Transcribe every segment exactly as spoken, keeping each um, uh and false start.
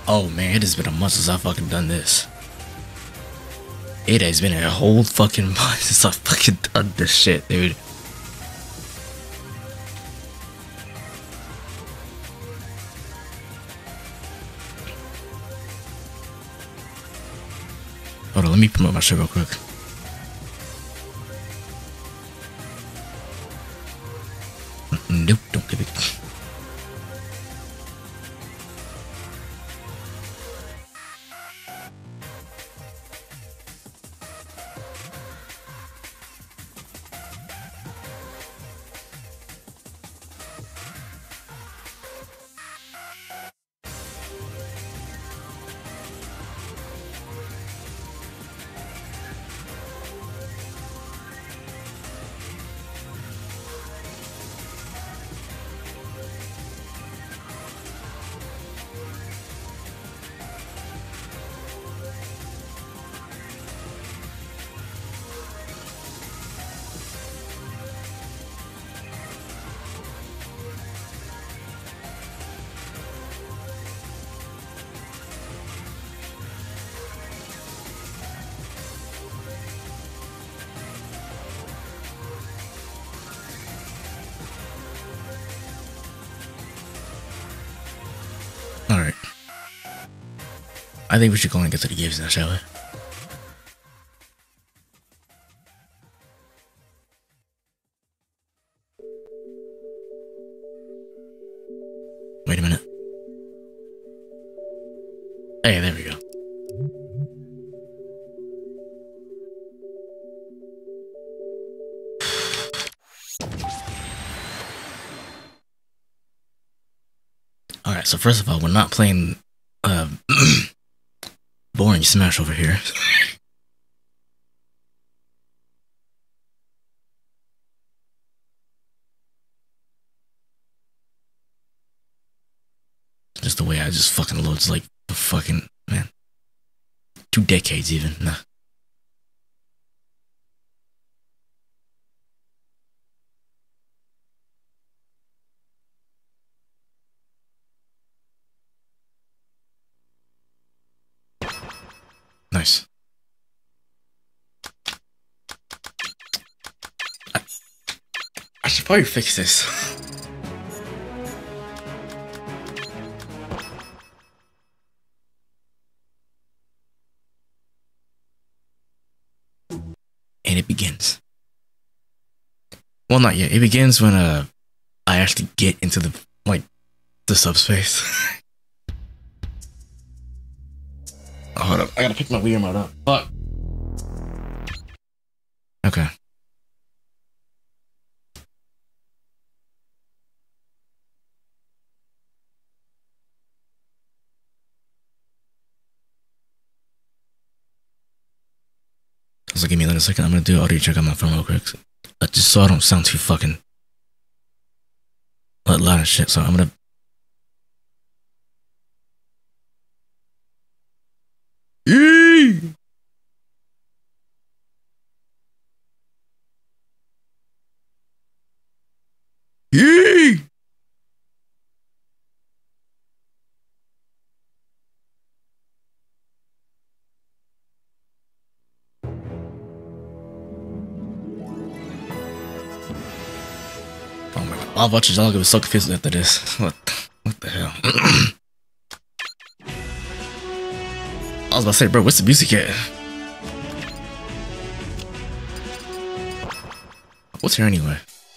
Oh man, it has been a month since I fucking done this. It has been a whole fucking month since I fucking done this shit, dude. Hold on, let me promote my shit real quick. Nope, don't give it. Alright. I think we should go and get to the games now, shall we? Wait a minute. Hey, there we go. Alright, so first of all, we're not playing uh, boring Smash over here. Just the way I just fucking loads like the fucking, man. Two decades even, nah. Nice. I, I should probably fix this. And it begins. Well, not yet. It begins when uh I actually get into the like the subspace. Oh, hold up. I gotta pick my Wii remote up. Fuck. Okay. So give me a second. I'm gonna do audio check on my phone real quick. Uh, just so I don't sound too fucking loud and shit. So I'm gonna. Yee! Yee! Oh my god. I'll watch it. I'll get so confused after this. What, what the hell? I was about to say, bro, what's the music at? What's here anyway?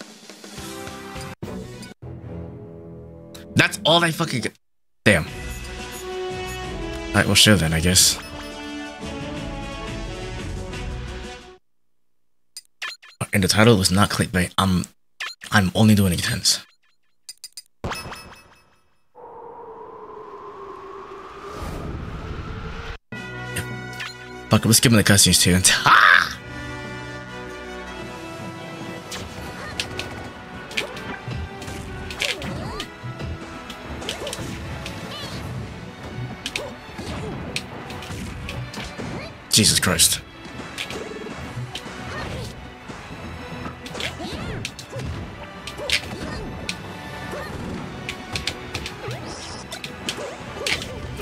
That's all I fucking get. Damn. Alright, well, sure then, I guess. And the title was not clickbait. I'm, I'm only doing intense. Fuck, we're skipping the cutscenes too. Ah! Jesus Christ.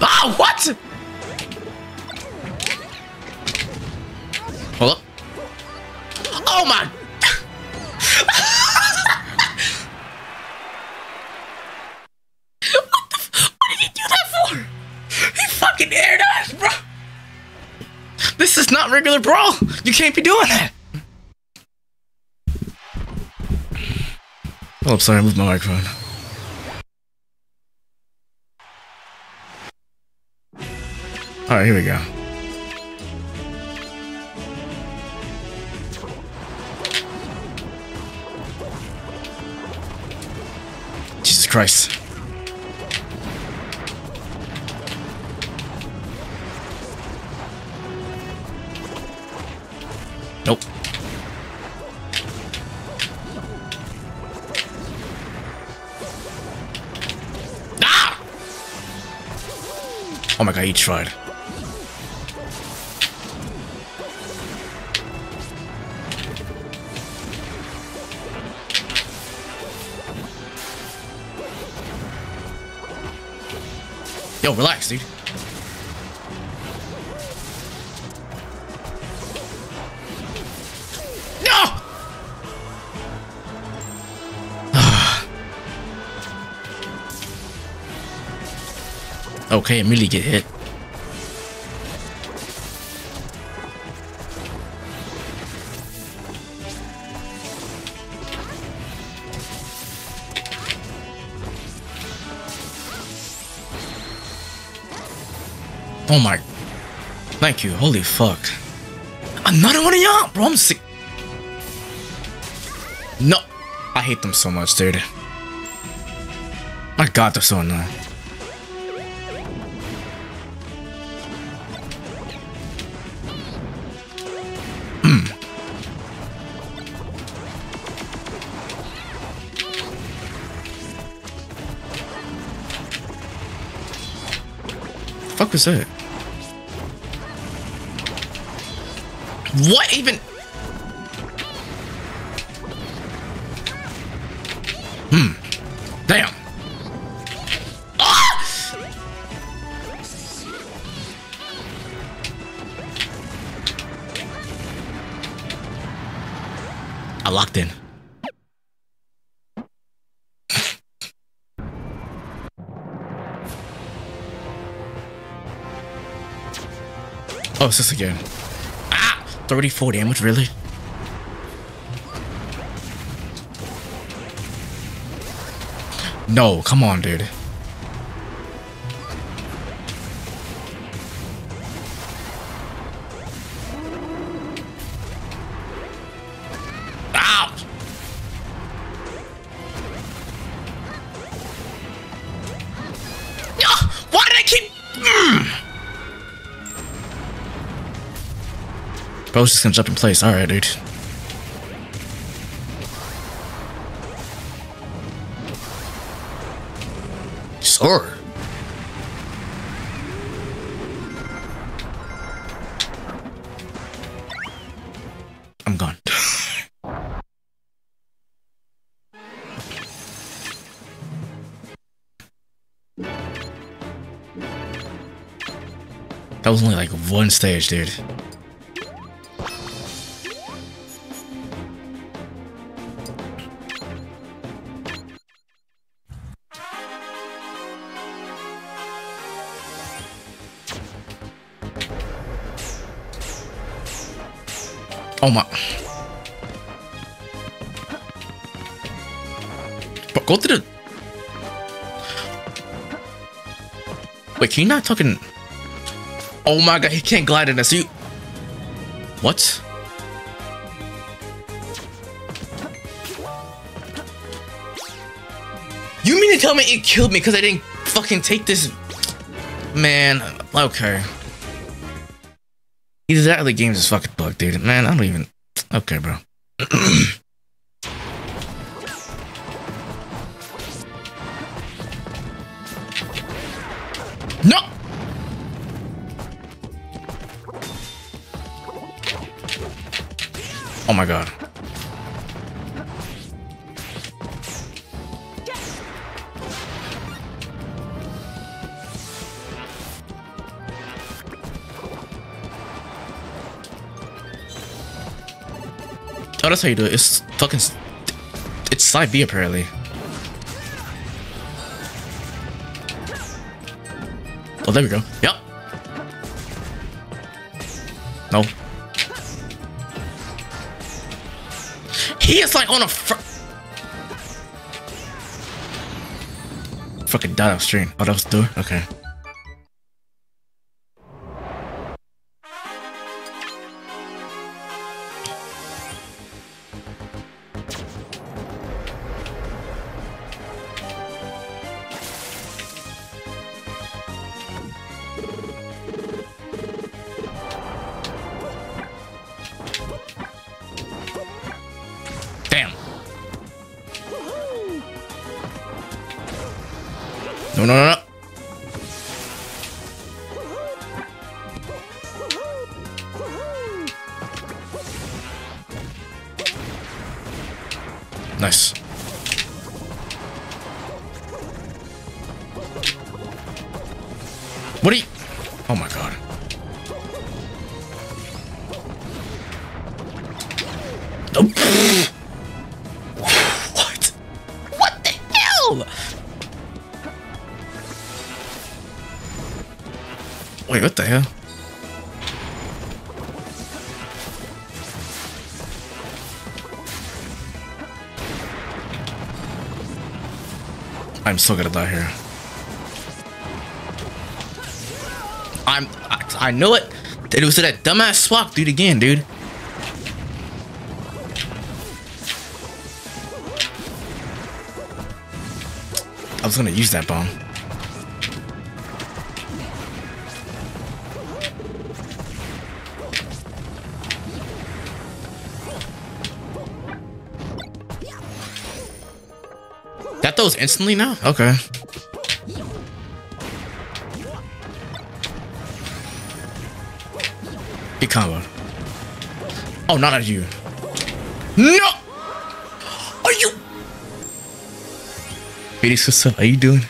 Ah, what? Hold up. Oh my. What the f- what did he do that for? He fucking aired us, bro. This is not regular brawl. You can't be doing that. Oh, I'm sorry, I moved my microphone. Alright, here we go. Jesus Christ. Nope. Ah! Oh my god, he tried. Yo, relax, dude. No! Okay, immediately get hit. Oh my. Thank you. Holy fuck. Another one of y'all? Bro, I'm sick. No. I hate them so much, dude. My god, they're so annoying. Mm. The fuck was that? What even? Hmm. Damn. Ah! I locked in. Oh, it's this again. thirty-four damage, really? No, come on, dude. Ow! Ah, why did I keep... Mm. Bro's just gonna jump in place. Alright, dude. Sure. I'm gone. That was only like one stage, dude. Oh my. But go to the... Wait, can you not fucking... Oh my god, he can't glide in this. You... What? You mean to tell me it killed me because I didn't fucking take this... Man, okay. Either that or the game's is fucking bugged, dude. Man, I don't even... Okay, bro. No! Oh my god. Oh, that's how you do it. It's fucking... It's side B, apparently. Oh, there we go. Yep. No. He is like on a fr- fucking died off stream. Oh, that was the door? Okay. No, no, no, no. Nice. What are you? Oh my god. Oh. What? What the hell? Wait, what the hell? I'm still gonna die here. I'm. I, I know it. It was that dumbass swap dude again, dude. I was gonna use that bomb. That throws instantly now? Okay. Big combo. Oh, not at you. No! Are you? Baby sister, how you doing?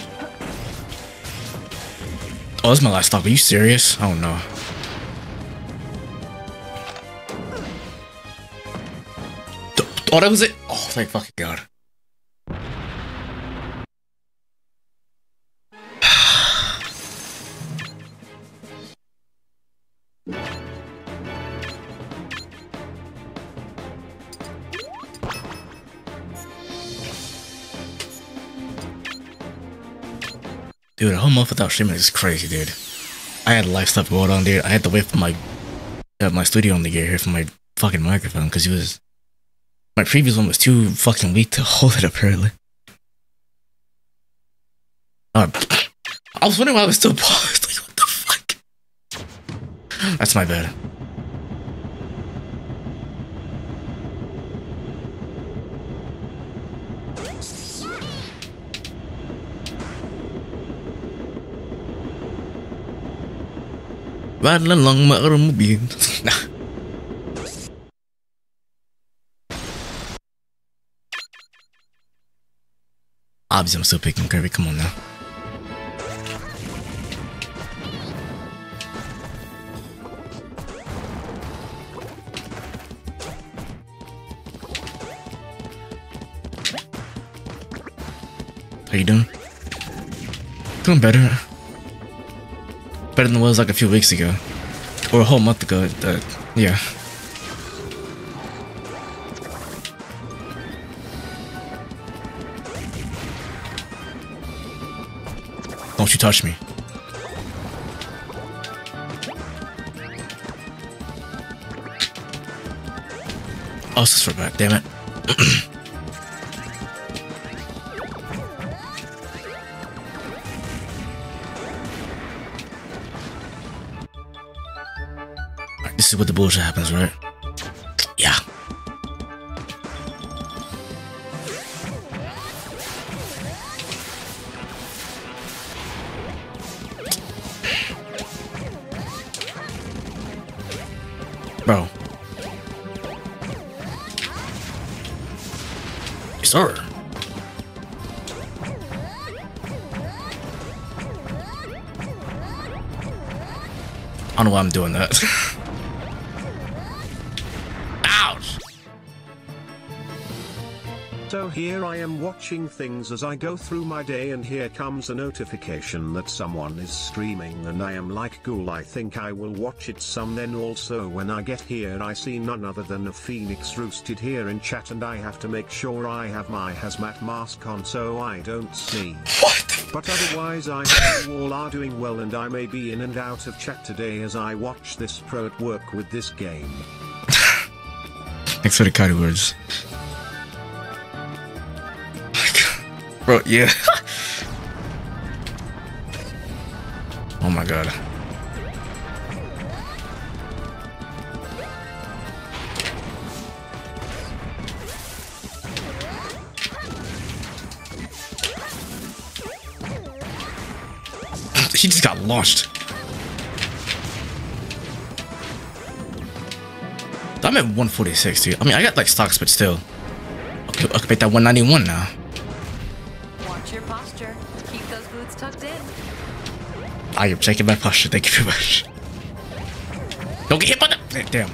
Oh, this is my last stop. Are you serious? Oh no. Oh, that was it? Oh, thank fucking God. Dude, a whole month without streaming is crazy, dude. I had life stuff going on, dude. I had to wait for my uh, my studio to get here for my fucking microphone because it was my previous one was too fucking weak to hold it apparently. Uh, I was wondering why I was still paused. Like, what the fuck? That's my bad. Riding along my automobile. Nah. Obviously, I'm still picking Kirby. Come on now. How you doing? Doing better. Better than it was like a few weeks ago. Or a whole month ago. Uh, yeah. Don't you touch me. Oh, this is for back, damn it. This is what the bullshit happens, right? Yeah. Bro. Sir. I don't know why I'm doing that. Ouch! So here I am watching things as I go through my day, and here comes a notification that someone is streaming, and I am like, cool, I think I will watch it some. Then also when I get here I see none other than a phoenix roosted here in chat, and I have to make sure I have my hazmat mask on so I don't sneeze. What? But otherwise I hope you all are doing well, and I may be in and out of chat today as I watch this pro at work with this game. Thanks for the kind words. Bro, yeah. Oh my god. He just got launched. I'm at one forty-six, dude. I mean, I got like stocks, but still. Okay, I can make that one ninety-one now. Watch your posture. Keep those boots tucked in. I am checking my posture. Thank you very much. Don't get hit by the. Damn.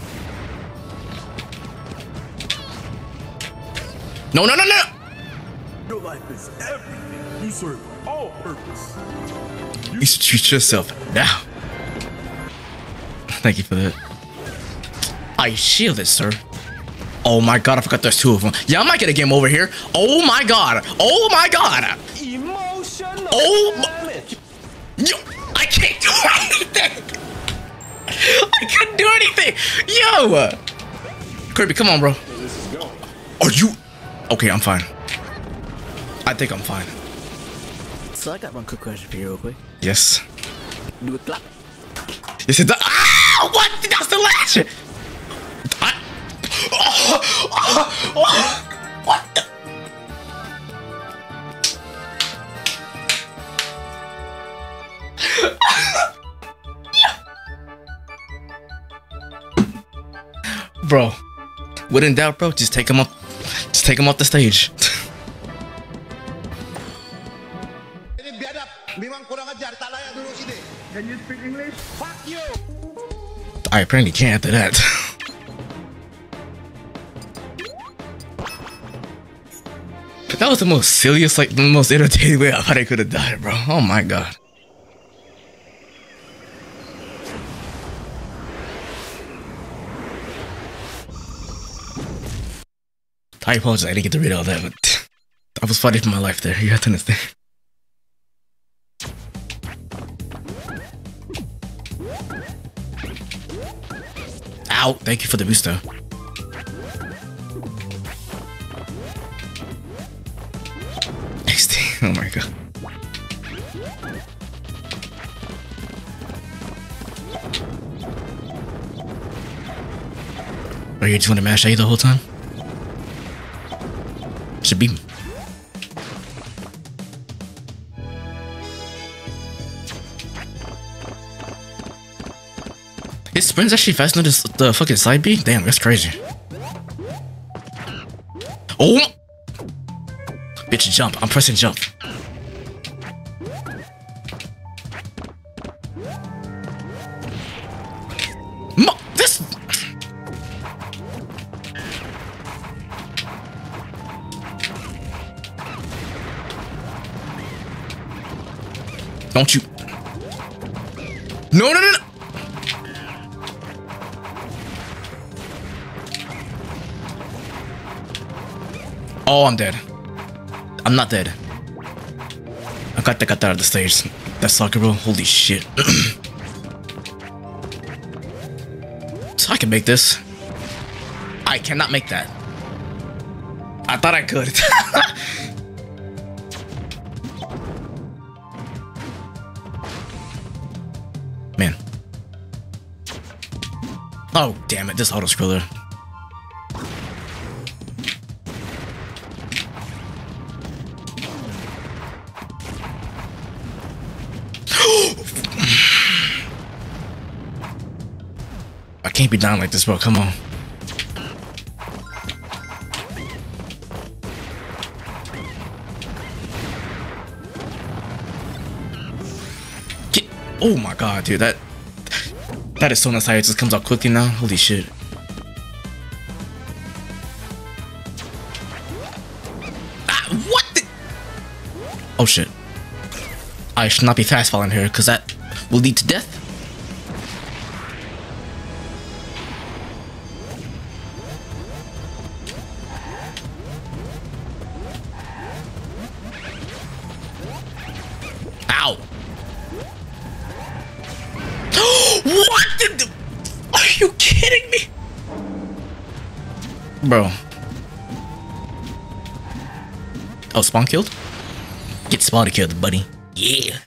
No, no, no, no. Your life is everything. You serve all purpose. You should treat yourself now. Thank you for that. I shielded, sir. Oh my god, I forgot there's two of them. Yeah, I might get a game over here. Oh my god. Oh my god. Emotional Oh my. damage. Yo, I can't do anything. I couldn't do anything. Yo. Kirby, come on, bro. This is going. Are you? Okay, I'm fine. I think I'm fine. So I got one quick question for you real quick. Yes. Do a clap. Yes, it does. Ah! What? That's the last. I... Oh, oh, oh, what the? Bro, when in doubt, bro, just take him up. Just take him off the stage. Can you speak English? Fuck you! I apparently can't after that. That was the most silliest, like the most entertaining way I thought I could have died, bro. Oh my god. I apologize, I didn't get to read all that, but I was fighting for my life there. You have to understand. Ow! Thank you for the booster. X D. Oh my god. Are you just want to mash A the whole time? Should be. His sprint's actually faster than the, the fucking side B? Damn, that's crazy. Oh! Bitch, jump. I'm pressing jump. Mo this... Don't you... No, no, no, no! Oh, I'm dead. I'm not dead. I got that, got that out of the stage. That soccer bro. Holy shit. So I can make this. I cannot make that. I thought I could. Man. Oh, damn it. This auto scroller. I can't be down like this, bro. Come on. Get, oh my god, dude. That that is so nice how it just comes out quickly now. Holy shit. Oh shit. I should not be fast falling here because that will lead to death. Ow. What the? Are you kidding me? Bro. Oh, Spawn killed? Get Spawn killed, buddy. Yeah.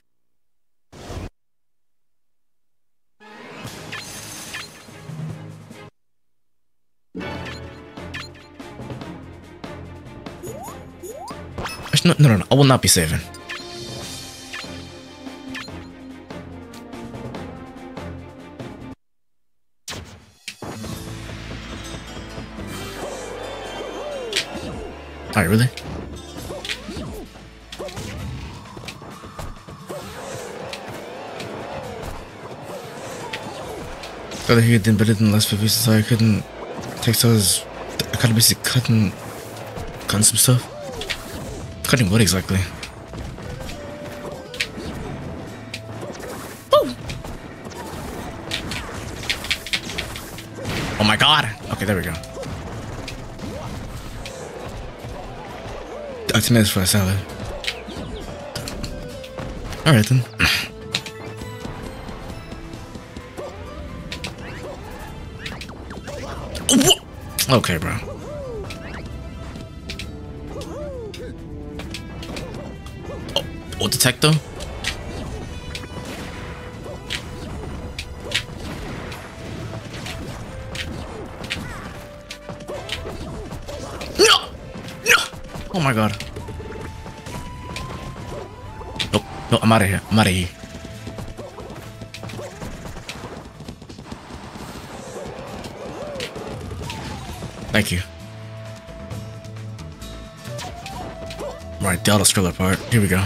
No, no, no, no. I will not be saving. Alright, really? Other he did better than last fifty, so I couldn't take those. I kind of basically cutting, cutting some stuff. Cutting what exactly? Woo! Oh my god! Okay, there we go. Uh, ten minutes for a salad. Alright then. Okay, bro. Oh, oh, detector. No, no. Oh my god. Nope, no, I'm out of here. I'm out of here. Thank you. Right, the auto scroller part. Here we go.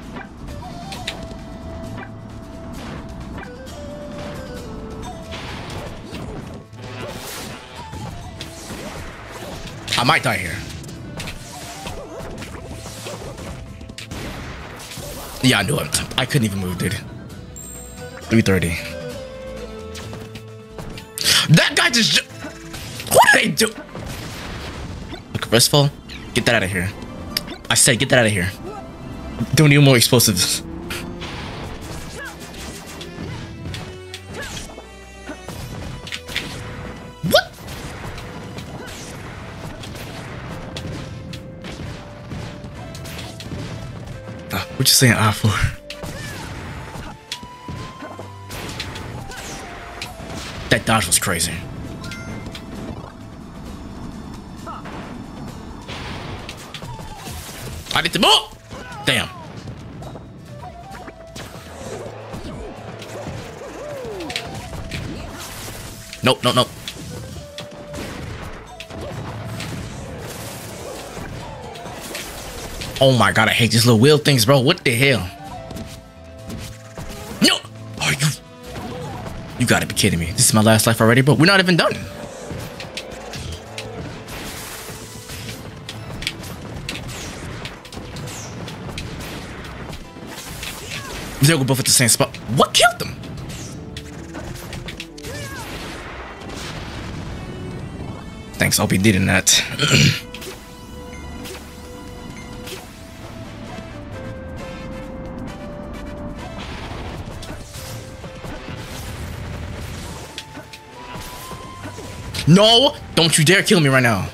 I might die here. Yeah, I knew it. I couldn't even move, dude. three thirty. That guy just... What did they do? Look, restful. Get that out of here. I said get that out of here. Don't need more explosives. What? Uh, what you saying ah for? That dodge was crazy. I need to move! Damn. Nope, nope, nope. Oh my god, I hate these little wheel things, bro. What the hell? No! Are you... You gotta be kidding me. This is my last life already, bro. We're not even done. They were both at the same spot. What killed them? Thanks, I'll be needing that. No! Don't you dare kill me right now.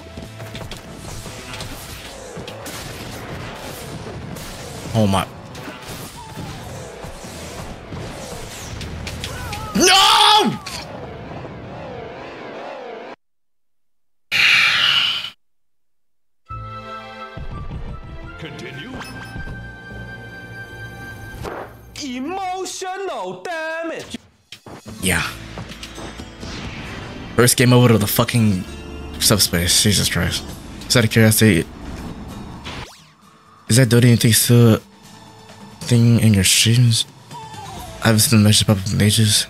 Oh my... No! Continue. Emotional damage. Yeah. First game over to the fucking subspace. Jesus Christ. Just out of curiosity, is that doing anything still thing in your streams? I haven't seen the message pop up in ages.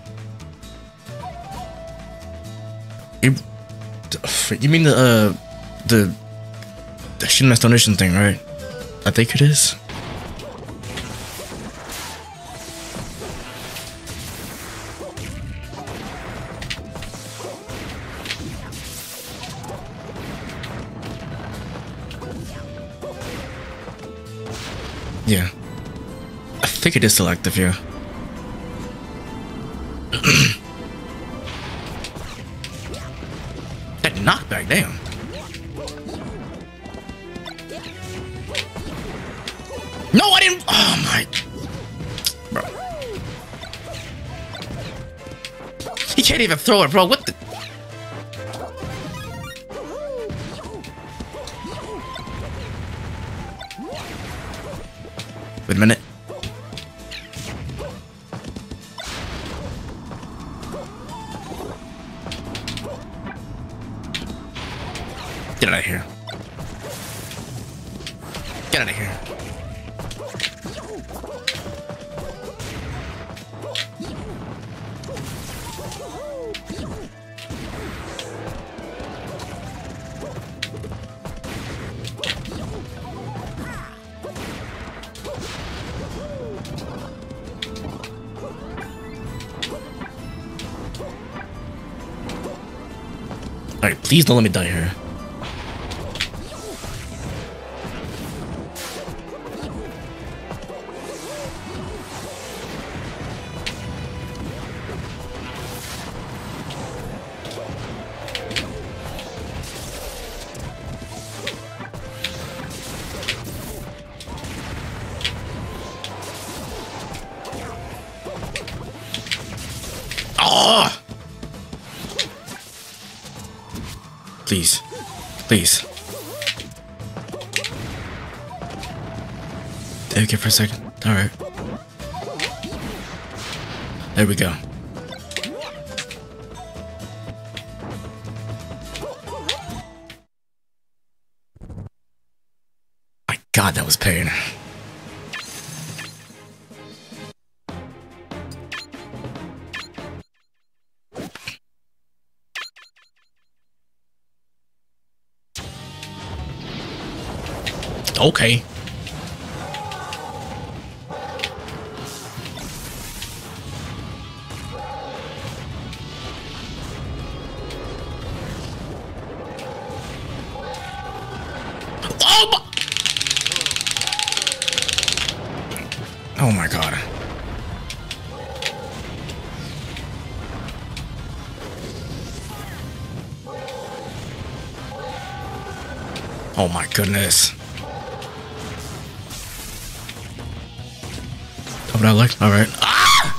You, you mean the uh the the Shin Mass donation thing, right? I think it is. think it is still active here. That knockback, damn. No, I didn't. Oh my. Bro. He can't even throw it, bro. What the? Wait a minute. Get out of here. Get out of here. Alright, please don't let me die here. Oh! Please. Please. Take it for a second. Alright. There we go. My God, that was pain. Okay. Oh my, oh my God. Oh my goodness. What I like? All right. Ah!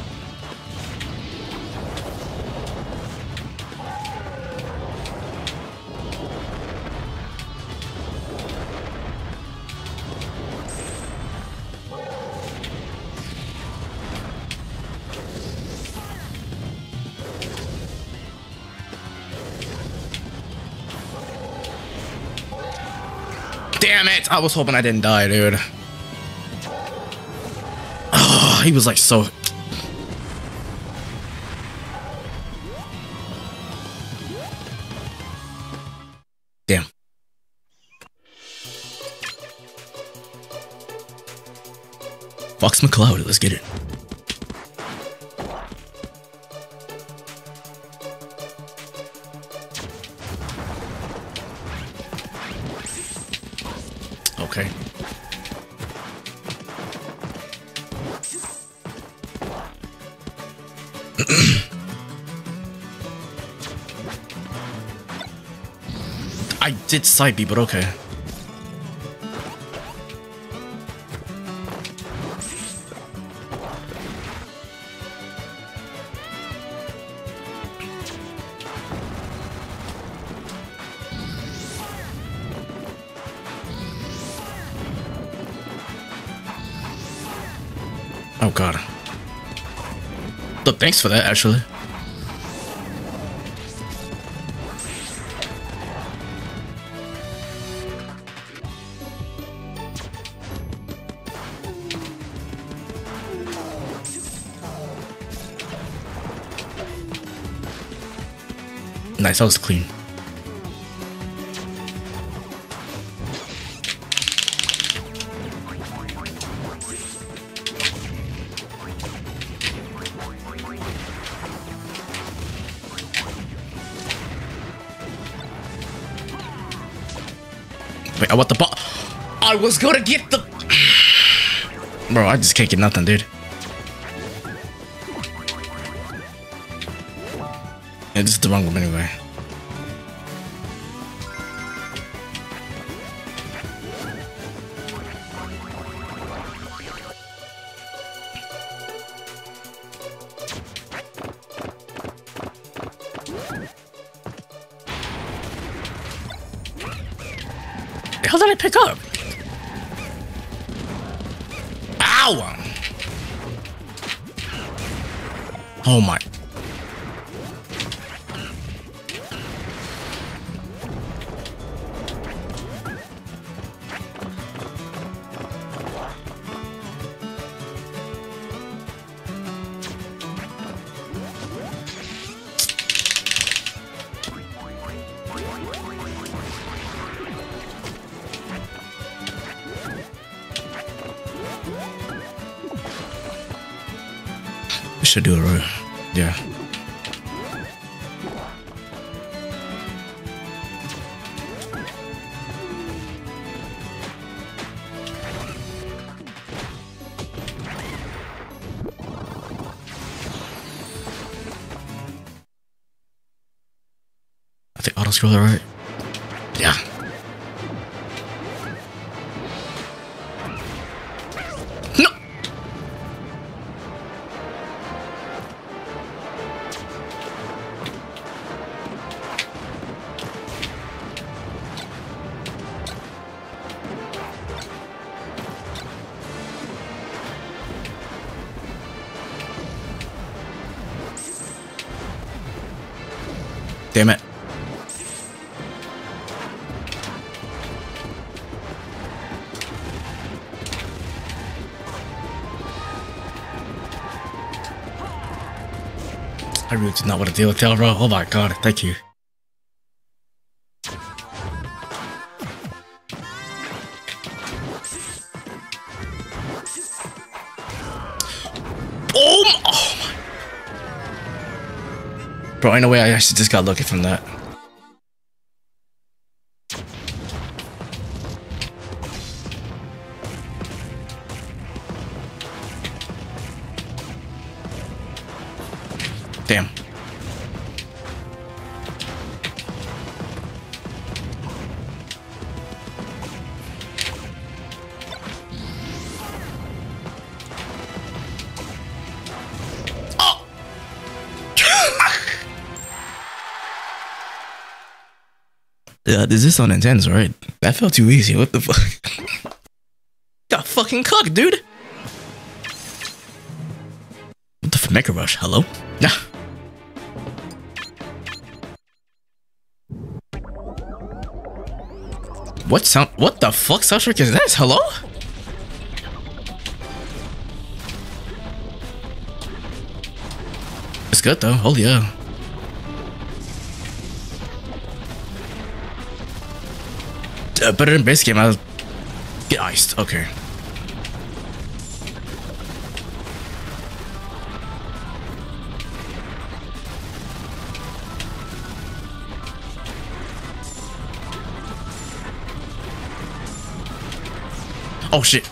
Damn it! I was hoping I didn't die, dude. He was like so. Damn. Fox McCloud, let's get it. Okay. I did side B, but okay. Oh God. Look, thanks for that, actually. Nice, that was clean. Wait, I want the ball. I was gonna get the... Bro, I just can't get nothing, dude. Yeah, this is the wrong one anyway. How did I pick up? Ow! Oh my. Should do it right. Yeah. I think auto scroller right. Yeah. No. Damn it. I really did not want to deal with that, bro. Oh my god, thank you. Oh my, oh my. Bro, ain't no way I actually just got lucky from that. Damn. Oh. Yeah, this is on intense, right? That felt too easy. What the fuck? Got fucking cocked, dude. What the fuck? Mega Rush? Hello? Nah. What sound? What the fuck soundtrack is this? Hello? It's good though. Oh yeah. Uh, better than base game. I'll get iced. Okay. Oh shit.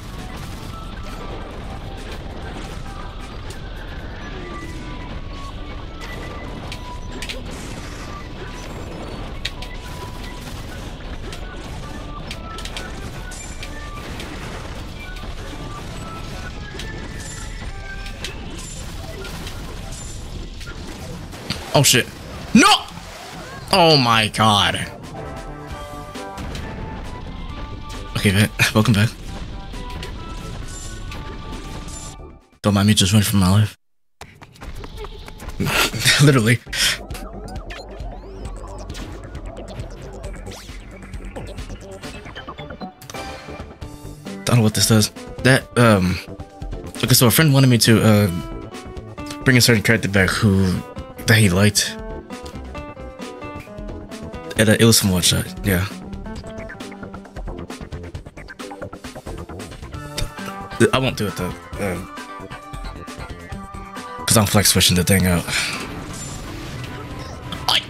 Oh shit. No! Oh my god. Okay, man. Welcome back. Don't mind me just running for my life. Literally. Don't know what this does. That, um... Okay, so a friend wanted me to, uh... bring a certain character back who... that he liked. And, uh, it was from one shot, yeah. I won't do it though. Um, Cause I'm flex switching the thing out. Aye.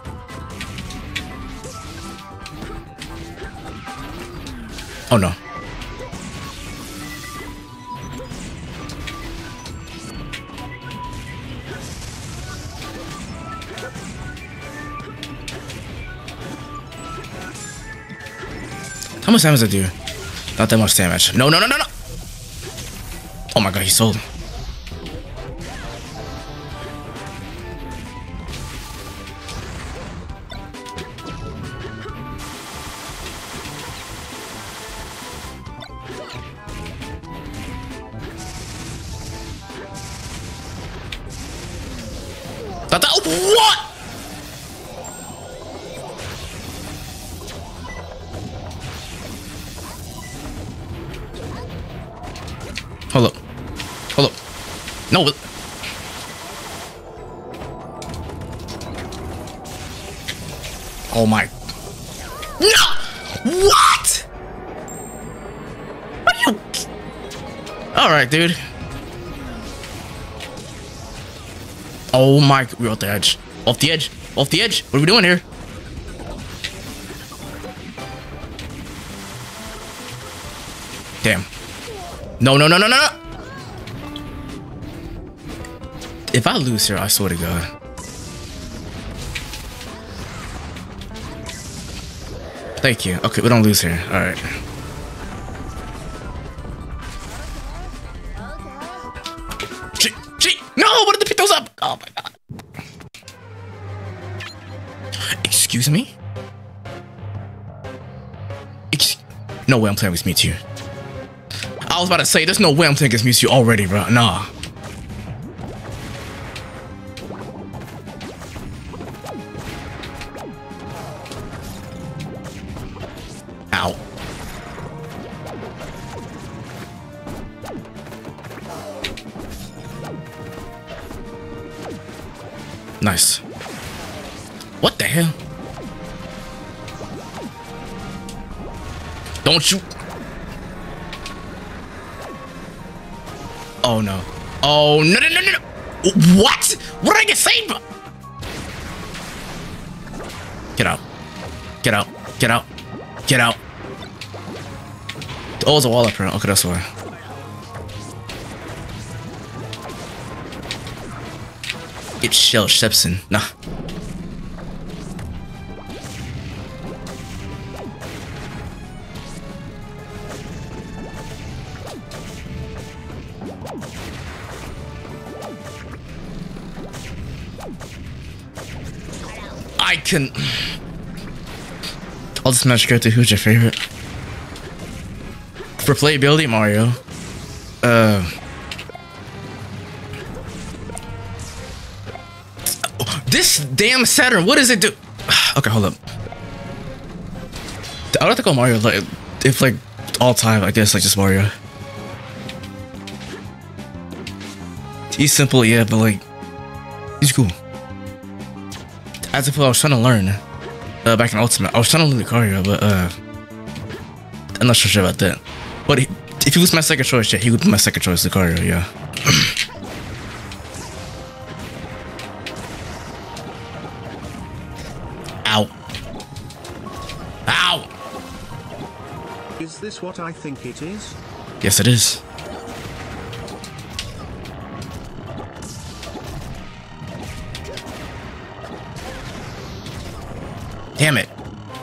Oh no. How much damage does that do? Not that much damage. No, no, no, no, no! Oh my god, he sold. That, that, what? Hold up. Hold up. No. But... Oh my. No! What? What are you? Alright, dude. Oh my. We're off the edge. Off the edge. Off the edge. What are we doing here? Damn. No, no, no, no, no, no! If I lose here, I swear to God. Thank you. Okay, we don't lose here. Alright. Gee, gee! No! What did they pick those up? Oh my God. Excuse me? Ex no way I'm playing with Mewtwo. I was about to say, there's no way I'm playing against Mewtwo already, bro. Nah. Ow. Nice. What the hell? Don't you... Oh no. Oh no no no no no! What? What did I get saved by? Get out. Get out. Get out. Get out. Oh, it's a wall up here. Okay, that's why. It's Shell Shepson. Nah. I can. I'll just match character. Who's your favorite? For playability, Mario. Uh. This damn Saturn. What does it do? Okay, hold up. I would have to go Mario. Like, if like all time, I guess like just Mario. He's simple, yeah, but like he's cool. As if I was trying to learn uh, back in Ultimate. I was trying to learn Lucario, but uh, I'm not so sure about that. But he, if he was my second choice, yeah, he would be my second choice, Lucario, yeah. Ow. Ow! Is this what I think it is? Yes, it is. Damn it.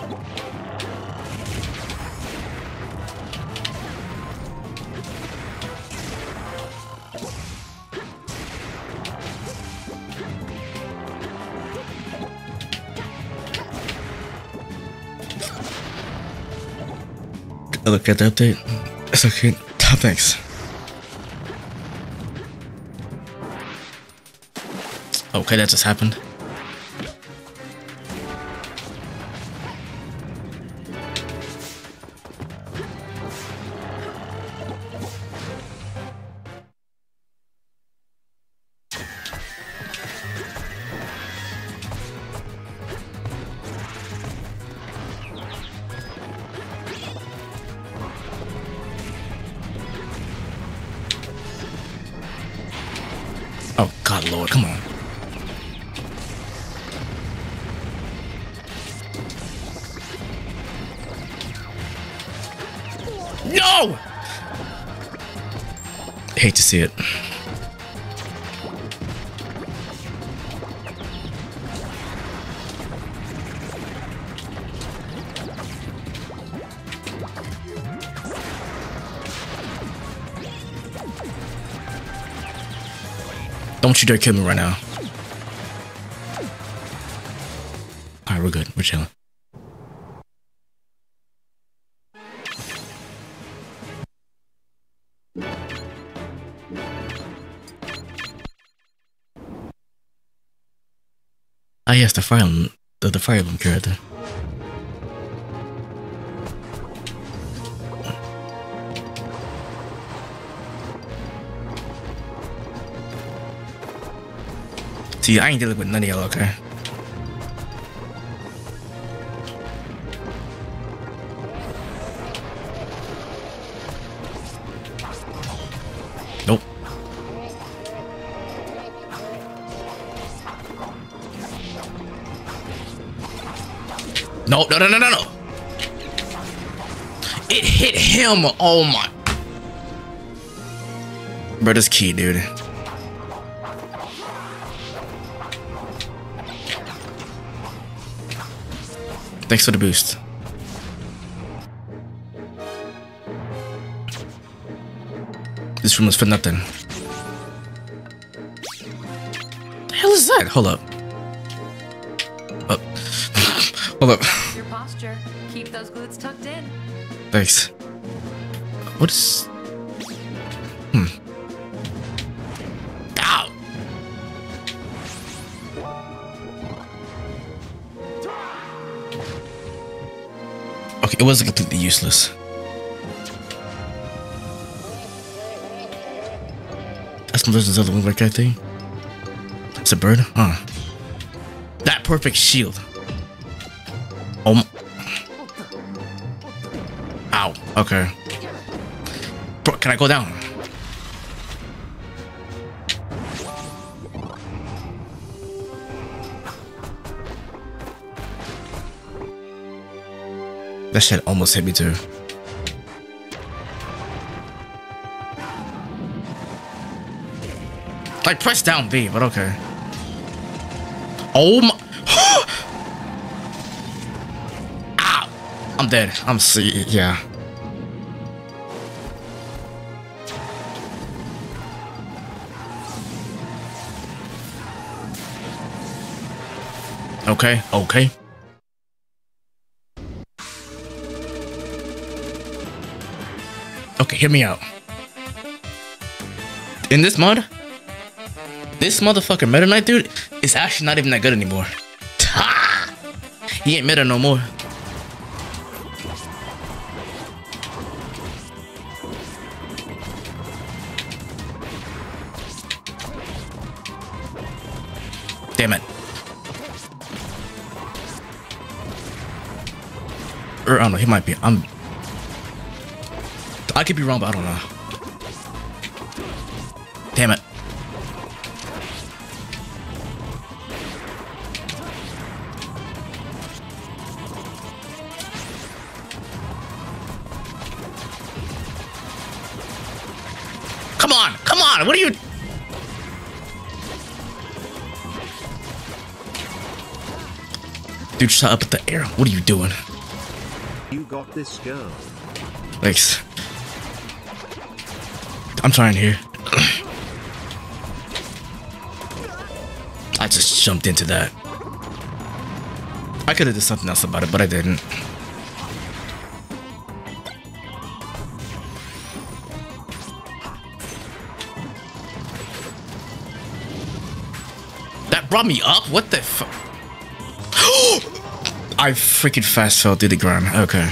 I look at the update. It's okay. Oh, thanks. Okay, that just happened. Oh, God, Lord, come on. No! Hate to see it. Don't you dare kill me right now. Alright, we're good. We're chilling. Ah, yes, the Fire Emblem, the, the Fire Emblem character. See, I ain't dealing with none of y'all, okay? Nope. No, no, no, no, no, no. It hit him. Oh my. Bro, this key, dude. Thanks for the boost. This room is for nothing. The hell is that? Hold up. Oh. Hold up. Your posture. Keep those glutes tucked in. Thanks. What is... Hmm. Ow! Okay, it wasn't completely useless. That's some Legends of the Wind Waker thing. It's a bird? Huh. That perfect shield. Oh my. Ow. Okay. Bro, can I go down? That shit almost hit me too. Like, press down B, but okay. Oh my. Ow. I'm dead. I'm see. Yeah. Okay. Okay. Okay, hear me out. In this mod, this motherfucker Meta Knight dude is actually not even that good anymore. Ha! He ain't meta no more. Damn it. Or I don't know, he might be. I'm I could be wrong, but I don't know. Damn it. Come on, come on, what are you? Dude, shut up at the air. What are you doing? You got this, girl. Thanks. I'm trying here. I just jumped into that. I could have did something else about it, but I didn't. That brought me up? What the fuck? I freaking fast fell through the ground. Okay.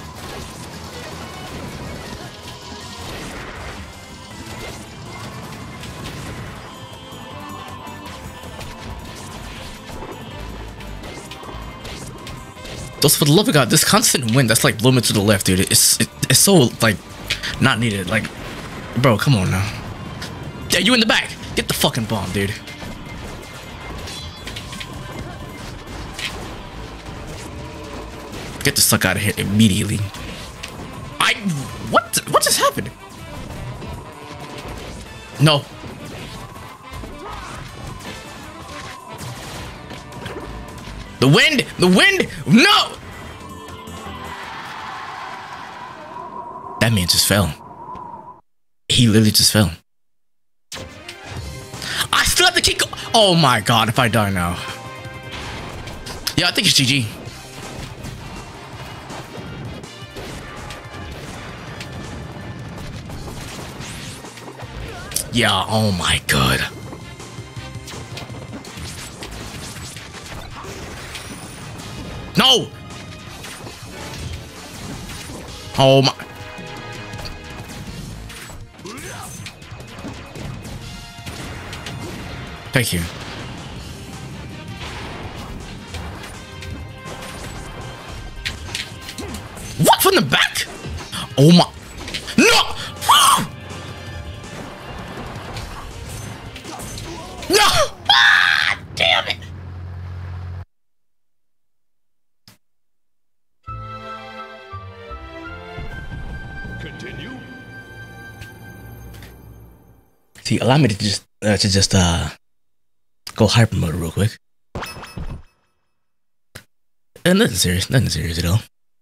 Those, for the love of God, this constant wind that's like blowing to the left, dude. It's it, it's so like not needed. Like, bro, come on now. Yeah, you in the back. Get the fucking bomb, dude. Get the suck out of here immediately. I what what just happened? No. The wind! The wind! No! That man just fell. He literally just fell. I still have to keep going. Oh my god, if I die now. Yeah, I think it's G G. Yeah, oh my god. No! Oh my. Thank you. What, from the back? Oh my. No! No! Ah, damn it! Continue. See, allow me to just uh, to just uh go hyper mode real quick. And nothing serious, nothing serious at all.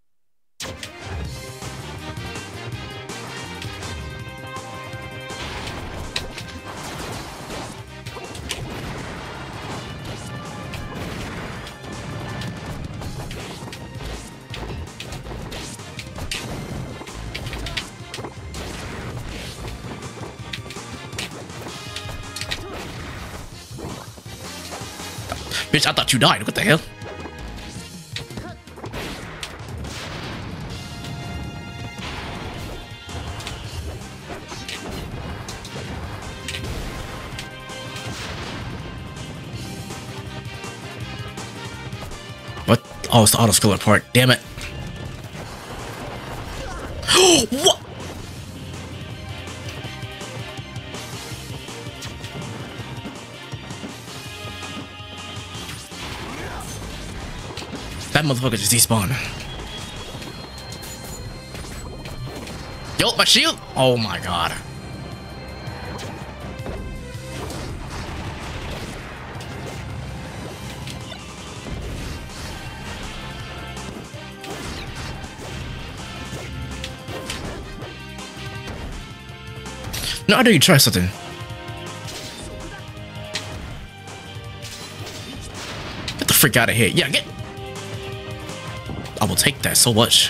Bitch, I thought you died. What the hell? What? Oh, it's the auto scroller part. Damn it. What? That motherfucker just despawned. Yo, my shield! Oh my god. No, I know you try something. Get the freak out of here. Yeah, get. I will take that so much.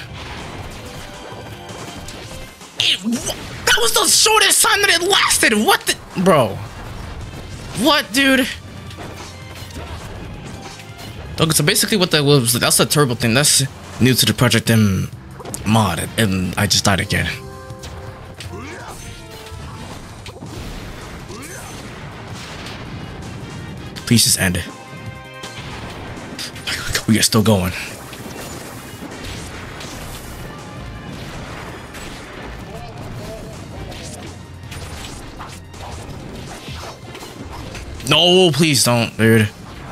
It, that was the shortest time that it lasted. What the, bro? What, dude? Okay, so basically, what that was, that's the turbo thing. That's new to the Project M mod, and I just died again. Please just end it. We are still going. No, please don't, dude.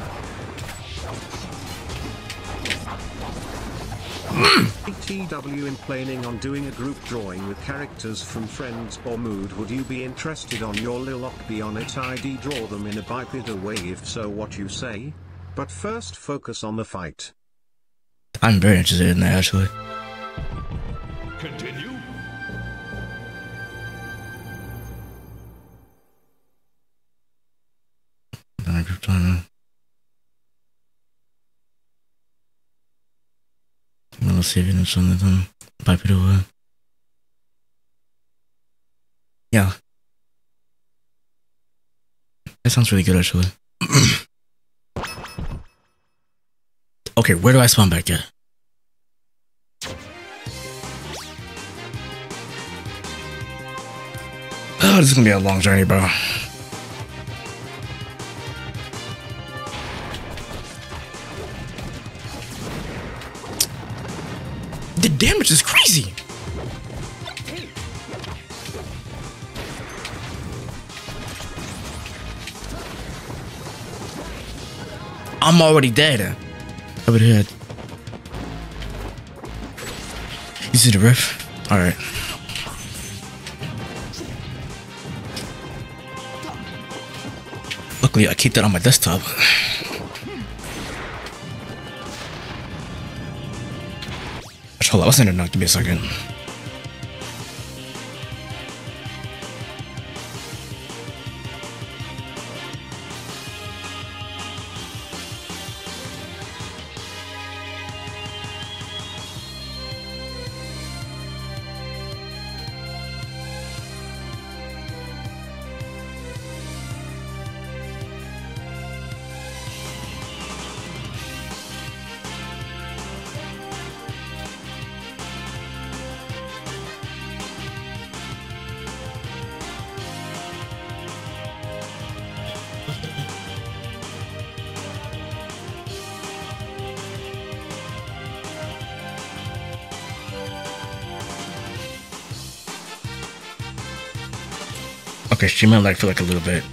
T W in planning on doing a group drawing with characters from Friends or Mood. Would you be interested on your Lil Be on it I D? Draw them in a bipedal way, if so what you say? But first focus on the fight. I'm very interested in that actually. Continue. Let's see if you know something. Pipe it over. Yeah. That sounds really good actually. Okay, where do I spawn back at? Oh, this is gonna be a long journey, bro. The damage is crazy. I'm already dead. Over the head. You see the riff? Alright. Luckily, I keep that on my desktop. Hold on, what's in it now? Give me a second. Okay, stream might lag for like a little bit.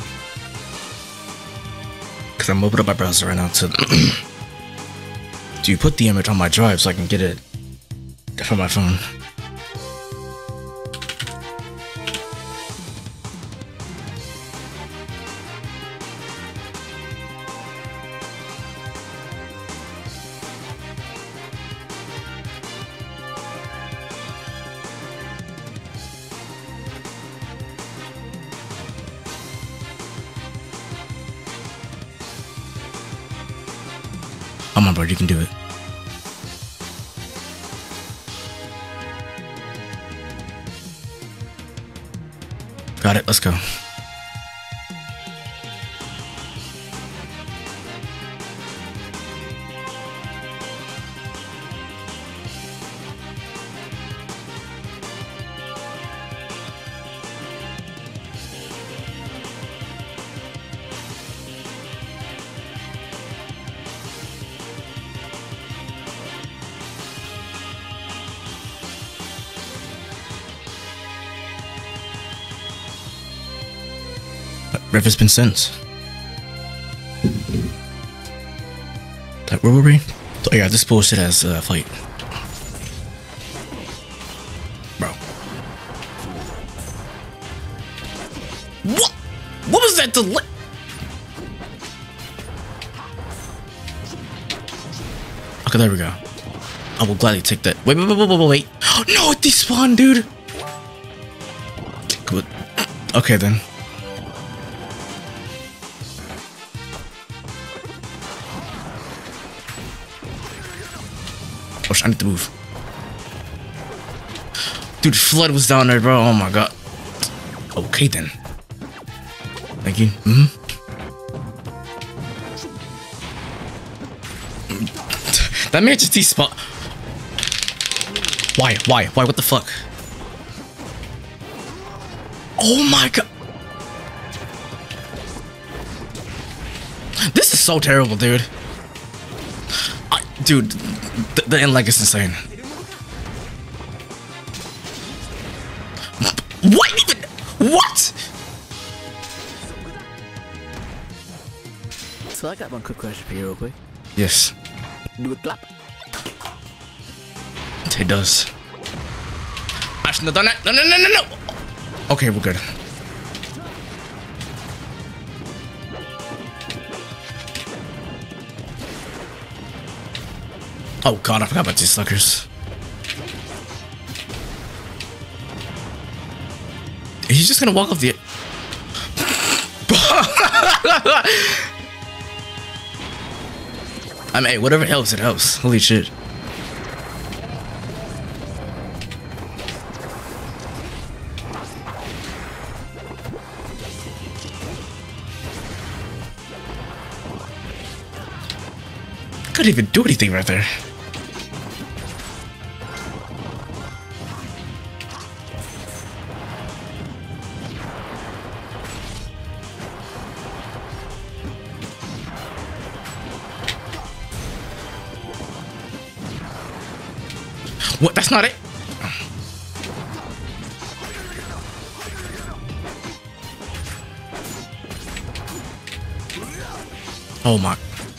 Because I'm opening up my browser right now to... Do you put the image on my drive so I can get it from my phone? Come on, bro, you can do it. Got it, let's go. River's been sent. Like, where were we? Oh yeah, this bullshit has a uh, fight. Bro. What? What was that delay? Okay, there we go. I will gladly take that. Wait, wait, wait, wait, wait, wait. No, it despawned, dude. Good. Okay, then. I need to move. Dude, Flood was down there, bro. Oh my god. Okay then. Thank you. Mm-hmm. That man just despawned. Why? Why? Why? What the fuck? Oh my god. This is so terrible, dude. I, dude. The, the end lag is insane. What even? What? So I got one quick question for you real quick. Yes. Do it clap. It does. I shouldn't have done that. No, no, no, no, no. Okay, we're good. Oh god, I forgot about these suckers. He's just gonna walk off the... I mean, hey, whatever helps, it helps. Holy shit. Couldn't even do anything right there. What? That's not it. Oh my.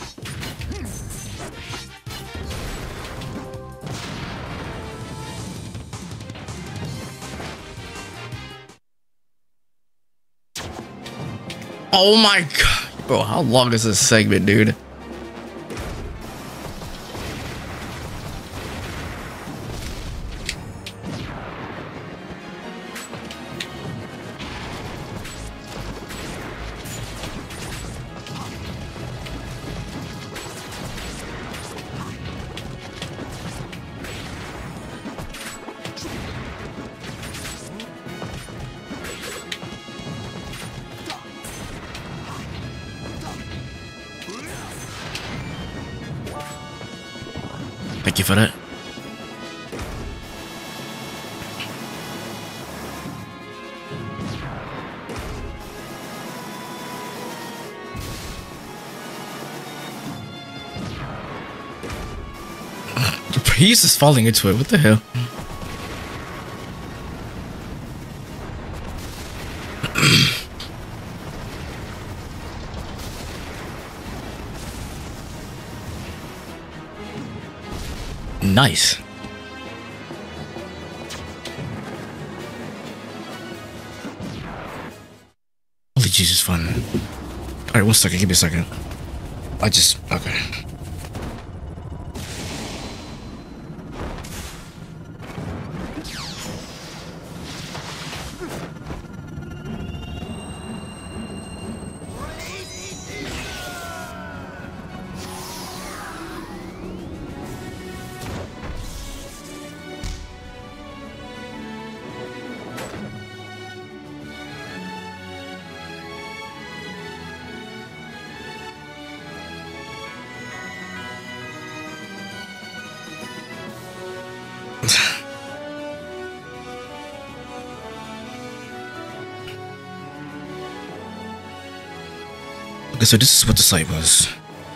Oh my god. Bro, how long is this segment, dude? Thank you for that. He's just falling into it. What the hell? nice. Holy Jesus, fun. Alright, one second, give me a second. I just, okay. Okay, so this is what the site was.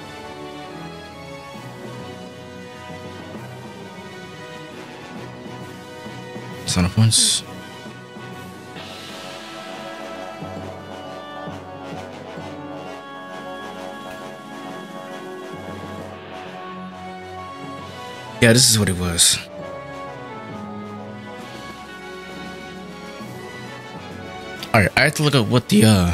Sign up once. Yeah, this is what it was. Alright, I have to look at what the uh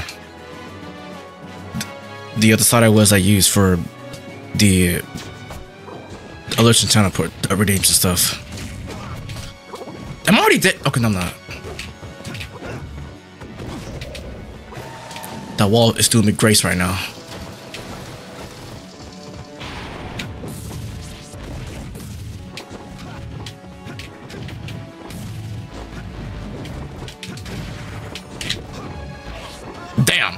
the other side I was I used for the alerts and channel port everyday and stuff. I'm already dead. Okay, no, I'm not. That wall is doing me grace right now. Damn.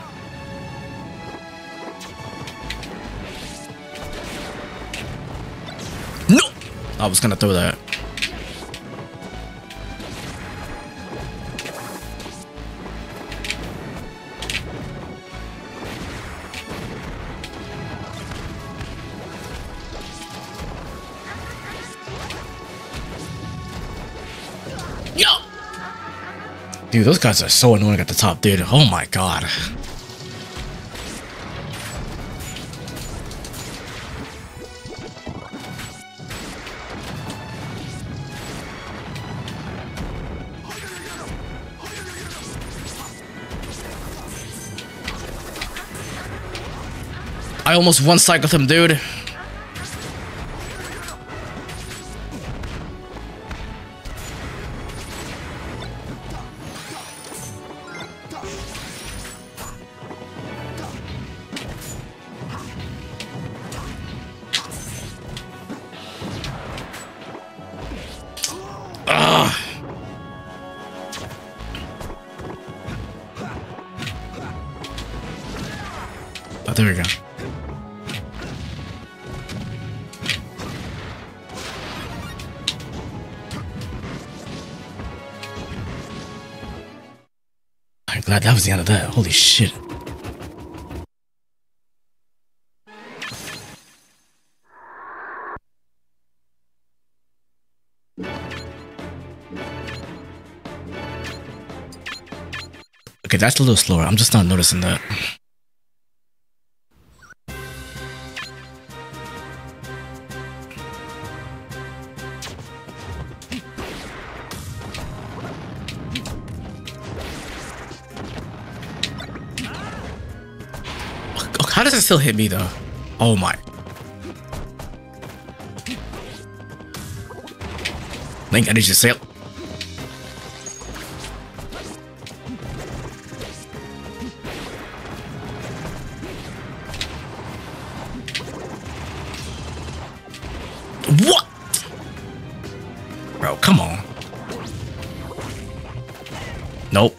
No! I was gonna throw that. Yo! Dude, those guys are so annoying at the top, dude. Oh my god. I almost one-cycled him, dude. Ah. Oh, there we go. I'm glad that was the end of that. Holy shit. Okay, that's a little slower. I'm just not noticing that. How does it still hit me though? Oh my. Link energy sail. What? Bro, come on. Nope.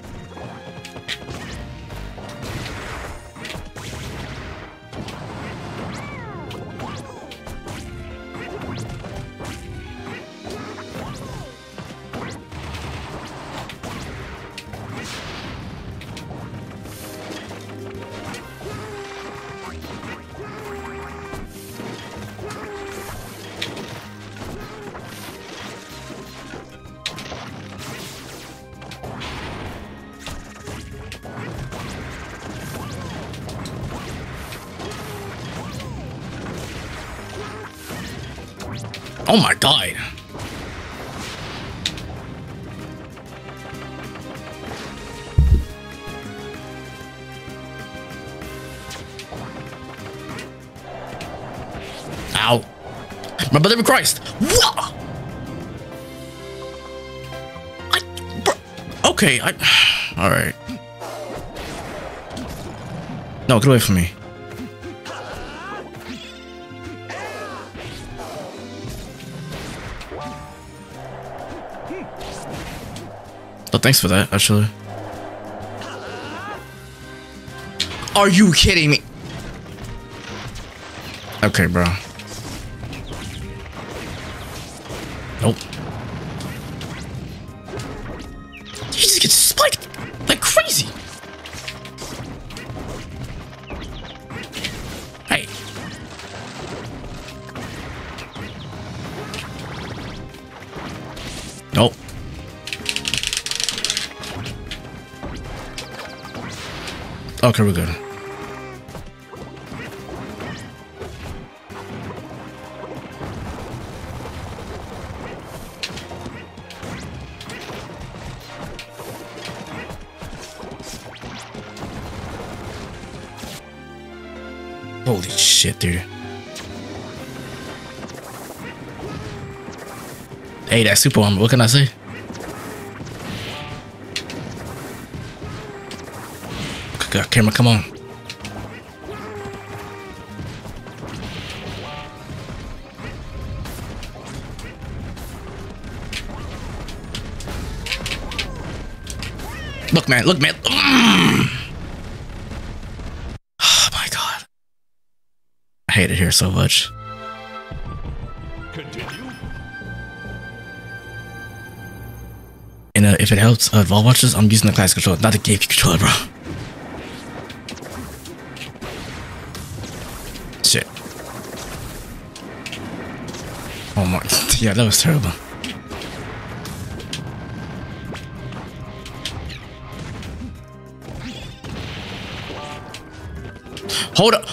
Oh my god. Ow. My brother in Christ. What? I, bro, okay, I... Alright. No, get away from me. Oh, thanks for that, actually. Are you kidding me? Okay, bro. Nope. He just gets spiked like crazy. Hey. Nope. Okay, we're good. Holy shit, dude. Hey, that super armor, what can I say? God, camera, come on. Look, man, look, man. Mm. Oh my god. I hate it here so much. Continue. And uh, if it helps, uh, Vol Watchers, I'm using the classic controller, not the GameCube controller, bro. Shit. Oh my, yeah, that was terrible. Hold up.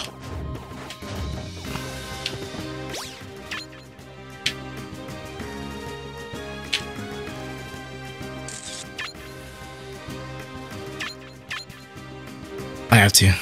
I have to.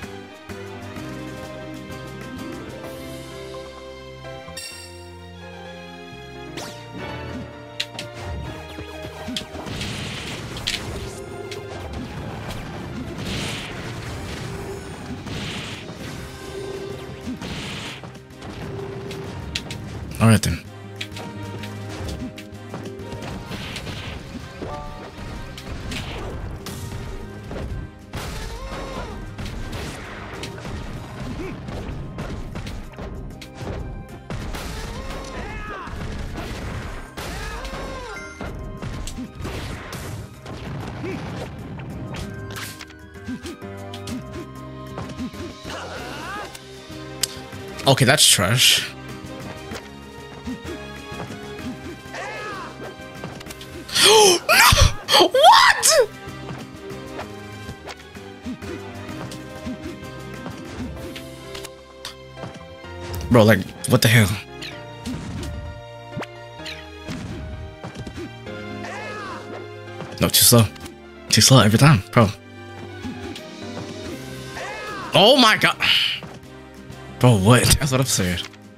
All right then. Okay, that's trash. No! What? Bro, like, what the hell? No, too slow. Too slow every time, bro. Oh my god. Bro, what? That's what I'm saying.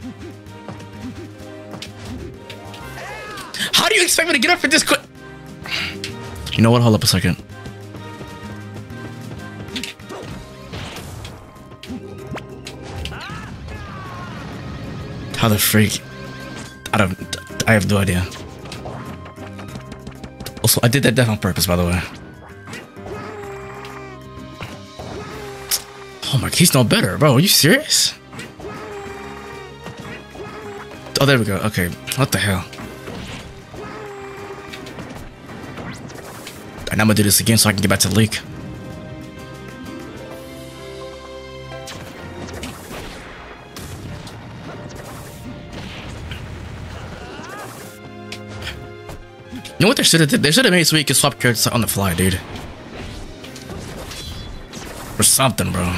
How do you expect me to get up for this quick? You know what? Hold up a second. How the freak? I don't. I have no idea. Also, I did that death on purpose, by the way. Oh my, he's no better, bro. Are you serious? Oh, there we go. Okay, what the hell? And I'm gonna do this again so I can get back to the leak. You know what they should have did? They should have made so you could swap characters on the fly, dude. Or something, bro.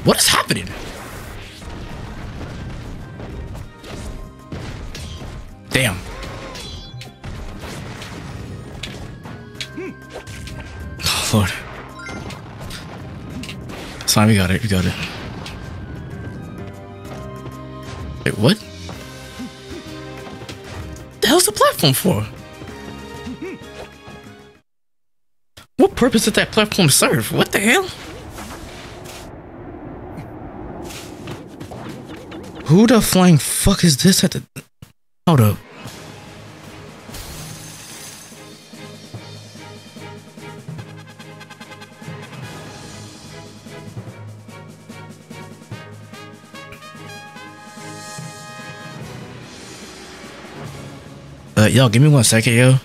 What is happening? Damn. Oh, Lord. It's fine, we got it, we got it. Wait, what? The hell's the platform for? What purpose did that platform serve? What the hell? Who the flying fuck is this at the... Hold up. Uh, y'all, give me one second, yo.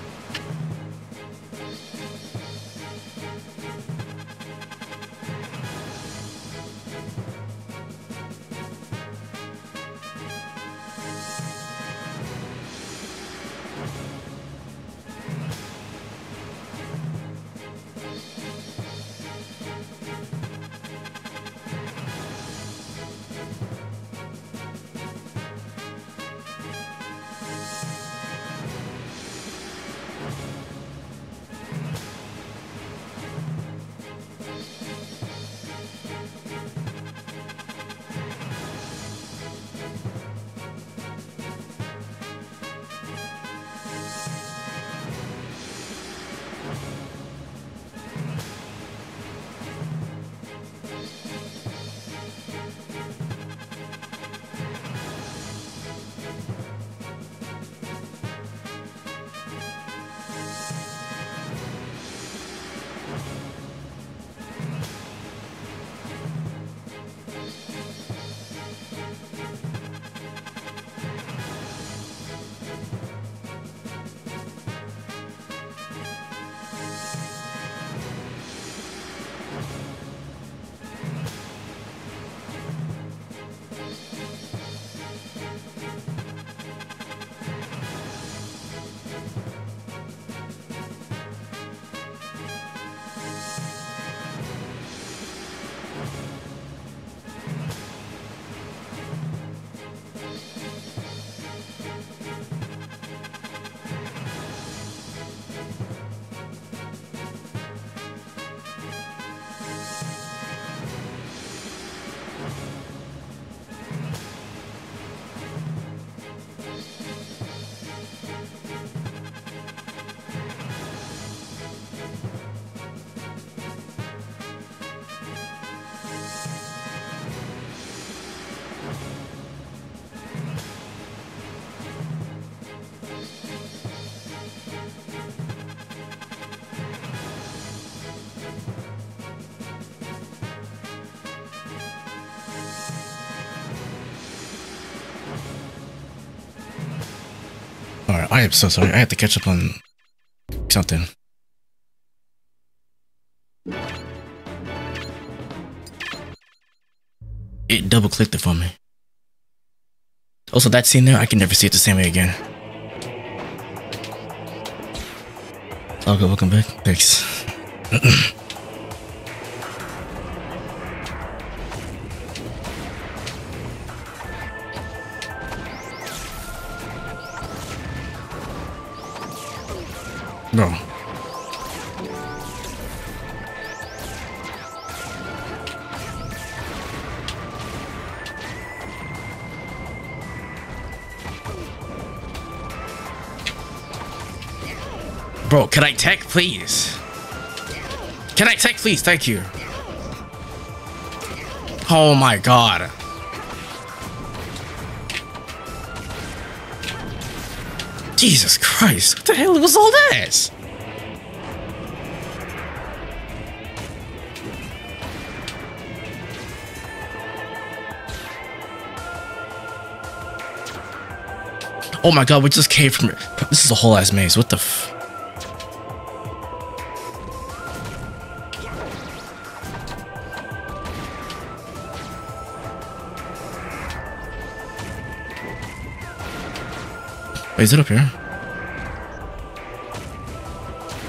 Alright, I am so sorry. I have to catch up on something. It double clicked it for me. Also, that scene there, I can never see it the same way again. Okay, welcome back. Thanks. Bro. Bro, can I tech, please? Can I tech, please? Thank you. Oh my god. Jesus Christ, what the hell was all that? Oh my god, we just came from... This is a whole ass maze, what the f... Wait, is it up here?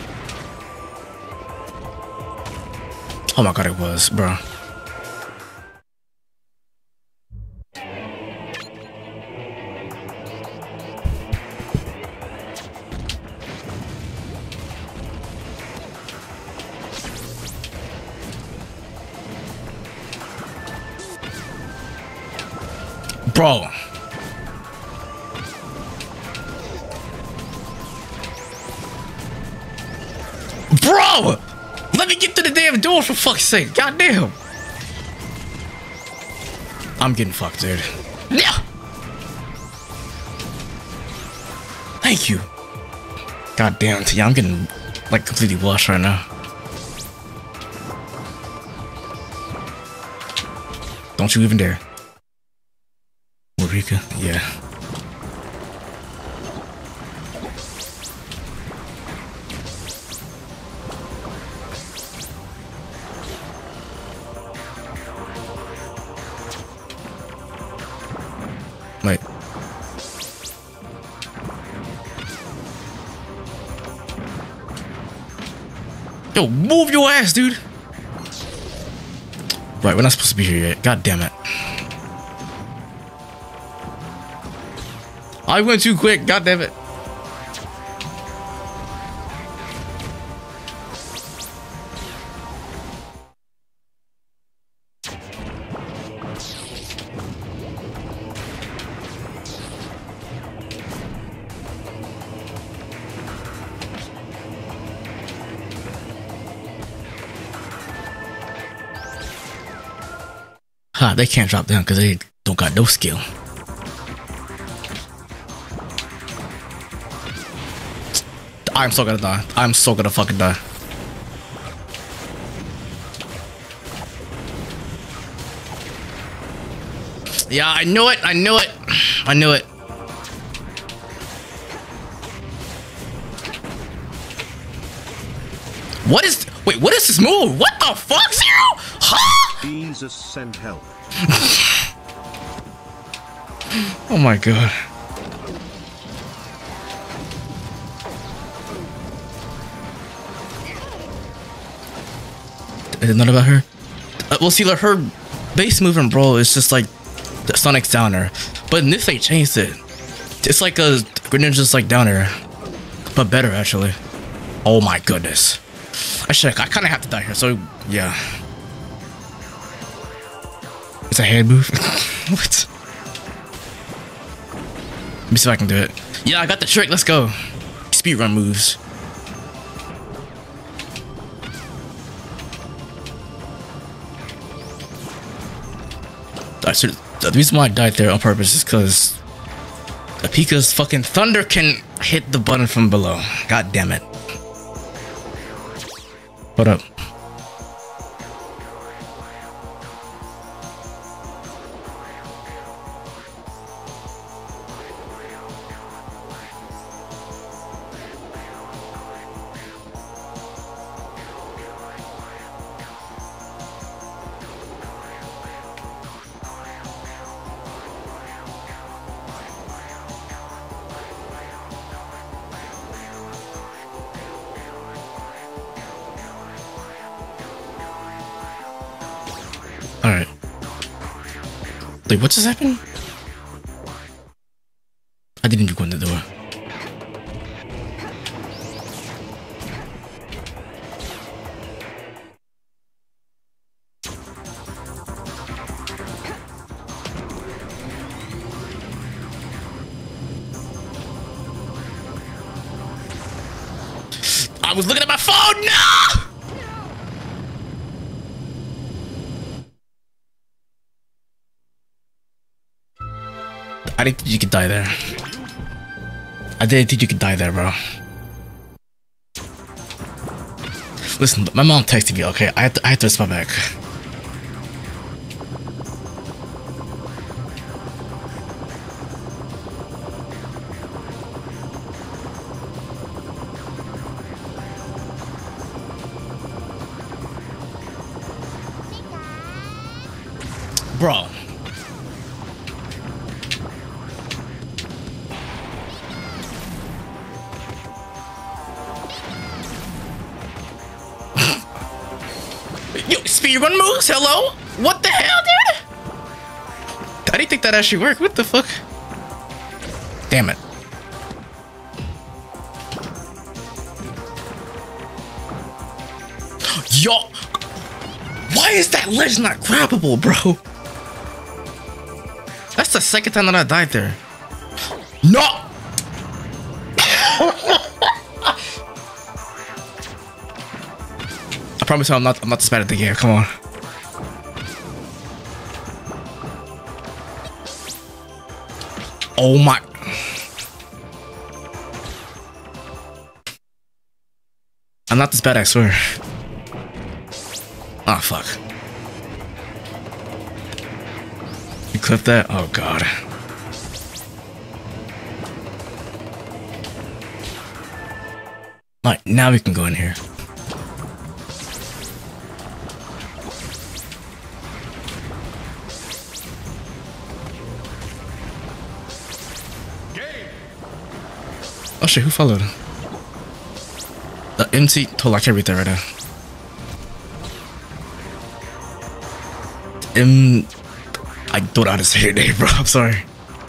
Oh my god, it was, bro. Bro. Bro! Let me get to the damn door for fuck's sake. Goddamn. I'm getting fucked, dude. Yeah. Thank you. Goddamn, yeah, I'm getting like completely washed right now. Don't you even dare. Marika, yeah. Wait. Yo, move your ass, dude. Right, we're not supposed to be here yet. God damn it. I went too quick. God damn it. Ha, they can't drop down because they don't got no skill. I'm so gonna die. I'm so gonna fucking die. Yeah, I knew it. I knew it. I knew it. What is... Wait, what is this move? What the fuck, Zero? Huh? Jesus send help. Oh my god. Is it not about her? Uh, well, see, like, her base move in Brawl is just like the Sonic's downer, but in this they changed it. It's like a Greninja's like downer, but better actually. Oh my goodness. I should. I kind of have to die here. So yeah. It's a hand move. What? Let me see if I can do it. Yeah, I got the trick. Let's go. Speedrun moves. So the reason why I died there on purpose is because Pika's fucking thunder can hit the button from below. God damn it. What up? Alright. Wait, what just happened? I didn't even go in the door. I was looking at my phone! No! I didn't think you could die there. I didn't think you could die there, bro. Listen, my mom texted me, okay? I have to, I have to respond back. Bro. Yo, speedrun moves? Hello? What the hell, dude? I didn't think that actually worked. What the fuck? Damn it. Yo! Why is that ledge not grabbable, bro? That's That's the second time that I died there. No! I promise you I'm not I'm not this bad at the game, come on. Oh my. I'm not this bad, I swear. Ah, oh, fuck. You clipped that? Oh, God. Alright, now we can go in here. Oh shit, who followed? The M C. Told I can't read that right now. M. I don't know how to say your name, bro. I'm sorry.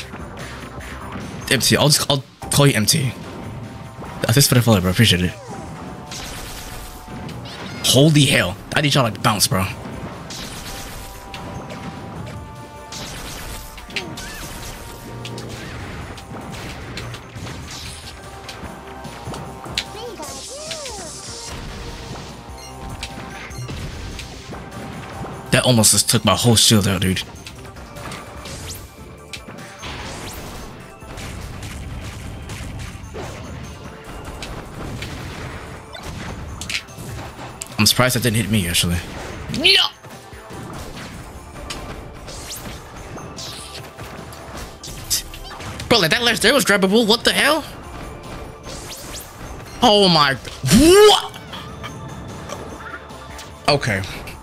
M T. I'll just I'll call you M T. Thanks for the follow, bro. Appreciate it. Holy hell! I need y'all like bounce, bro. That almost just took my whole shield out, dude. I'm surprised that didn't hit me, actually. Yeah. Bro, like that ledge there was grabbable. What the hell? Oh my. What? Okay.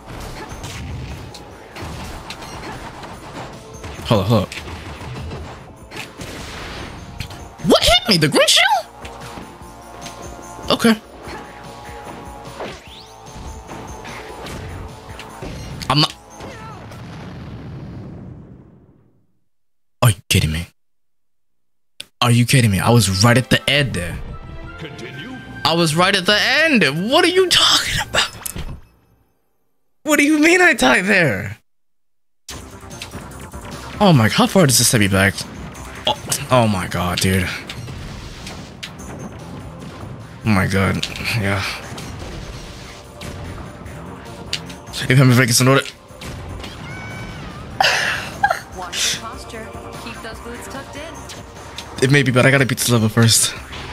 Hold up, hold up. What hit me? The green shield? Okay. I'm not. Are you kidding me? Are you kidding me? I was right at the end there. Continue. I was right at the end. What are you talking about? What do you mean I died there? Oh my, how far does this set me back? Oh, oh my god, dude. Oh my god, yeah. If I'm making some order. Watch your posture. Keep those boots tucked in. It may be, but I gotta beat this level first.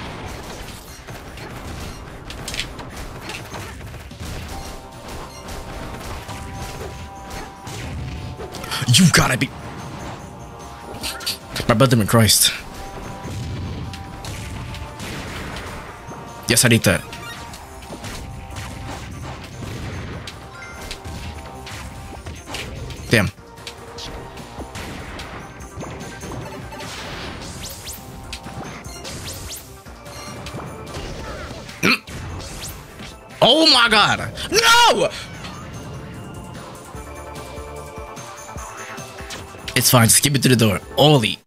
You gotta be. My brother in Christ. Yes, I need that. Damn. Oh my god. No! It's fine, just keep it to the door. Holy.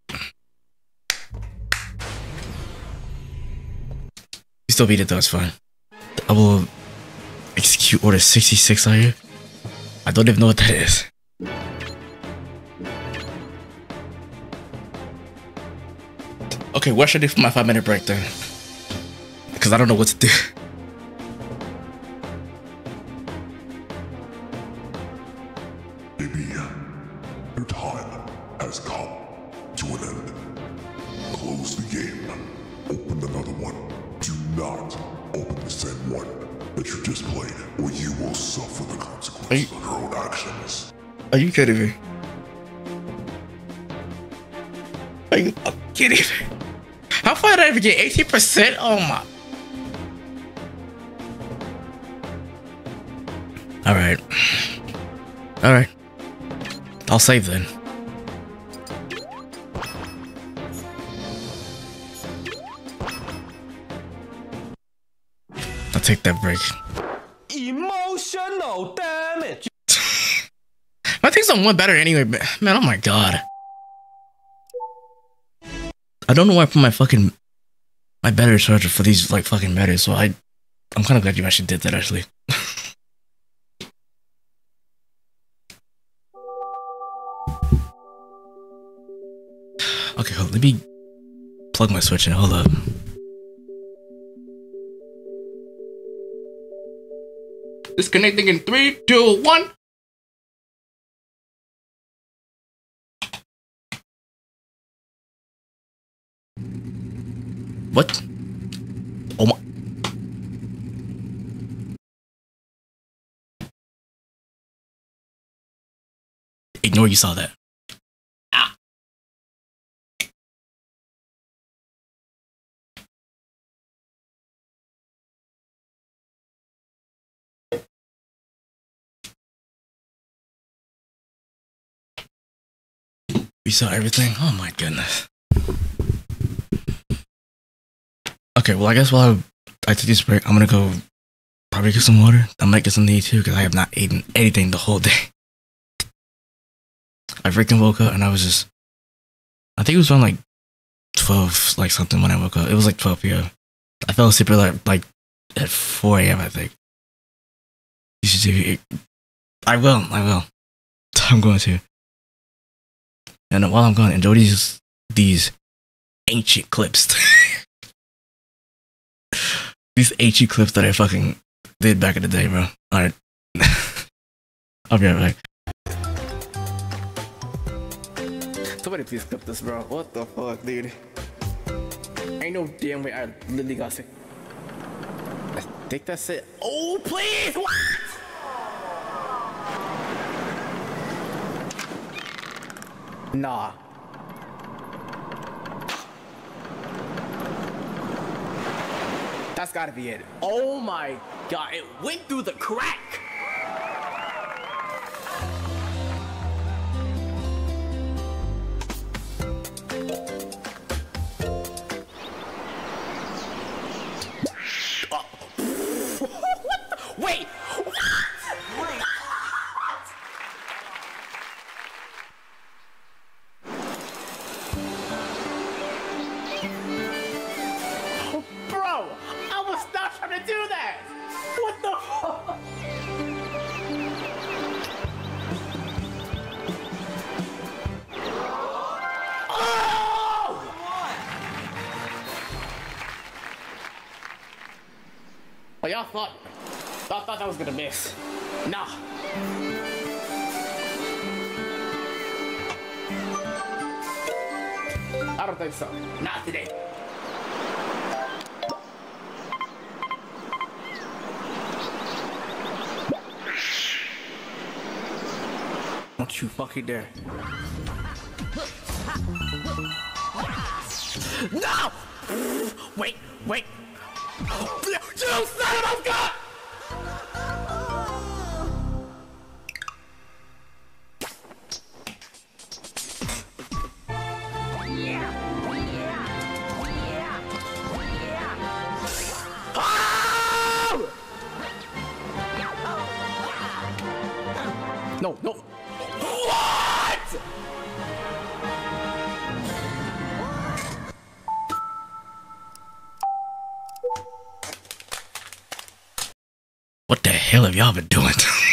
You still beat it though, it's fine. I will execute order sixty-six on you. I don't even know what that is. Okay, what should I do for my five minute break then? Because I don't know what to do. Maybe your time has come to an end. Close the game. Open another one. Do not open the same one that you just played, or you will suffer the consequences of your own actions. Are you kidding me? Are you kidding me? How far did I ever get? eighteen percent? Oh my. Alright. Alright. I'll save then. I'll take that break. Emotional damage. My thing's on one better anyway, man. Oh my god. I don't know why I put my fucking my battery charger for these like fucking batteries, so I I'm kind of glad you actually did that actually. let me plug my Switch in. Hold up. Disconnecting in three, two, one. What? Oh my. Ignore you saw that. Ah. We saw everything? Oh my goodness. Okay, well I guess while I, I take this break, I'm gonna go probably get some water. I might get something to eat too, because I have not eaten anything the whole day. I freaking woke up and I was just, I think it was around like twelve, like something when I woke up. It was like twelve p m I fell asleep at like, like at four a m I think. You should do it. I will, I will. I'm going to. And while I'm gone, enjoy these, these ancient clips. These ancient clips that I fucking did back in the day, bro. Alright. I'll be right back. Somebody please clip this, bro. What the fuck, dude? Ain't no damn way I literally got sick. I think that's it. Oh, please! What? Nah. That's gotta be it. Oh my god, it went through the crack! Wait! What? Wait! Oh, bro! I was not trying to do that! What the fuck? Oh! Oh, y'all thought... I thought that was gonna miss. Nah. I don't think so. Not today. Don't you fucking dare. No! Wait, wait. You son of a gun! No, no. What? What the hell have y'all been doing?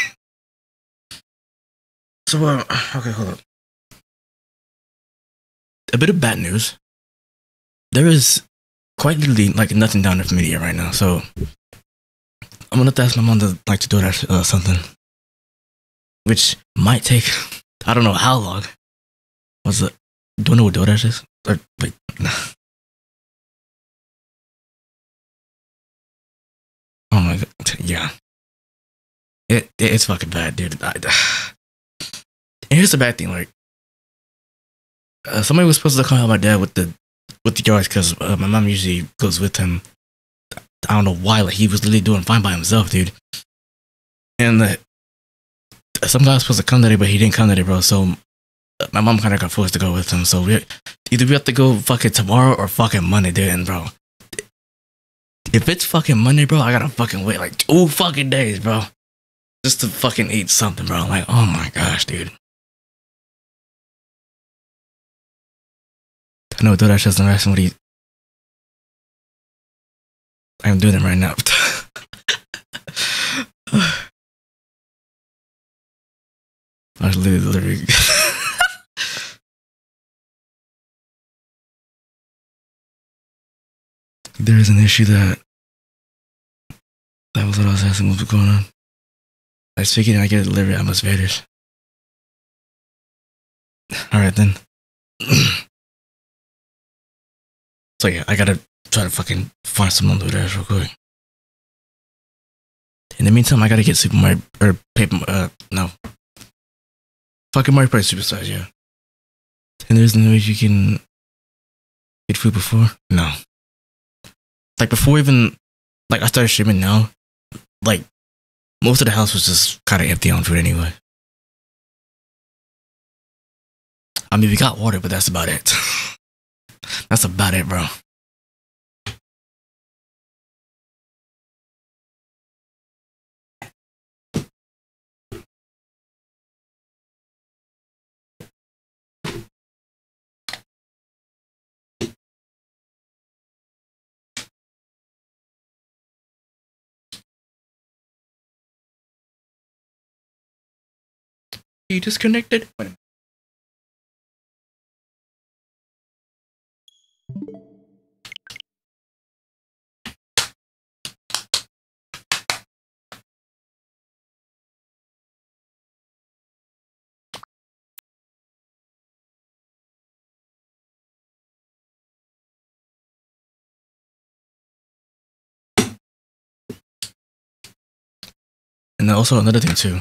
So, uh, okay, hold up. A bit of bad news. There is quite literally like nothing down there for me to eat right now, so I'm gonna have to ask my mom to like to do that uh, something. Which might take, I don't know how long. What's it? Do you know what DoorDash is? Or, wait. Oh my god. Yeah. It, it It's fucking bad, dude. I, and here's the bad thing, like, uh, somebody was supposed to come help my dad with the, with the yards, because uh, my mom usually goes with him. I don't know why, like, he was literally doing fine by himself, dude. And the, some guy was supposed to come today, but he didn't come today, bro. So my mom kind of got forced to go with him. So we either we have to go fucking tomorrow or fucking Monday, dude. And bro, if it's fucking Monday, bro, I gotta fucking wait like two fucking days, bro, just to fucking eat something, bro. Like, oh my gosh, dude. I know DoorDash doesn't rest somebody. I am doing it right now. I was literally, literally There's an issue that that was what I was asking what was going on. I was figuring I get delivery at Atmos Vaders. Alright then. So yeah, I gotta try to fucking find someone to do that real quick. In the meantime, I gotta get Super Mario or Paper uh no. Fucking Mario Party Superstars, yeah. And there's no way you can get food before? No. Like before even like I started streaming now, like most of the house was just kinda empty on food anyway. I mean we got water, but that's about it. That's about it, bro. You disconnected? Wait a minute. And then also another thing too.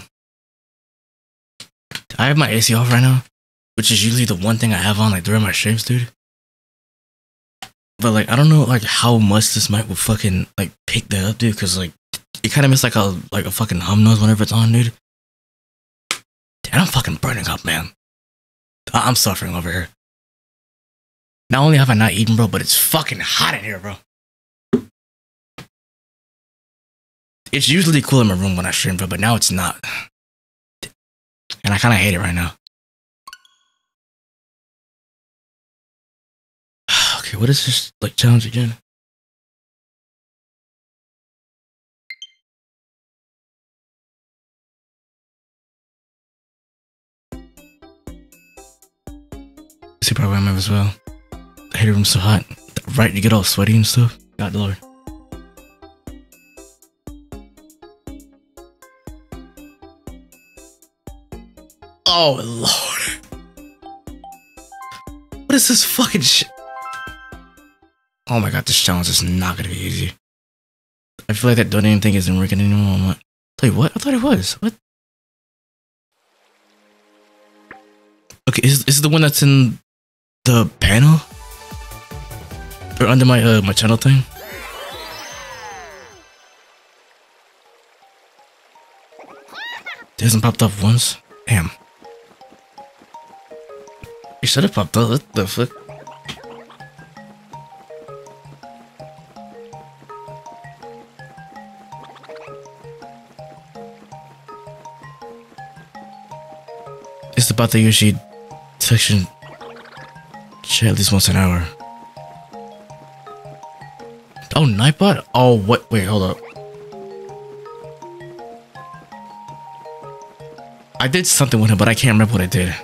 I have my A C off right now, which is usually the one thing I have on like during my streams, dude. But like I don't know like how much this mic will fucking like pick that up, dude, because like it kind of makes like a like a fucking hum noise whenever it's on, dude. Damn, I'm fucking burning up, man. I I'm suffering over here. Not only have I not eaten, bro, but it's fucking hot in here, bro. It's usually cool in my room when I stream, bro, but now it's not. And I kind of hate it right now. Okay, what is this like challenge again? See program as well. The hater room's so hot. Right, you get all sweaty and stuff. God lord. Oh lord. What is this fucking shit? Oh my god, this challenge is not gonna be easy. I feel like that donating thing isn't working anymore. I'm like, wait, what? I thought it was. What? Okay, is is the one that's in the panel? Or under my uh my channel thing? It hasn't popped up once? Damn. You should have popped up. What the fuck? It's about the usually section chat at least once an hour. Oh, Nightbot? Oh, what? Wait, hold up. I did something with him, but I can't remember what I did.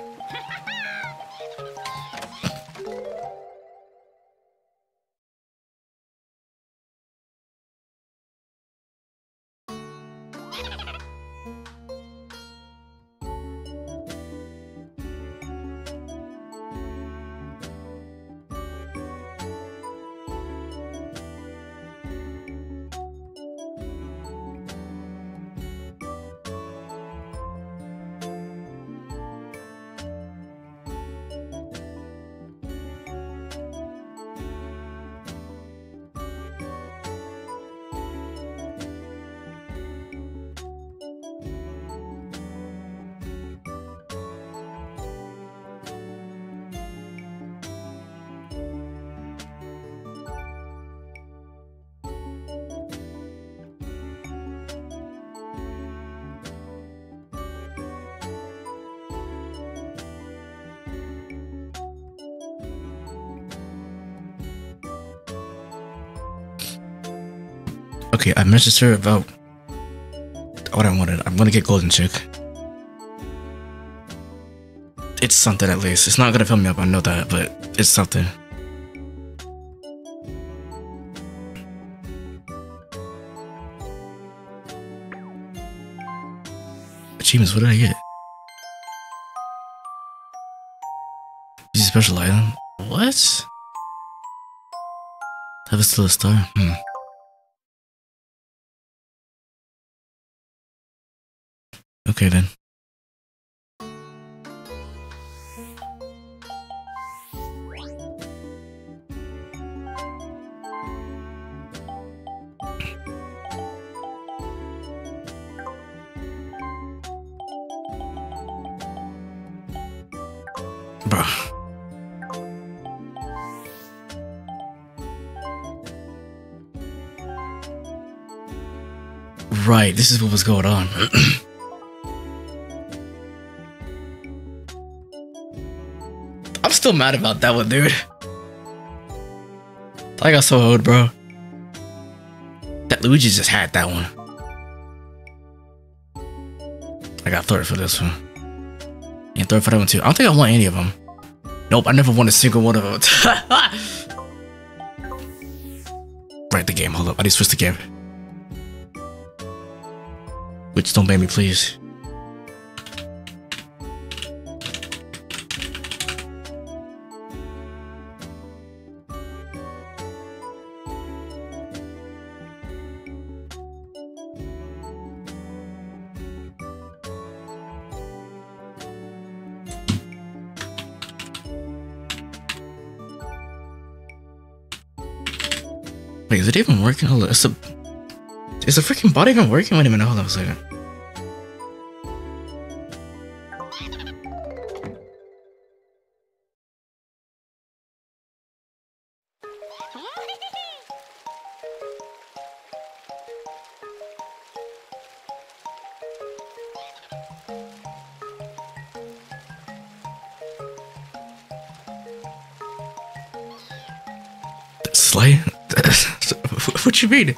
Okay, I messaged her about what I wanted. I'm gonna get Golden Chick. It's something at least. It's not gonna fill me up, I know that, but it's something. achievements. What did I get? Use a special item. What? Have a still a star? Hmm. Okay then. Bro. Right, this is what was going on. I'm still mad about that one, dude. I got so old, bro. That Luigi just had that one. I got third for this one. And third for that one too. I don't think I won any of them. Nope, I never won a single one of them. Right, the game. Hold up, I need to switch the game. Which don't ban me, please. Wait, is it even working? Hold on, it's a... Is the freaking bot even working? Wait a minute, hold on a second. Slay? What you mean?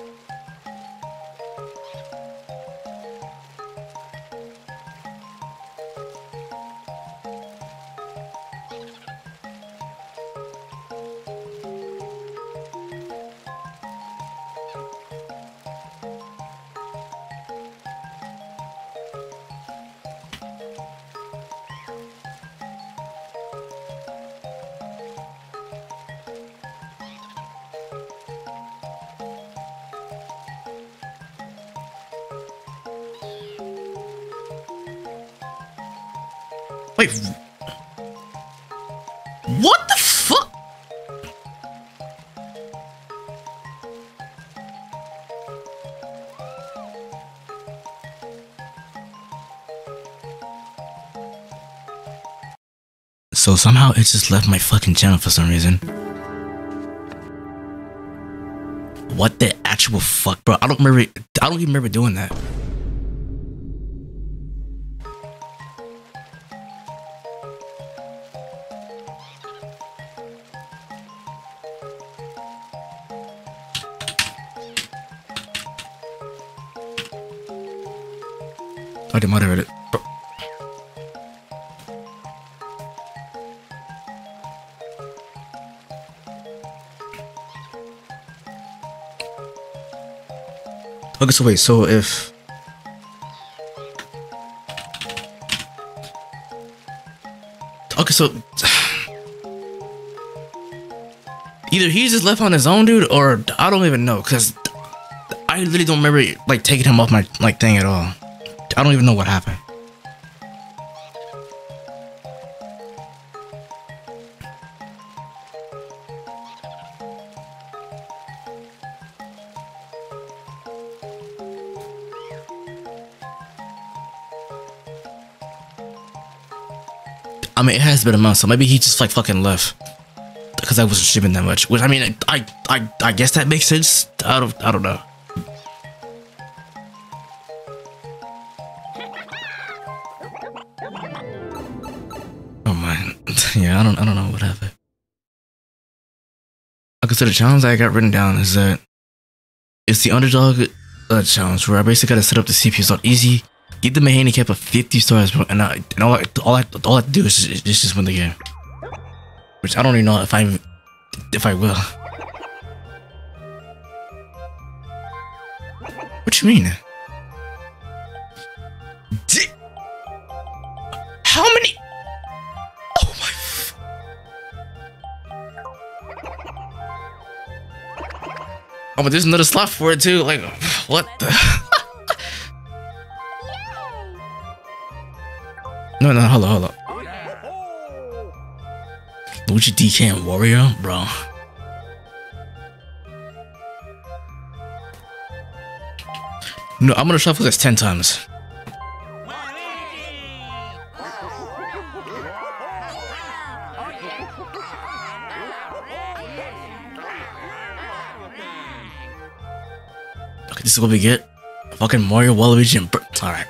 Wait, what the fuck? So somehow it just left my fucking channel for some reason. What the actual fuck, bro? I don't remember. I don't even remember doing that. I didn't moderate it. Bro. Okay, so wait, so if... Okay, so... Either he's just left on his own, dude, or I don't even know, because I literally don't remember, like, taking him off my, like, thing at all. I don't even know what happened. I mean, it has been a month, so maybe he just like fucking left because I wasn't streaming that much. Which I mean, I I I guess that makes sense. I don't I don't know. Oh man, yeah, I don't I don't know what happened. I consider the challenge I got written down is that it's the underdog uh, challenge where I basically gotta set up the C P Us on easy, give them a handicap of fifty stars, bro, and, I, and all I, all I all I have to do is just, is just win the game. Which I don't even know if I if I will. What you mean? D Oh, but there's another slot for it too. Like, what the? No, no, hold on, hold on. Luigi D K and Wario, bro. No, I'm gonna shuffle this ten times. Okay, this is what we get. Fucking Mario, Waluigi, and Br- alright.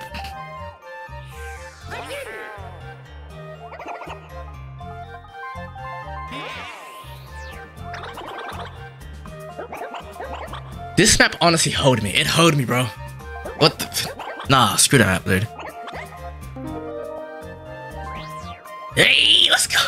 This map honestly hoed me. It hoed me, bro. What the? Nah, screw that, dude. Hey, let's go.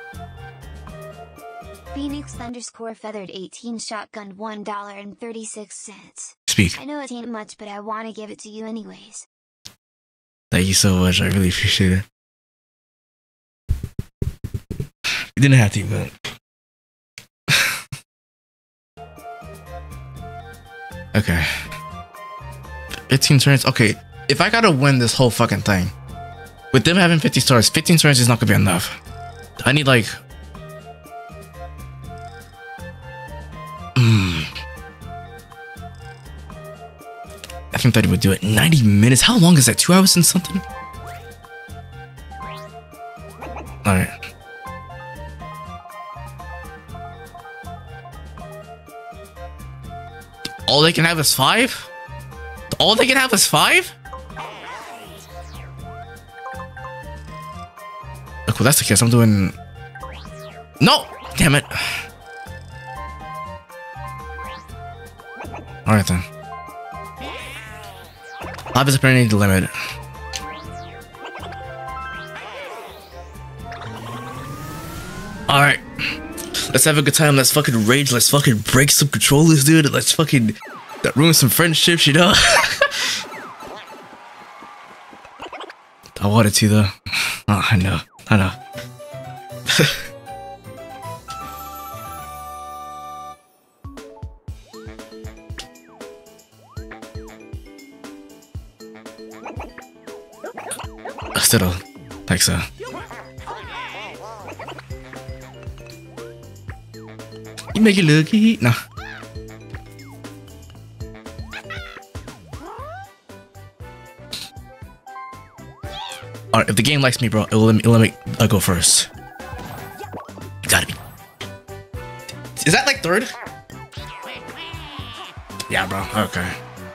Phoenix underscore feathered eighteen shotgun one dollar and thirty six cents. Speak. I know it ain't much, but I want to give it to you anyways. Thank you so much. I really appreciate it. You didn't have to, but. Okay. fifteen turns. Okay, if I gotta win this whole fucking thing, with them having fifty stars, fifteen turns is not gonna be enough. I need like. Mm, I think that it would do it. ninety minutes? How long is that? Two hours and something? Alright. All they can have is five? All they can have is five? Okay, well, that's the case. I'm doing... No! Damn it. Alright then. Five is apparently the limit. Alright. Let's have a good time. Let's fucking rage. Let's fucking break some controllers, dude. Let's fucking that ruin some friendships, you know? I wanted to, though. Oh, I know. I know. I still don't think so. You make it look easy. No. Alright, if the game likes me, bro, it will let me, it will let me uh, go first. You gotta be. Is that like third? Yeah, bro. Okay.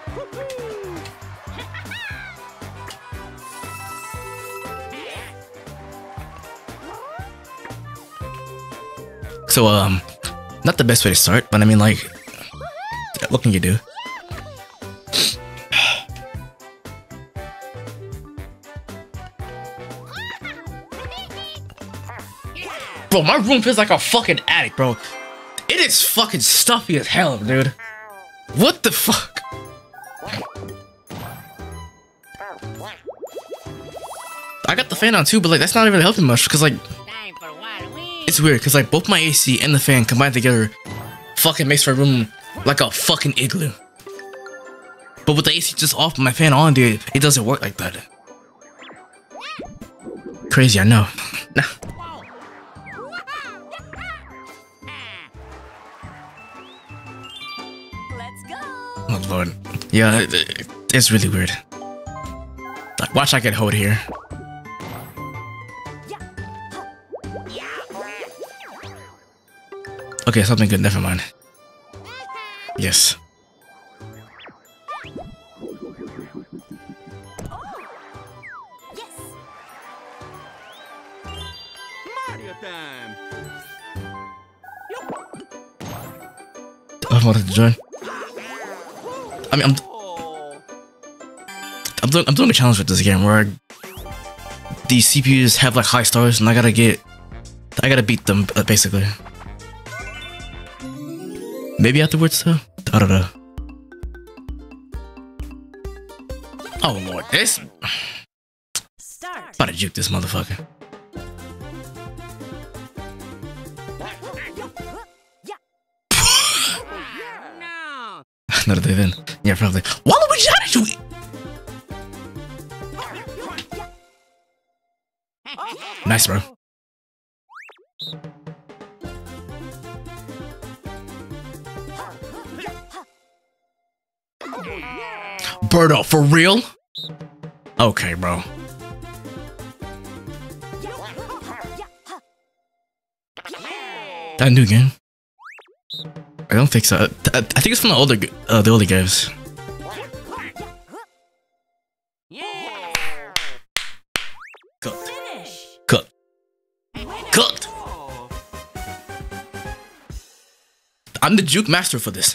So, um, not the best way to start, but I mean, like, what can you do? Bro, my room feels like a fucking attic, bro. It is fucking stuffy as hell, dude. What the fuck? I got the fan on too, but like, that's not even helping much, because like, it's weird, because like, both my A C and the fan combined together fucking makes my room like a fucking igloo. But with the A C just off, my fan on, dude, it doesn't work like that. Crazy, I know. Nah. Let's go. Oh lord. Yeah, it, it, it's really weird. Like, watch I get hold here. Okay, something good, never mind. Yes. Mario time. I wanted to join. I mean, I'm, I'm doing, I'm doing a challenge with this game where these C P Us have like high stars, and I gotta get, I gotta beat them uh, basically. Maybe afterwards, though. I don't know. Oh lord, this. Start. About to juke this motherfucker. No. Another day then. Yeah, probably. Waluigi! Nice, bro. Birdo, for real? Okay, bro. That new game? I don't think so. I, I think it's from the older, uh, the older games. Cooked. Cooked. Cooked. I'm the juke master for this.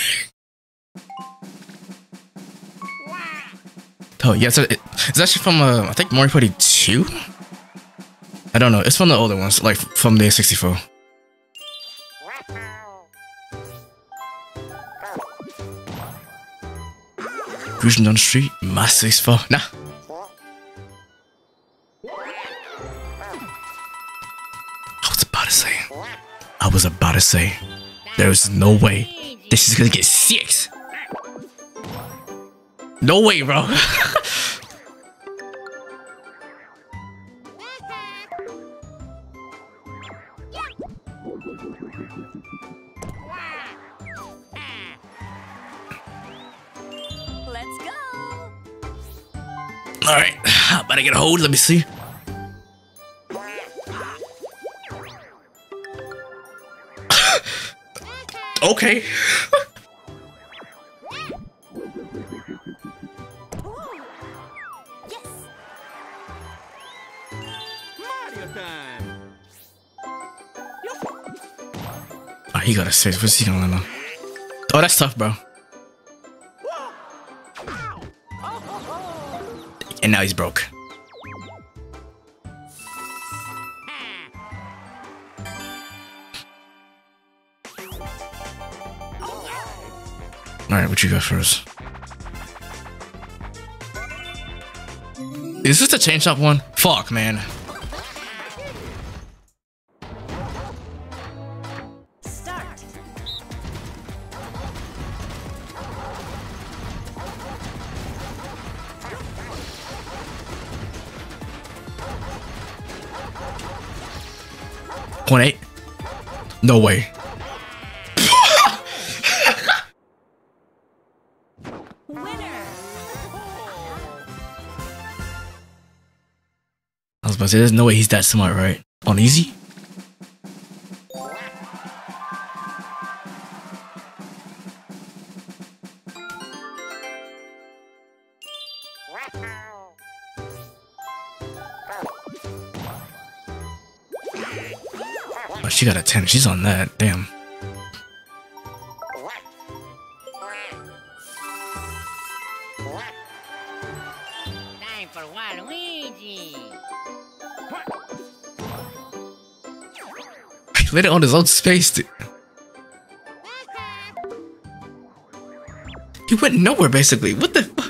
Oh, yeah, so it, it's actually from, uh, I think Mario Party two? I don't know, it's from the older ones, like from the sixty-four. Cruising down the street, my sixty-four, nah. I was about to say, I was about to say, there's no way this is gonna get six. No way, bro. Let's go. All right, about to get a hold. Let me see. Okay. Oh, he got a six. What's he gonna know? Oh, that's tough, bro. And now he's broke. Alright, what you got first? Is this the chain shop one? Fuck, man. Start. Point eight? No way. I was about to say, there's no way he's that smart, right? On easy? Oh, she got a ten. She's on that. Damn. Time for Waluigi. He lit it on his own space, dude. He went nowhere, basically. What the fuck?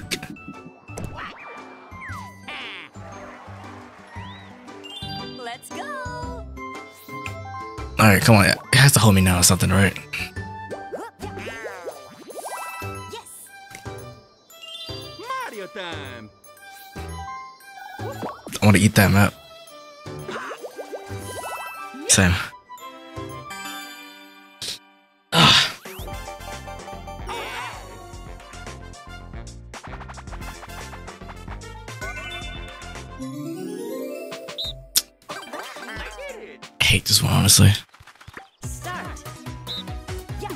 Let's go. Alright, come on. It has to hold me now or something, right? Yes. Mario time. I want to eat that map. Same. Ah. I hate this one, honestly. Start. Yeah.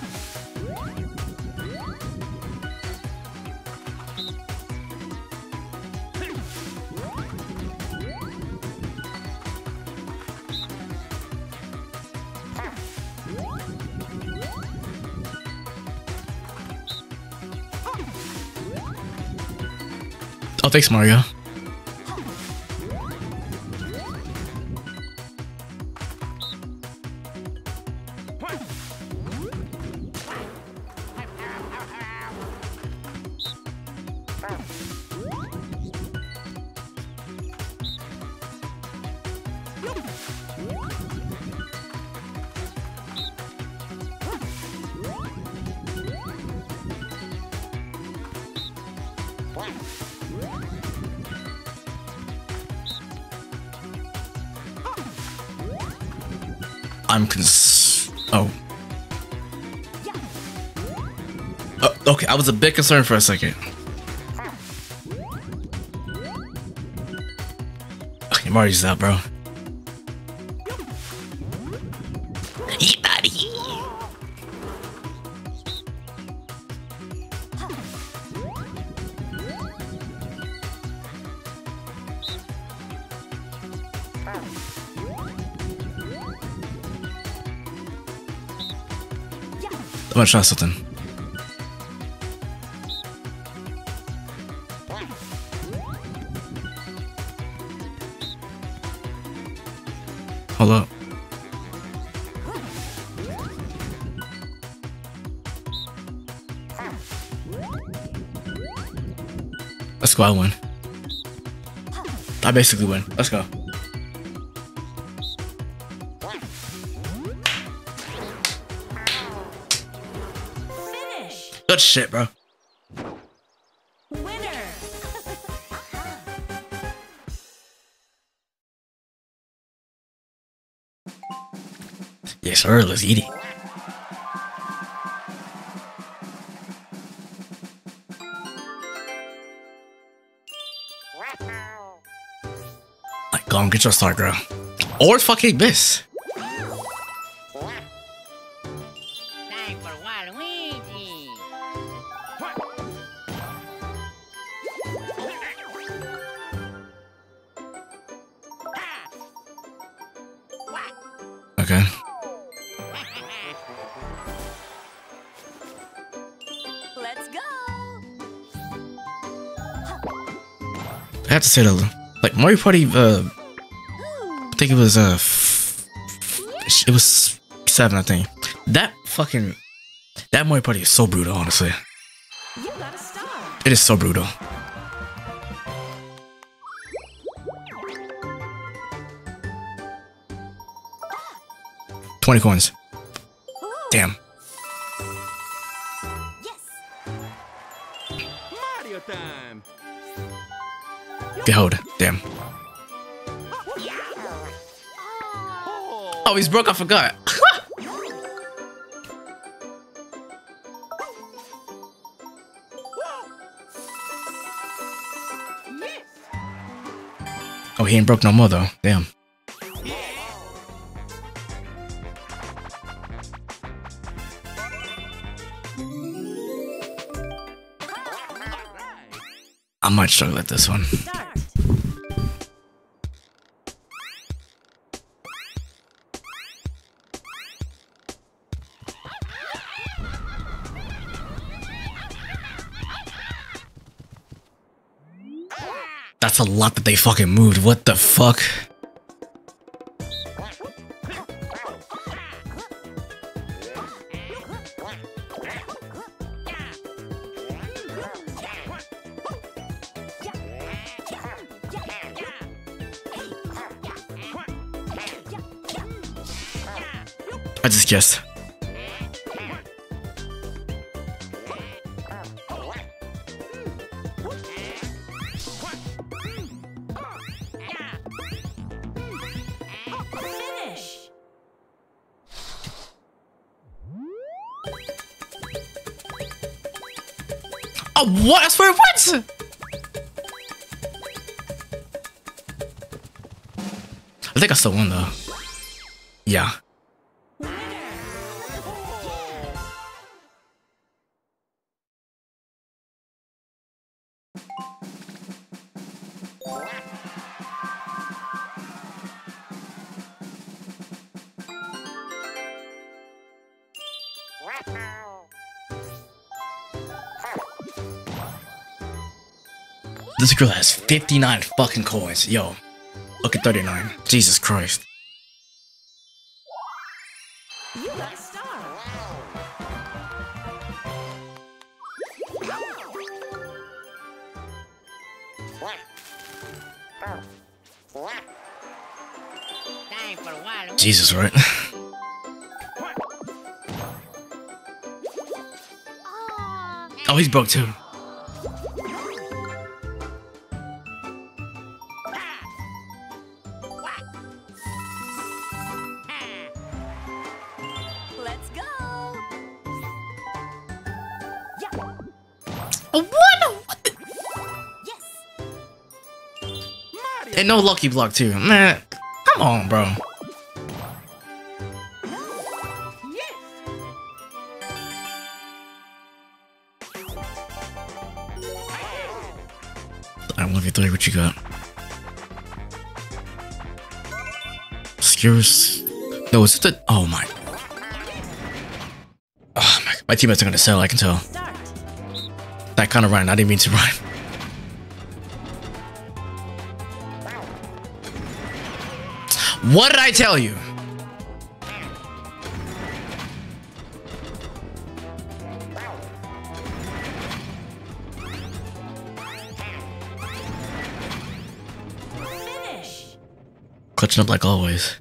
Oh, thanks, Mario. I'm cons- oh. Oh, okay, I was a bit concerned for a second. Okay, Mario's out, bro. Eat out of here. I'm gonna try something. Hold up. Let's go, I win. I basically win. Let's go. Finish. Good shit, bro. Winner. Yes, sir. Let's eat it. Like, go on, get your start, girl. Or fucking this. Time for Waluigi. Okay. Let's go. I have to say that, like, Mario Party, uh, I think it was, uh, f it was seven, I think. That fucking, that Mario Party is so brutal, honestly. You got a star. It is so brutal. twenty coins. Damn. Yes. Mario time. Get hold. Damn. Oh, he's broke. I forgot. Oh, he ain't broke no more though. Damn. I might struggle at this one. Start. That's a lot that they fucking moved. What the fuck? I just guessed. Finish. Oh, what? That's where it went! I think I still won though. Yeah. This girl has fifty-nine fucking coins. Yo, look at thirty-nine. Jesus Christ. You got a star. Time for Waluigi. Jesus, right? Oh, he's broke too. What? What the? And no lucky block too, man. Come on, bro. I one v three, what you got? Skewers. No, is it the. Oh my. Oh my. My teammates are gonna sell, I can tell. That kind of rhyme, I didn't mean to rhyme. What did I tell you? Finish. Clutching up like always.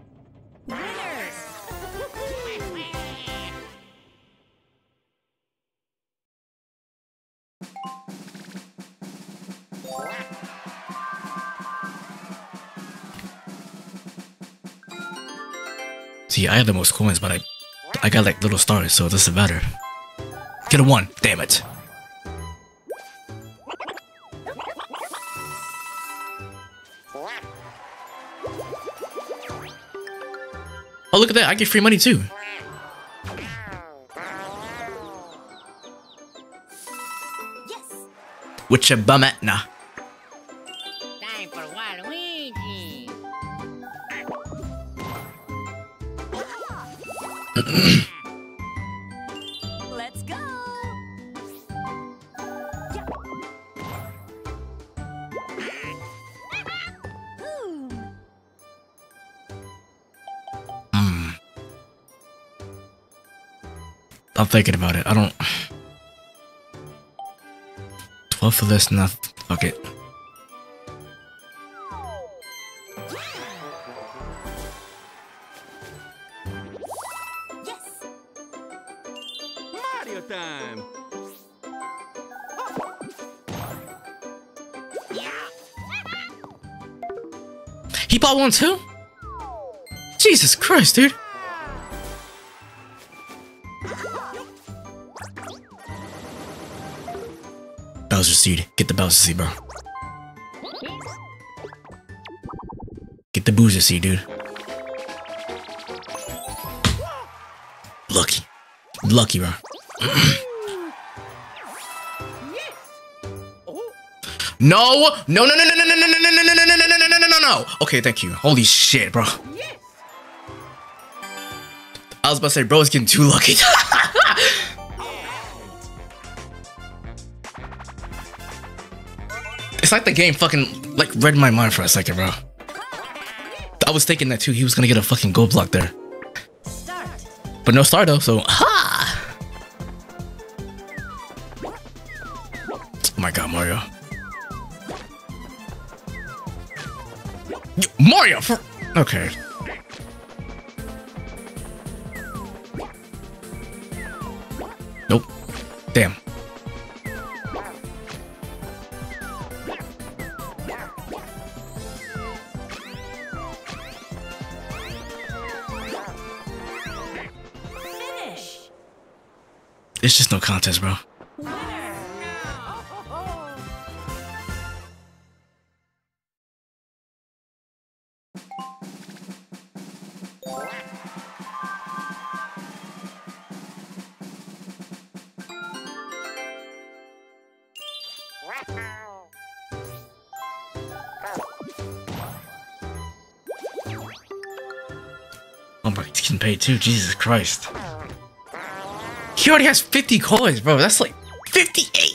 See, I have the most coins, but I I got like little stars, so it doesn't matter. Get a one, damn it. Oh, look at that, I get free money too. Yes. With your bum at nah. Time for Waluigi. Let's go. Boom. Hmm. I'm thinking about it. I don't. twelve for this, nah. Fuck it. Yes. Mario time. He bought one too? Jesus Christ, dude. Bowser seed. Get the Bowser seed, bro. Get the Boozer seed, dude. Lucky. Lucky, bro. No! No, no, no, no, no, no, no, no, no, no, no, no, no, no, no, no, no, no. Okay, thank you. Holy shit, bro. I was about to say, bro, is getting too lucky. It's like the game fucking, like, read my mind for a second, bro. I was thinking that too. He was gonna get a fucking gold block there. Start. But no star though, so ha! Oh my god, Mario. Mario! For okay. Nope. Damn. Finish. It's just no contest, bro. Oh my, he's getting paid too. Jesus Christ. He already has fifty coins, bro. That's like fifty-eight.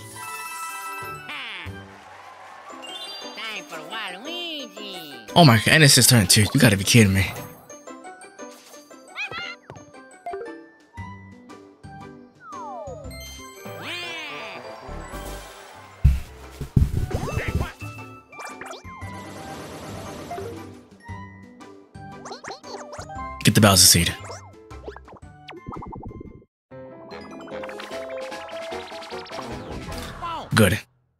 Time for Waluigi. Oh my god, and it's his turn too. You gotta be kidding me. Get the Bowser seed. Good.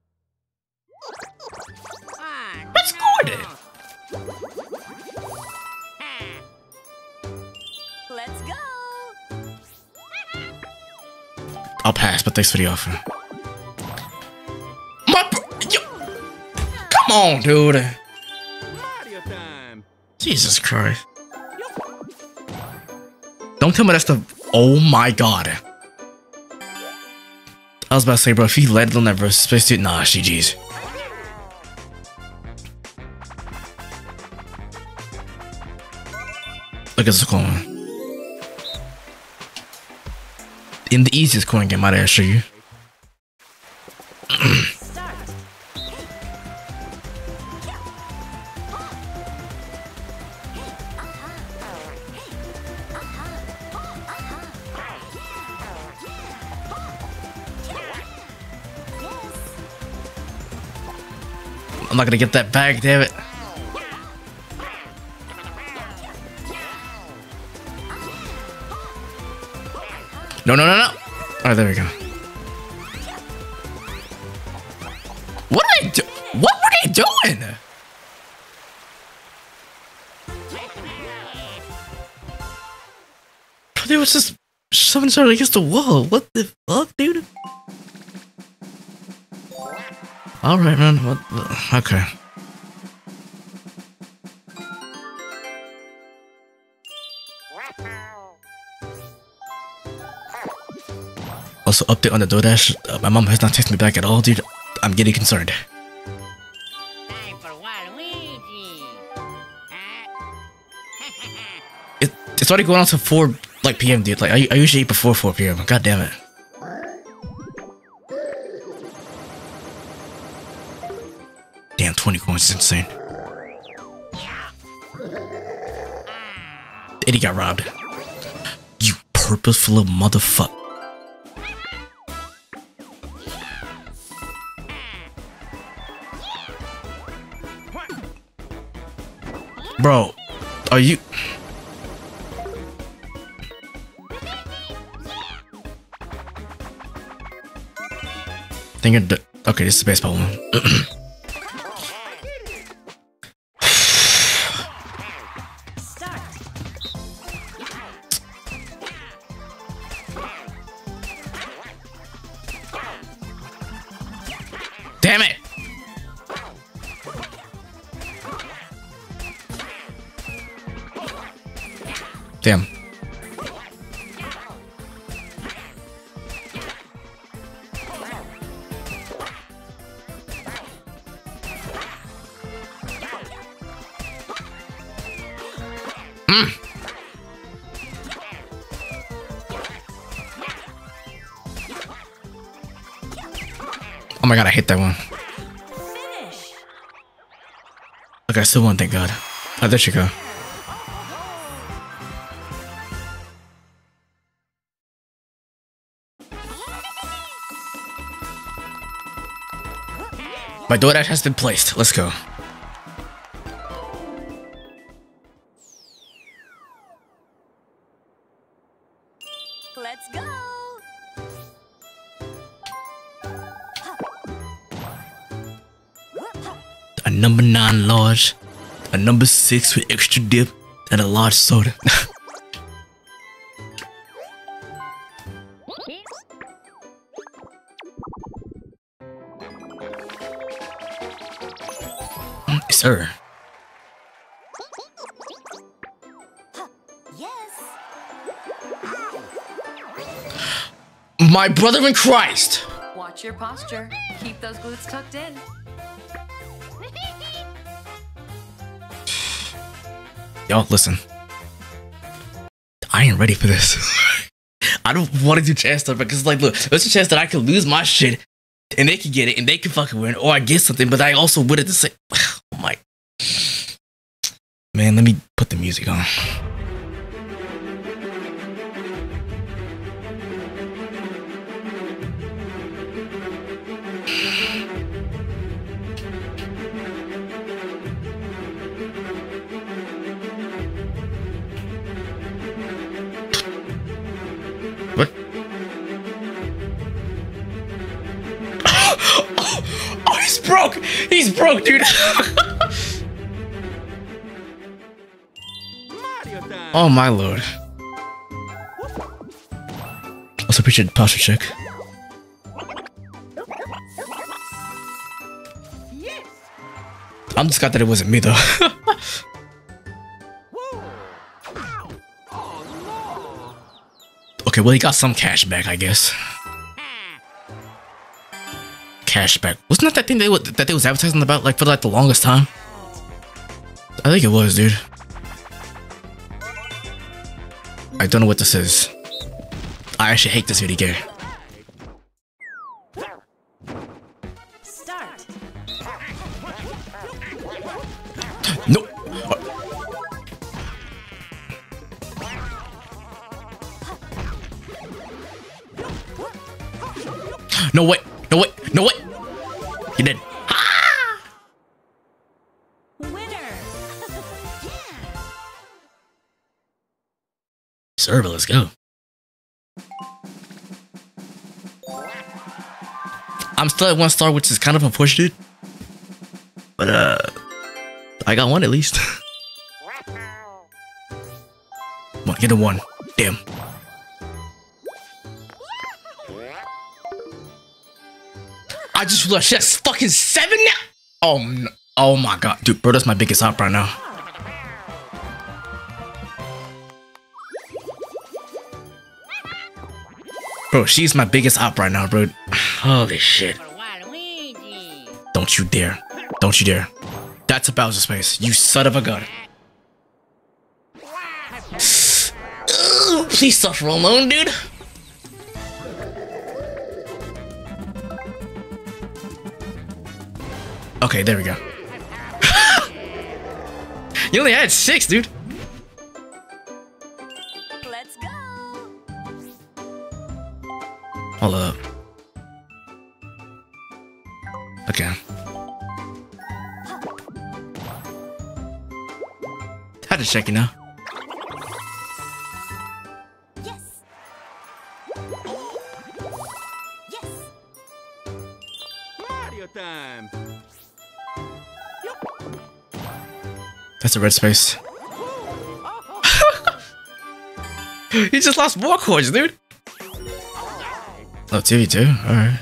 Let's go with it. Let's go. I'll pass, but thanks for the offer. Come on, dude. Mario time. Jesus Christ. Don't tell me that's the... Oh my god. I was about to say, bro, if he led on that versus Space Dude, nah, G G's. Look at this coin. In the easiest coin game, I'd show you. I'm not gonna get that bag, damn it. No, no, no, no. Alright, there we go. What are they do? What were they doing? They was just shoving each other against the wall. What the fuck, dude? Alright, man. What the? Okay. Also, update on the DoorDash. Uh, my mom has not texted me back at all, dude. I'm getting concerned. Time for Waluigi. It, it's already going on to four like p m, dude. Like I, I usually eat before four p m. God damn it. Damn, twenty coins is insane. Eddie got robbed. You purposeful motherfucker. Bro, are you... Think you're d- okay, this is the baseball one. Damn it! Damn. Mm. Oh my god, I hit that one. Okay, I still won, thank god. Oh, there you go. My DoorDash has been placed. Let's go. Let's go. A number nine large, a number six with extra dip, and a large soda. Sir. Yes. My brother in Christ. Watch your posture. Keep those glutes tucked in. Y'all, listen. I ain't ready for this. I don't want to do chance stuff because, like, look, there's a chance that I could lose my shit and they can get it and they can fucking win, or I get something, but I also win at the same. Oh my. Man, let me put the music on. What? Oh, oh, he's broke! He's broke, dude! Oh my lord. Also appreciate the posture check. Yes. I'm just glad that it wasn't me though. Okay, well he got some cash back, I guess. Cash back. Wasn't that that thing they w that they was advertising about like for like the longest time? I think it was, dude. I don't know what this is. I actually hate this video game. Start. No. No way. No way. No way. He did. Ah! Winner. Server, let's go. I'm still at one star, which is kind of unfortunate. But, uh, I got one at least. Come on, get a one. Damn. I just realized that's fucking seven now. Oh, no. Oh my god. Dude, bro, that's my biggest op right now. Bro, she's my biggest op right now, bro. Holy shit. Don't you dare. Don't you dare. That's a Bowser space. You son of a gun. Ugh, please suffer alone, dude. Okay, there we go. You only had six, dude. Let's go. Hold up. Okay. Had to check it now. Yes. Yes. Mario time. That's a red space. He just lost more coins, dude. Oh, T V two? Alright.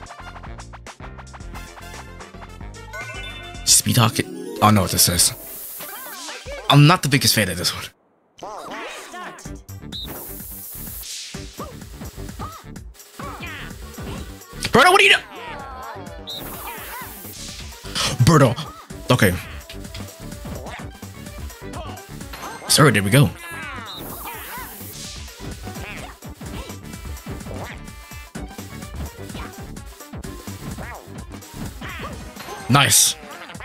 Speed Rocket. Oh, I know what this is. I'm not the biggest fan of this one. Birdo, what are you doing? Birdo. Okay. Sorry, there we go. Nice.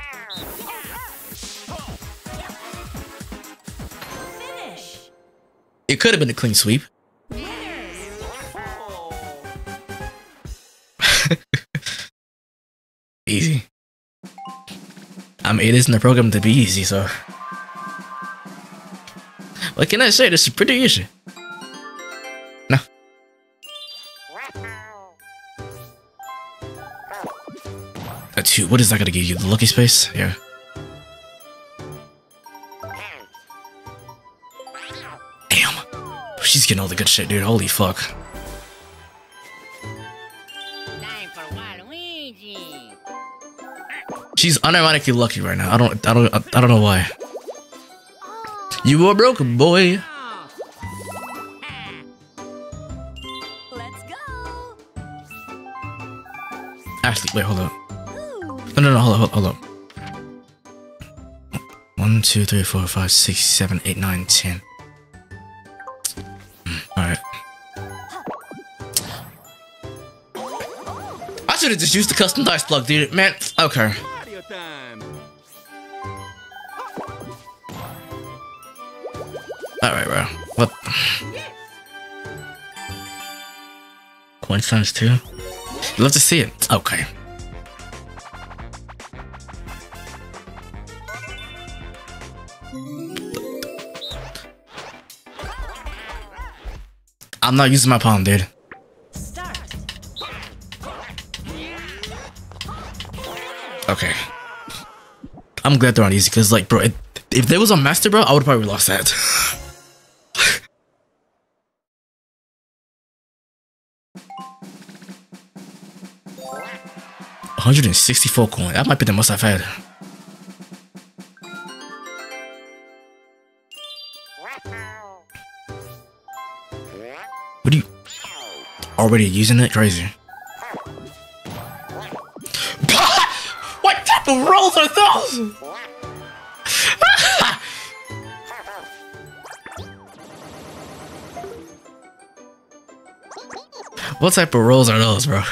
Finish. It could have been a clean sweep. Easy. I mean, it isn't a program to be easy, so. What can I say? This is pretty easy. No. A two. What is that gonna give you? The lucky space? Yeah. Damn. She's getting all the good shit, dude. Holy fuck. Time for Waluigi. She's unironically lucky right now. I don't. I don't. I don't know why. You were broken, boy. Let's go. Actually, wait, hold up. No, no, no, hold up, hold up. One, two, three, four, five, six, seven, eight, nine, ten. Alright. I should have just used the custom dice plug, dude. Man, okay. Mario time. Alright, bro. What? Coins times two? You love to see it. Okay. I'm not using my palm, dude. Start. Okay. I'm glad they're on easy, because, like, bro, it, if they was on master, bro, I would probably lost that. one hundred sixty-four coin. That might be the most I've had. already using it? Crazy. What type of rolls are those? What type of rolls are those, bro?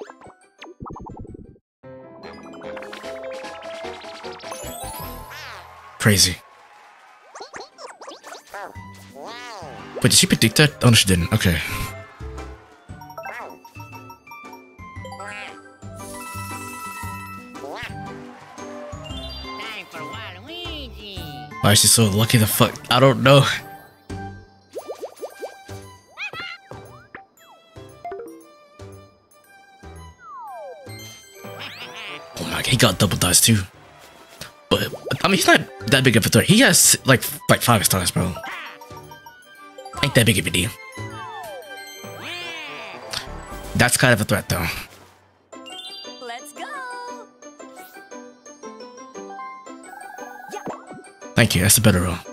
Crazy. Wait, did she predict that? Oh, no, she didn't. Okay. Time for Waluigi. Why is she so lucky the fuck? I don't know. Oh my god, he got double dice too. But I mean, he's not that big of a threat. He has like like five stars, bro. Ain't that big of a deal. That's kind of a threat, though. Let's go. Thank you. That's a better roll.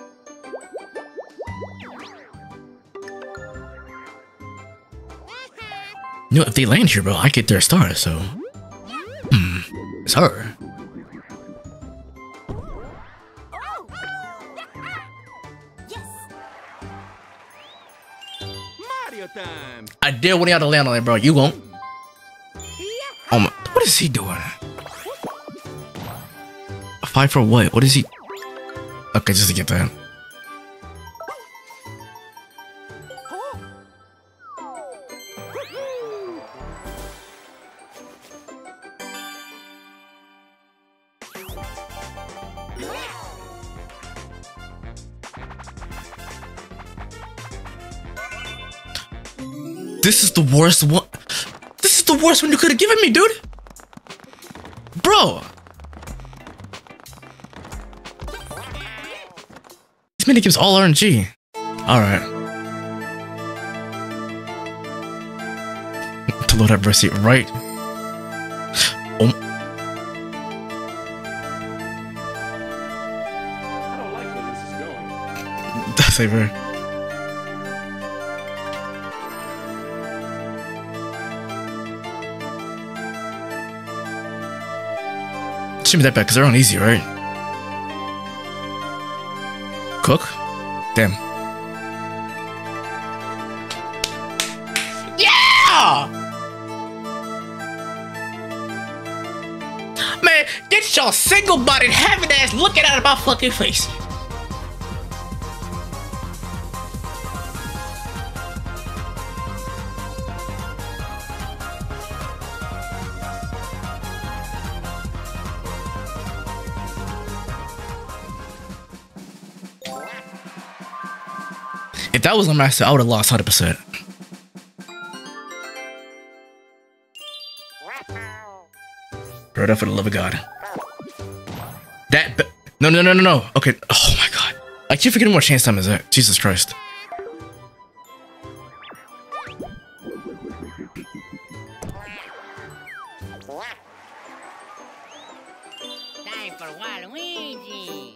You know, if they land here, bro, I get their star. So, hmm, it's her. Mario time. I dare one of y'all to land on it, bro. You won't. Oh my! What is he doing? A five for what? What is he? Okay, just to get that. This is the worst one. This is the worst one you could have given me, dude. Bro. This minigame's all R N G. Alright. To load up receipt, right? Oh. I don't like where this is going. That's a very. Shouldn't be that bad because they're on easy, right? Cook? Damn. Yeah! Man, get your single-bodied having ass looking out of my fucking face. If that was a master, I would have lost one hundred percent. Right up for the love of God. That. No, no, no, no, no. Okay. Oh my God. I keep forgetting what chance time is that. Jesus Christ. Time for Waluigi.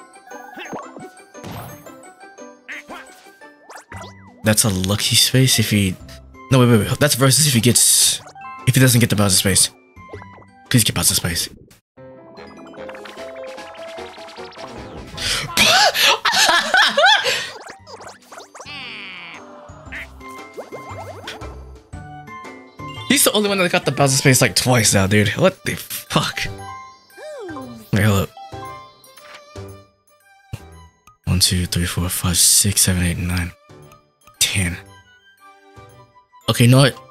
That's a lucky space if he... No, wait, wait, wait. That's versus if he gets... If he doesn't get the Bowser space. Please get Bowser space. He's the only one that got the Bowser space like twice now, dude. What the fuck? Wait, hold up. One, two, three, four, five, six, seven, eight, nine. ten. Okay, you know what?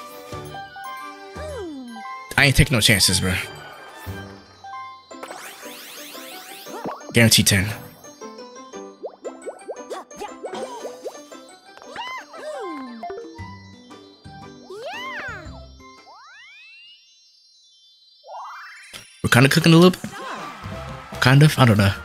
I ain't taking no chances, bro. Guarantee ten. We're kind of cooking a little bit. Kind of? I don't know.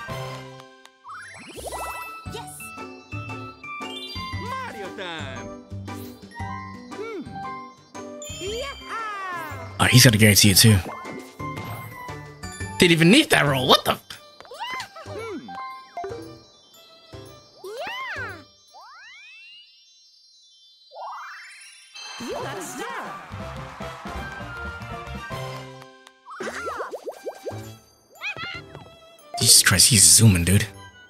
Oh, he's got to guarantee it too. Didn't even need that roll. What the? Jesus Christ, he's zooming, dude.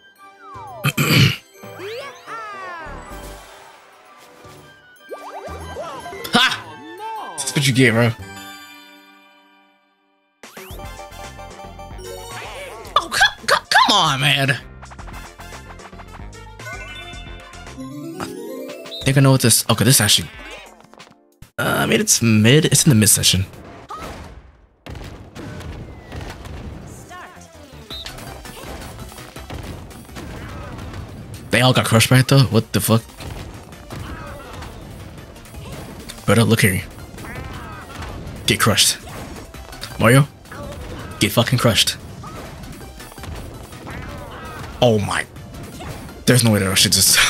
Ha! That's what you get, bro. Oh, come, come, come on, man. I think I know what this. Okay, this actually. Uh, I mean, it's mid. It's in the mid session. They all got crushed by it though? What the fuck? Brother, look here. Get crushed. Mario, get fucking crushed. Oh my. There's no way that I should just...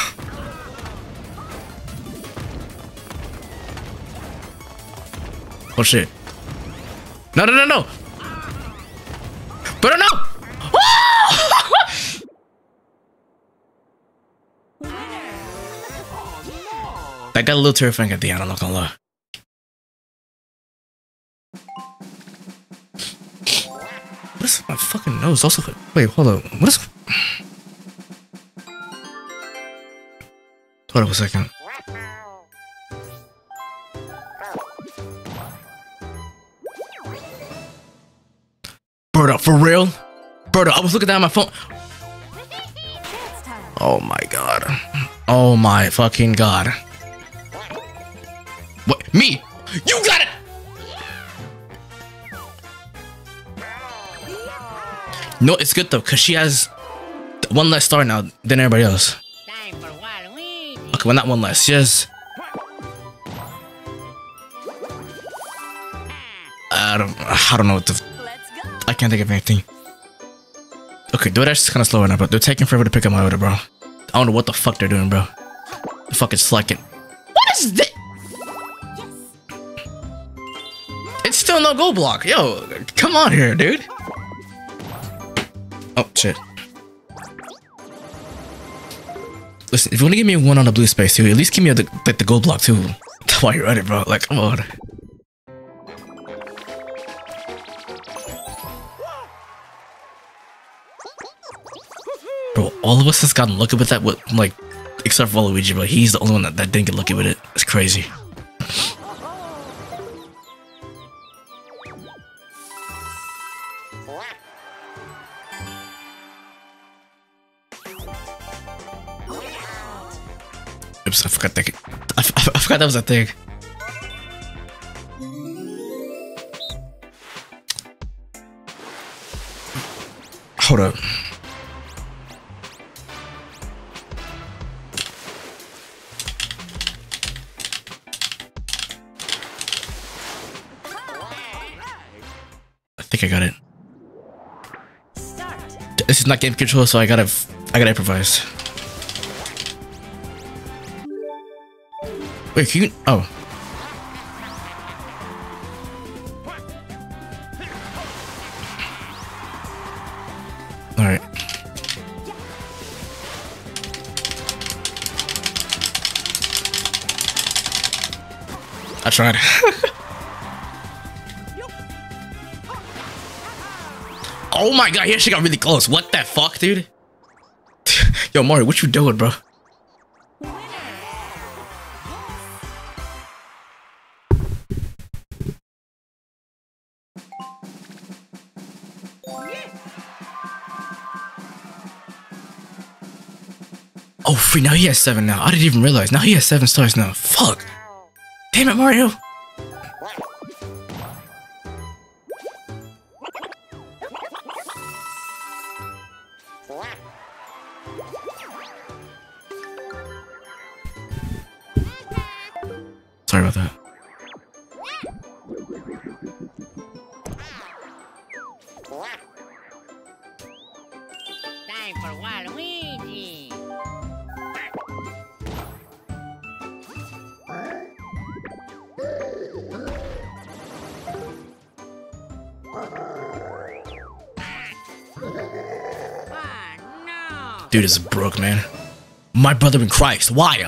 Oh shit. No, no, no, no! Brother, no! That got a little terrifying at the end, I'm not gonna lie. What is my fucking nose? Also, wait, hold on. What is. Hold up a second. Birdo, for real? Birdo, I was looking down at my phone. Oh my god. Oh my fucking god. What? Me? You got it! No, it's good though, because she has one less star now than everybody else. Okay, well, not one less. She has... I don't, I don't know what the... I can't think of anything. Okay, DoorDash is kind of slow right now, but they're taking forever to pick up my order, bro. I don't know what the fuck they're doing, bro. They're fucking slacking. What is this? It's still no gold block. Yo, come on here, dude. Oh, shit. Listen, if you want to give me one on the blue space, too, at least give me the, like, the gold block, too. While you're at it, bro. Like, come on. Bro, all of us has gotten lucky with that, with, like, except for Luigi, bro. He's the only one that, that didn't get lucky with it. It's crazy. Oops, I forgot that. I, I, I forgot that was a thing. Hold up. I think I got it. This is not game control, so I gotta, I gotta improvise. Wait, can you? Oh. All right. I tried. Oh my god, he actually got really close. What the fuck, dude? Yo, Mario, what you doing, bro? Oh, free, now he has seven now. I didn't even realize. Now he has seven stars now. Fuck. Damn it, Mario. Sorry about that. Time for Waluigi. Dude is broke, man. My brother in Christ. Why?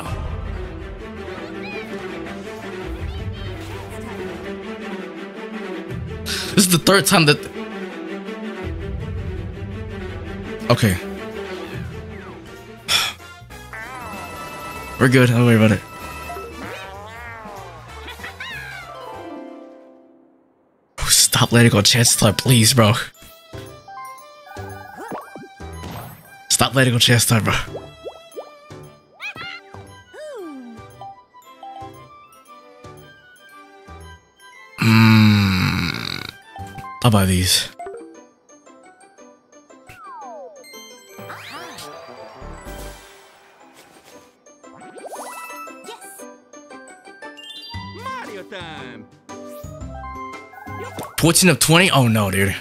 This is the third time that... Okay. We're good. Don't worry about it. Oh, stop letting go chance start, please, bro. Stop letting go chance start, bro. Mmm. I'll buy these. Mario time. fourteen of twenty? Oh no, dude.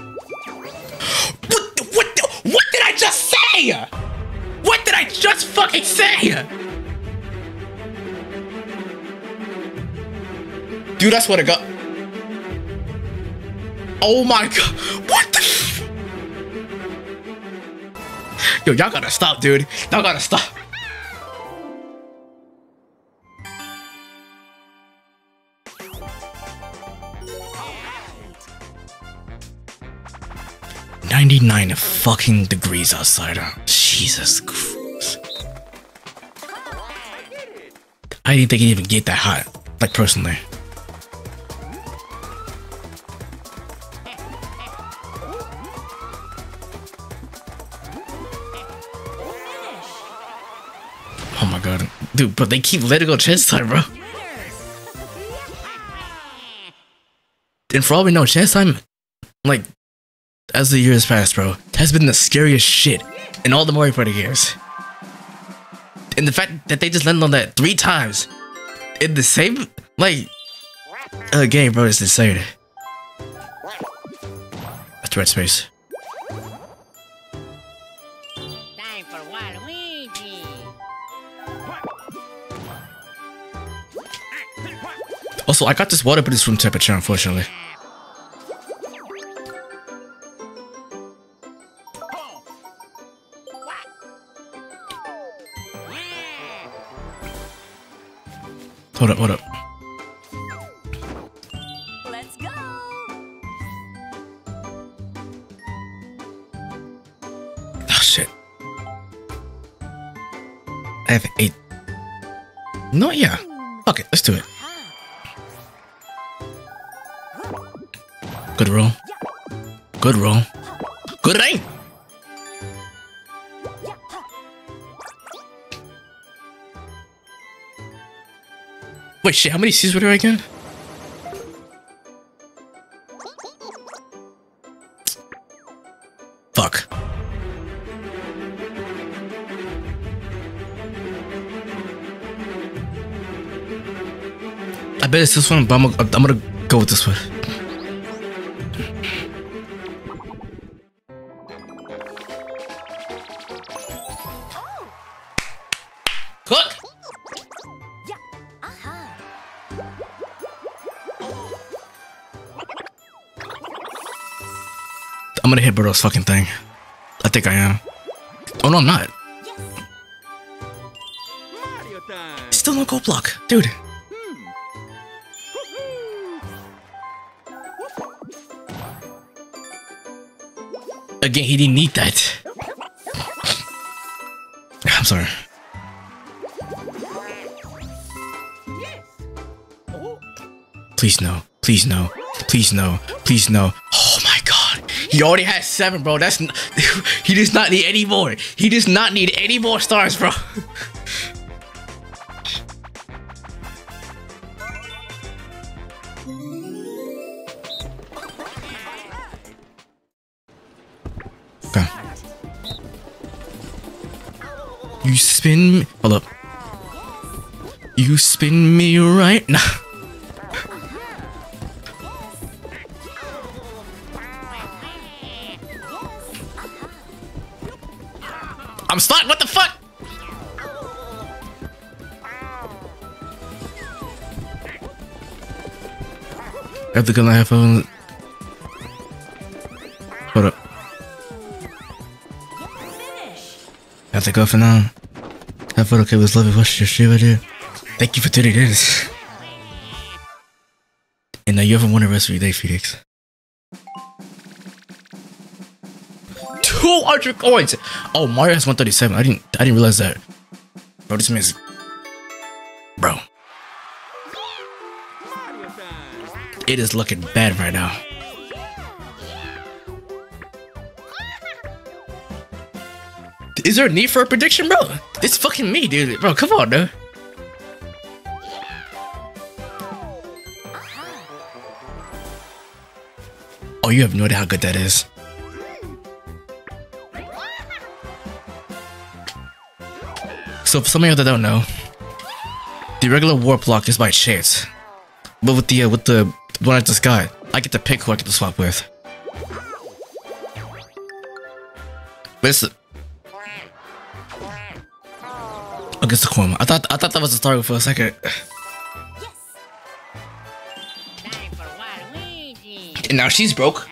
What the, what the, what did I just say? What did I just fucking say? Dude, that's what I got. Oh my god. What the f- Yo, y'all gotta stop, dude. Y'all gotta stop. ninety-nine fucking degrees outside. Jesus Christ. I didn't think it'd even get that hot. Like, personally. Oh my god. Dude, but they keep letting go chance time, bro. And for all we know, chance time, like, as the years pass, bro, has been the scariest shit in all the Mario Party games. And the fact that they just landed on that three times in the same, like, uh, game, bro, is insane. That's red space. Time for Waluigi. Also, I got this water, but it's room temperature, unfortunately. Hold up, hold up. Let's go. Oh shit. I have eight. No, yeah. Fuck it, let's do it. Good roll. Good roll. Good aim. Wait, shit, how many C's were there again? Fuck. I bet it's this one, but I'm gonna, I'm gonna go with this one. Cook! I'm gonna hit Burrow's fucking thing. I think I am. Oh no, I'm not. Mario time. Still no gold block, dude. Again, he didn't need that. I'm sorry. Please no. Please no. Please no. Please no. Oh my god. He already has seven, bro. That's n he does not need any more. He does not need any more stars, bro. Okay. You spin me. Hold up. You spin me right now. I'm stuck. What the fuck? I have to go have phone. Hold up. I have to go for now. Have fun. Okay, was lovely. Watch your stream, I did. Thank you for tuning in. And now you have a wonderful rest of your day, Phoenix. Two two hundred coins. Oh, Mario has one thirty-seven. I didn't I didn't realize that. Bro, this man's bro. It is looking bad right now. Is there a need for a prediction, bro? It's fucking me, dude. Bro, come on, dude. Oh, you have no idea how good that is. So for some of you that don't know, the regular warp lock is by chance. But with the uh, with the one I just got, I get to pick who I get to swap with. Listen. I guess the Korma. I thought I thought that was the start for a second. And now she's broke.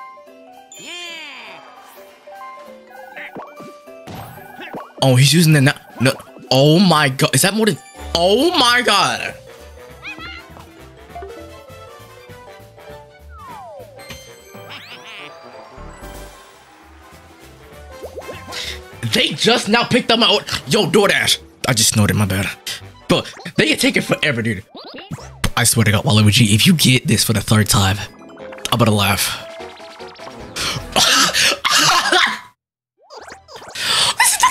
Oh, he's using the now. No. Oh my god. Is that more than? Oh my god. They just now picked up my order. Yo, DoorDash. I just snorted, my bad. Bro, they can take it forever, dude. I swear to God, Waluigi, if you get this for the third time, I'm gonna laugh. This is the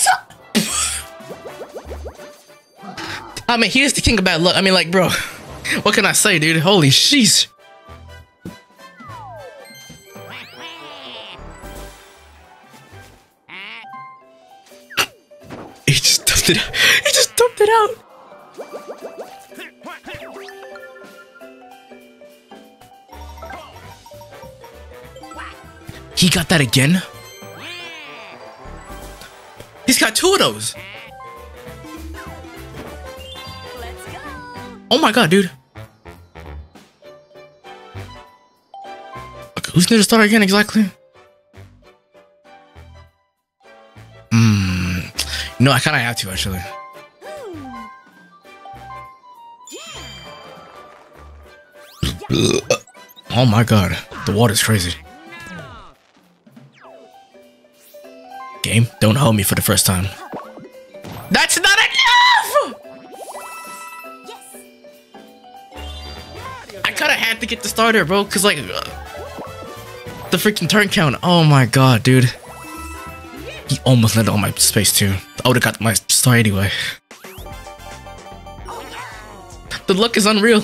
third time! I mean, here's the king of bad luck. I mean, like, bro, what can I say, dude? Holy sheesh. He just dumped it out. He just dumped it out. He got that again? He's got two of those. Oh my god, dude. Okay, who's near to start again exactly? Hmm. No, I kind of have to actually. Oh my god, the water's crazy. Game, don't hold me for the first time. That's not enough! I kinda had to get the starter, bro, cause like uh, the freaking turn count. Oh my god, dude. He almost landed on my space too. I would've got my star anyway. The luck is unreal.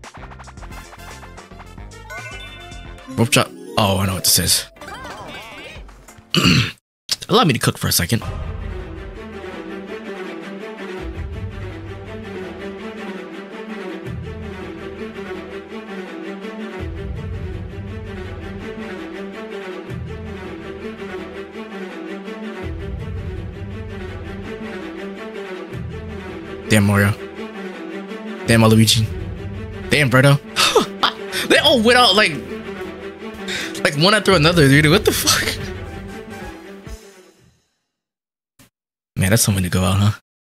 Rope chop. Oh, I know what this is. Allow me to cook for a second. Damn Mario. Damn Waluigi. Damn Bredo. They all went out like like one after another, dude. What the fuck? Man, that's something to go out, huh?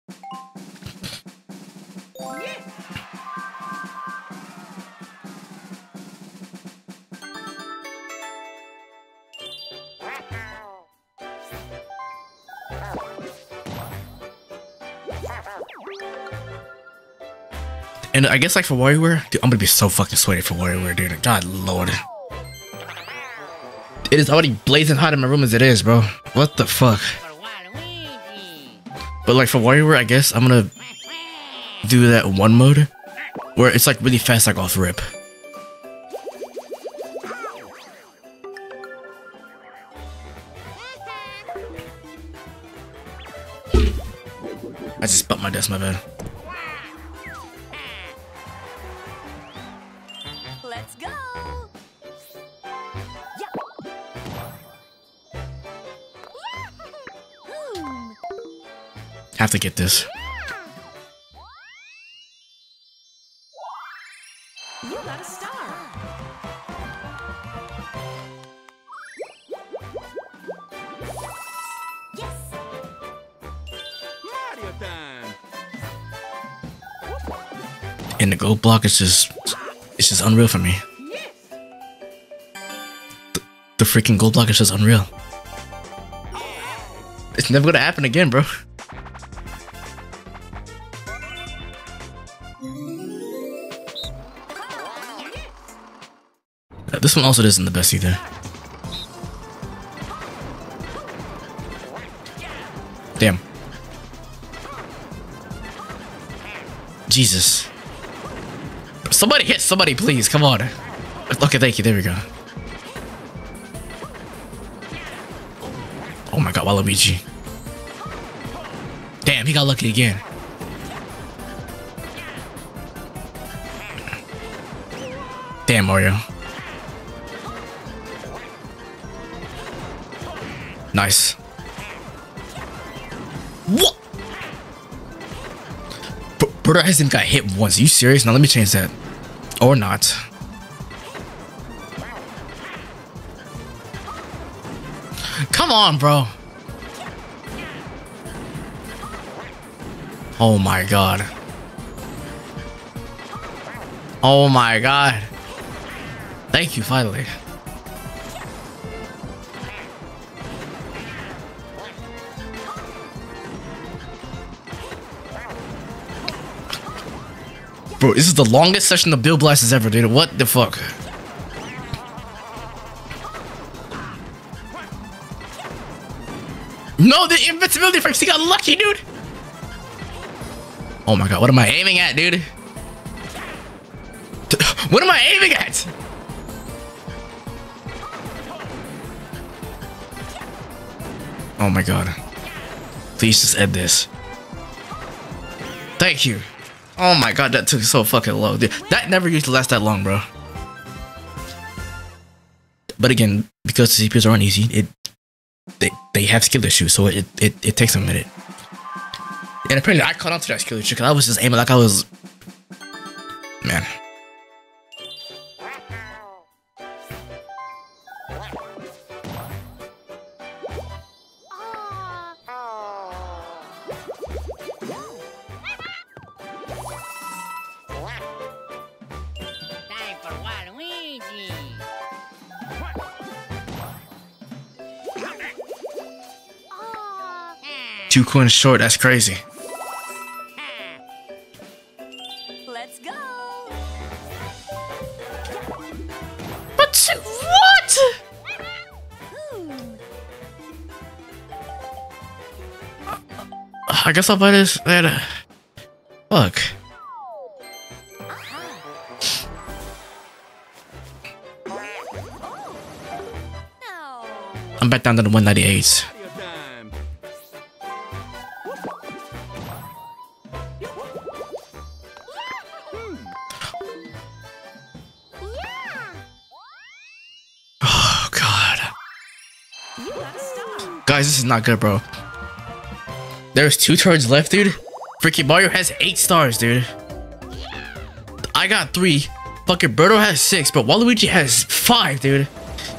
And I guess like for WarioWare, dude, I'm gonna be so fucking sweaty for WarioWare, dude. God lord. It is already blazing hot in my room as it is, bro. What the fuck? But like for WarioWare, I guess I'm gonna do that one mode where it's like really fast, like off rip. I just bumped my desk, my bad. Let's go. Have to get this. You got a star. Yes. Mario time. And the gold block is just, it's just unreal for me. The, the freaking gold block is just unreal. It's never gonna happen again, bro. Uh, This one also isn't the best either. Damn. Jesus. Somebody hit somebody, please. Come on. Okay, thank you. There we go. Oh my god, Waluigi. Damn, he got lucky again. Damn, Mario. Nice. What? Birdo hasn't got hit once. Are you serious? Now let me change that. Or not. Come on, bro. Oh my god. Oh my god. Thank you, finally. Bro, this is the longest session of Bill Blast has ever, dude. What the fuck? No, the invincibility freaks. He got lucky, dude. Oh my god, what am I aiming at, dude? What am I aiming at? Oh my god. Please just end this. Thank you. Oh my god, that took so fucking low, dude. That never used to last that long, bro. But again, because the C P Us aren't easy, it they they have skill issues, so it it, it takes a minute. And apparently I caught on to that skill issue because I was just aiming like I was, man. Time for Waluigi. Two coins short, that's crazy. Let's go. What? What? I guess I'll buy this. That, fuck. No. I'm back down to the one ninety-eights. Mario time. Oh god. You gotta stop. Guys, this is not good, bro. There's two turns left, dude. Freaking Mario has eight stars, dude. I got three. Fucking Birdo has six, but Waluigi has five, dude.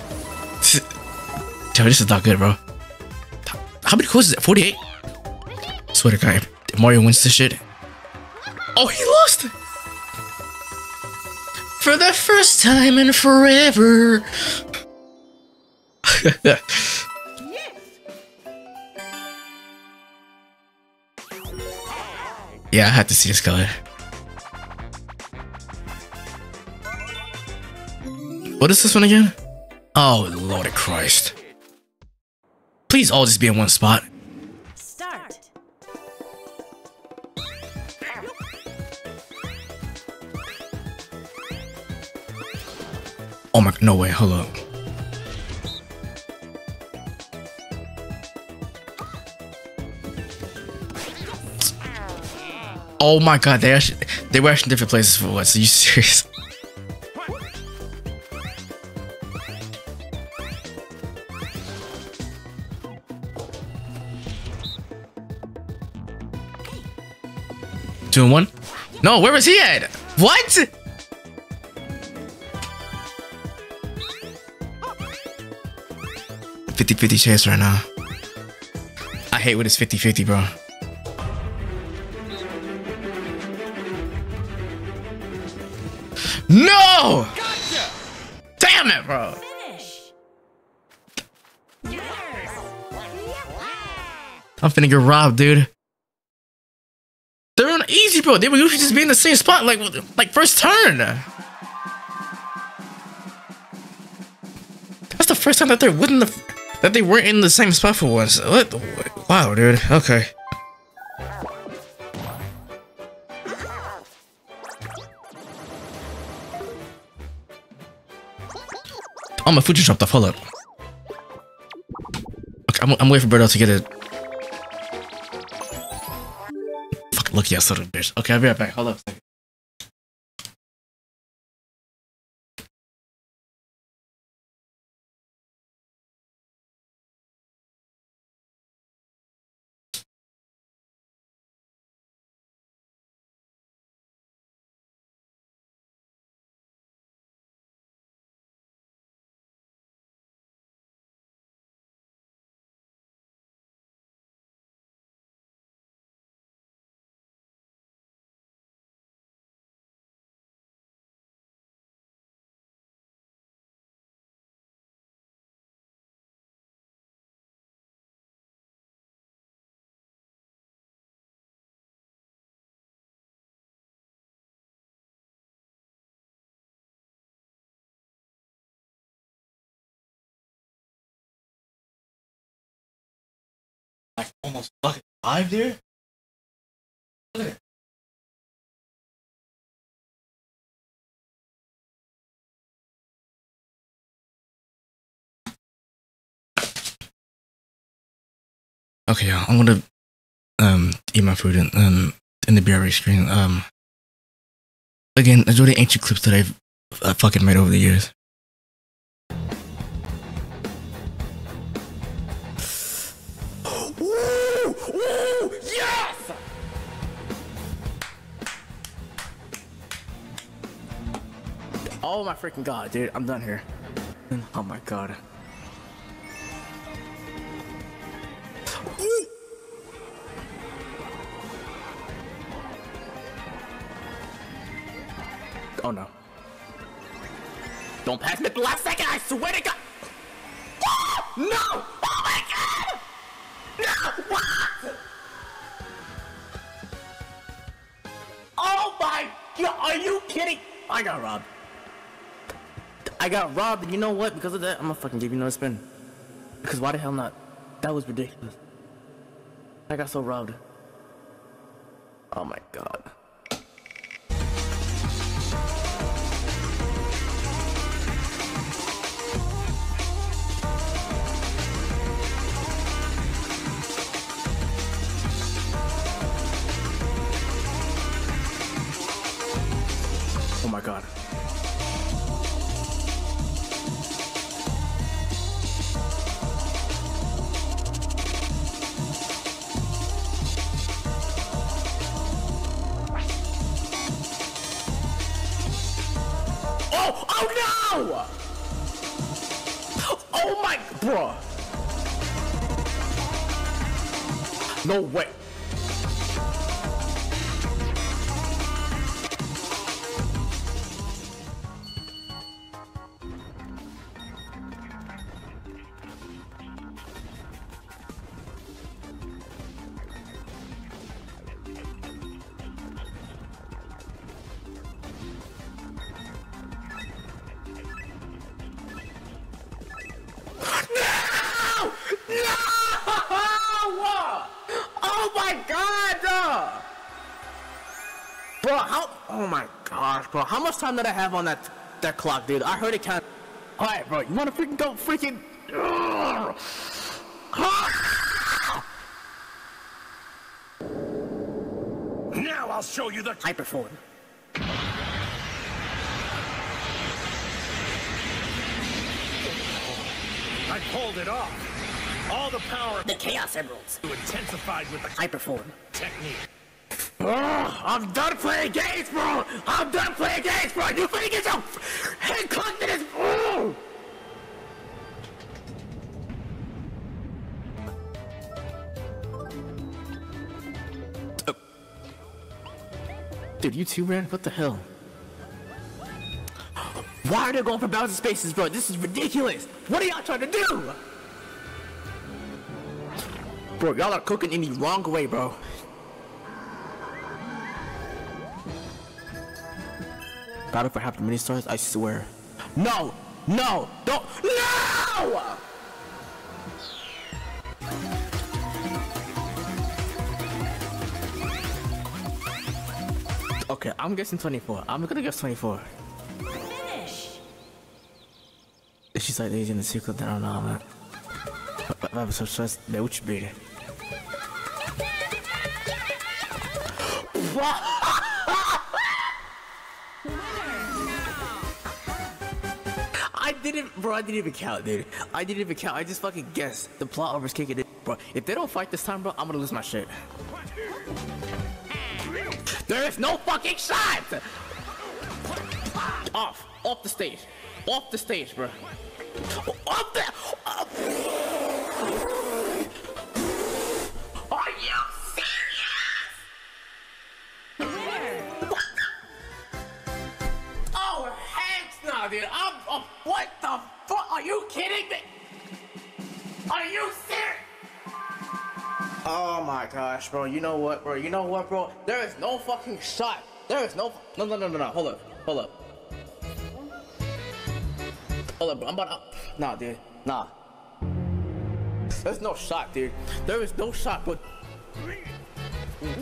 Dude, this is not good, bro. How many coins is it? forty-eight? Swear to God, if Mario wins this shit. Oh, he lost! For the first time in forever. Yeah, I had to see this color. What is this one again? Oh, Lord of Christ. Please all just be in one spot. Start. Oh my, no way, hold up. Oh my god, they actually, they were actually in different places for what? Are you serious? Two and one? No, where was he at? What? fifty fifty chance right now. I hate when it's fifty fifty, bro. No! Gotcha! Damn it, bro. Finish. Yes. I'm finna get robbed, dude. They're on easy, bro. They would usually just be in the same spot, like like first turn. That's the first time that they're within the that they weren't in the same spot for once. What? Wow, dude. Okay. Oh, my food just dropped off. Hold up. Okay, I'm, I'm waiting for Birdo to get it. Fucking lucky ass son of a bitch. Okay, I'll be right back. Hold up a second. Like almost fucking five, dude. Look at it. Okay, yeah, I'm gonna um eat my food in um in the B R A screen. Um, again, enjoy the ancient clips that I've uh, fucking made over the years. Woo! Woo! Yes! Oh my freaking god, dude, I'm done here. Oh my god. Ooh. Oh no. Don't pass me at the last second, I swear to god! No! Oh my god! No! What? Oh my god, are you kidding? I got robbed. I got robbed, and you know what? Because of that, I'm gonna fucking give you another spin. Because why the hell not? That was ridiculous. I got so robbed. Oh my god. Oh my god. Oh, oh no! Oh my, bruh. No way. No! No! Oh my god! Uh. Bro, how? Oh my gosh, bro. How much time did I have on that that clock, dude? I heard it count. All right, bro. You wanna freaking go, freaking? Now I'll show you the Hyperphone. I pulled it off. All the power The Chaos Emeralds. intensified with the Hyperphone. technique. Oh, I'm done playing games, bro. I'm done playing games, bro. You finna get your head cocked in this. Oh. Dude, you too, man? What the hell? Why are they going for Bowser Spaces, bro? This is ridiculous. What are y'all trying to do? Bro, y'all are cooking in the wrong way, bro. God, if I have the mini stars, I swear. No! No! Don't! No! Okay, I'm guessing twenty-four. I'm gonna guess twenty-four. Finish. If she's like lazy in the secret, then I don't know, man. But I'm so stressed. Man, what you beat? I didn't, bro. I didn't even count, dude. I didn't even count. I just fucking guessed. The plot overs kicking it, bro. If they don't fight this time, bro, I'm gonna lose my shit. There is no fucking shot! Off. Off the stage. Off the stage, bro. Off the... Off. Are you serious? Oh, heck no, dude. I'm... Oh, what the fuck? Are you kidding me? Are you serious? Oh my gosh, bro. You know what, bro? You know what, bro? There is no fucking shot. There is no... No, no, no, no, no. Hold up. Hold up. Hold up, bro. I'm about to... Nah, dude. Nah. There's no shot, dude. There is no shot, but... Mm-hmm.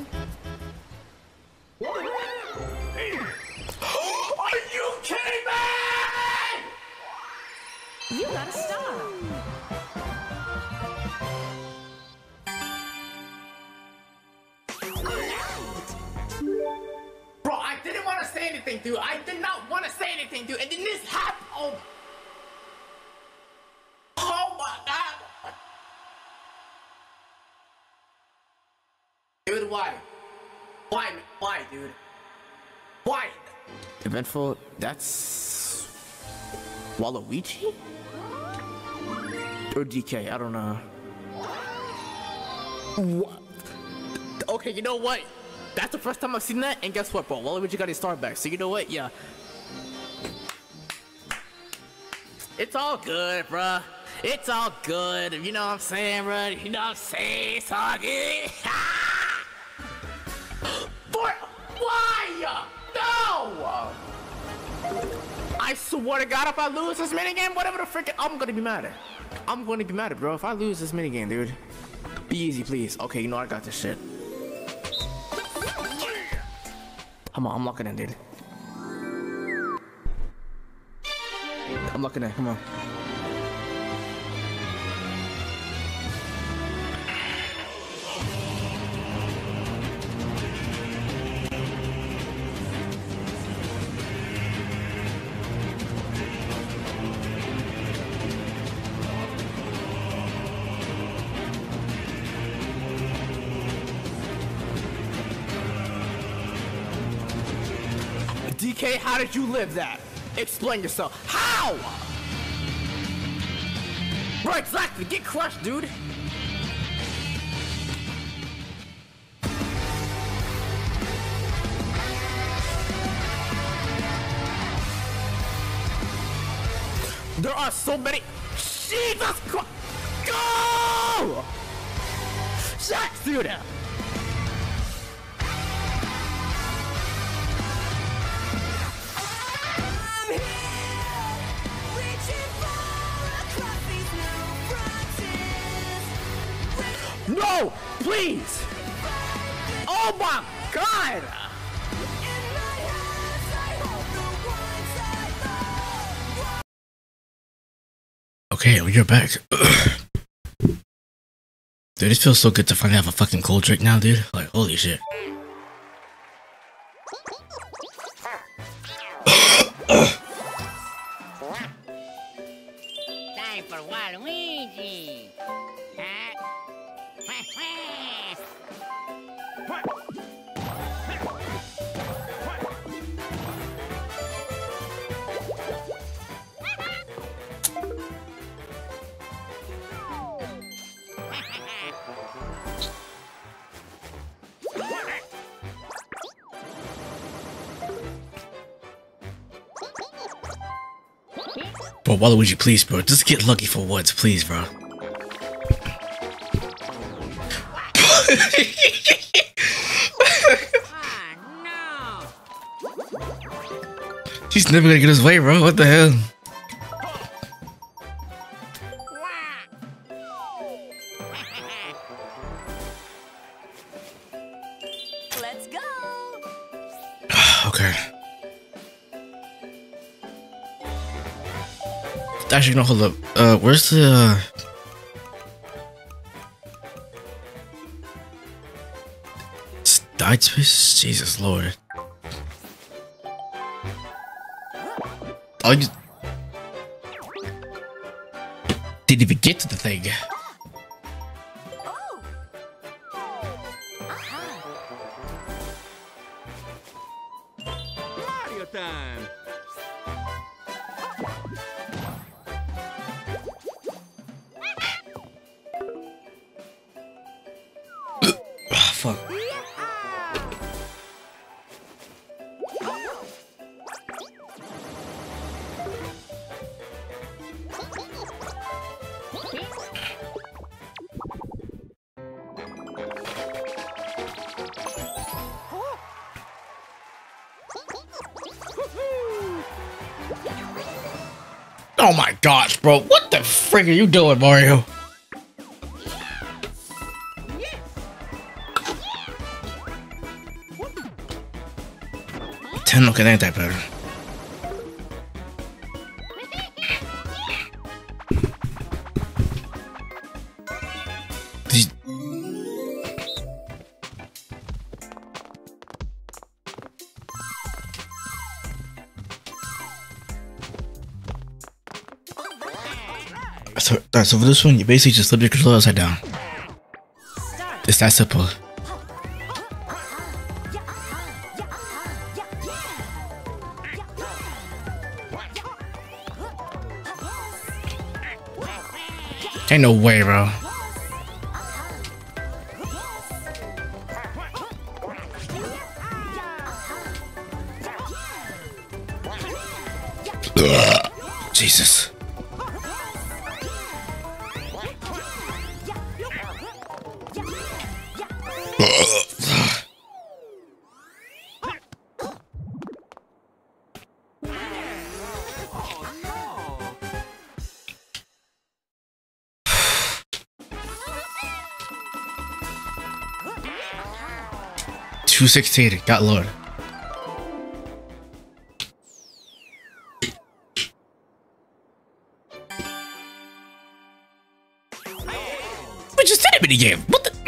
Are you kidding me? You gotta stop. Bro, I didn't want to say anything, dude. I did not want to say anything, dude. And then this happened. Oh. Oh my god. Dude, why? Why? Why, dude? Why? Eventful, that's... Waluigi? Or D K, I don't know. What? Okay, you know what? That's the first time I've seen that, and guess what, bro? Waluigi got his star back, so you know what? Yeah. It's all good, bruh. It's all good. You know what I'm saying, bruh? You know what I'm saying? It's all good. For why? No! I swear to God, if I lose this minigame, whatever the frick, I'm gonna be mad at. I'm gonna be mad at, bro. If I lose this minigame, dude. Be easy, please. Okay, you know I got this shit. Come on, I'm locking in, dude. I'm locking in, come on. D K, how did you live that? Explain yourself. How? Right, exactly. Get crushed, dude. There are so many. Jesus Christ. Go! Shut, dude. No! Please! Oh my god! Okay, well, you're back. Dude, it feels so good to finally have a fucking cold drink now, dude. Like, holy shit. Time for Waluigi. Huh? Bro, Waluigi, please, bro. Just get lucky for once, please, bro. He's never gonna get his way, bro. What the hell? Let's go. Okay. Actually, no, hold up. Uh, where's the? Uh... Died space? Jesus Lord. Oh, you didn't even get to the thing. Mario time. Oh, fuck. Oh my gosh, bro. What the frick are you doing, Mario? ten looking ain't that better. These... So, right, so for this one, you basically just flip your controller upside down. It's that simple. Ain't no way, bro. Ugh. Jesus. two sixteen, got lowered. We just did a mini game. What the?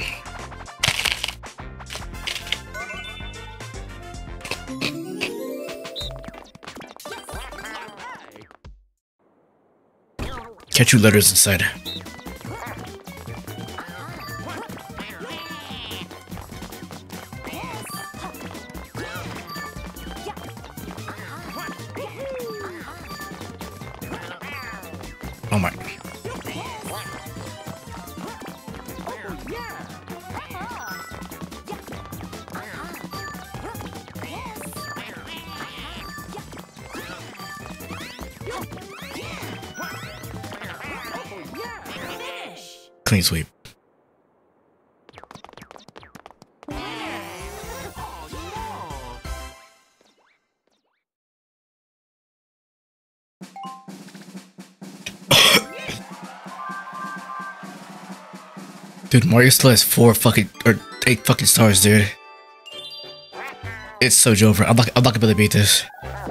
Catch you letters inside. Oh my. Clean sweep. Dude, Mario still has four fucking or eight fucking stars, dude. It's so over. I'm not, I'm not gonna be able to beat this.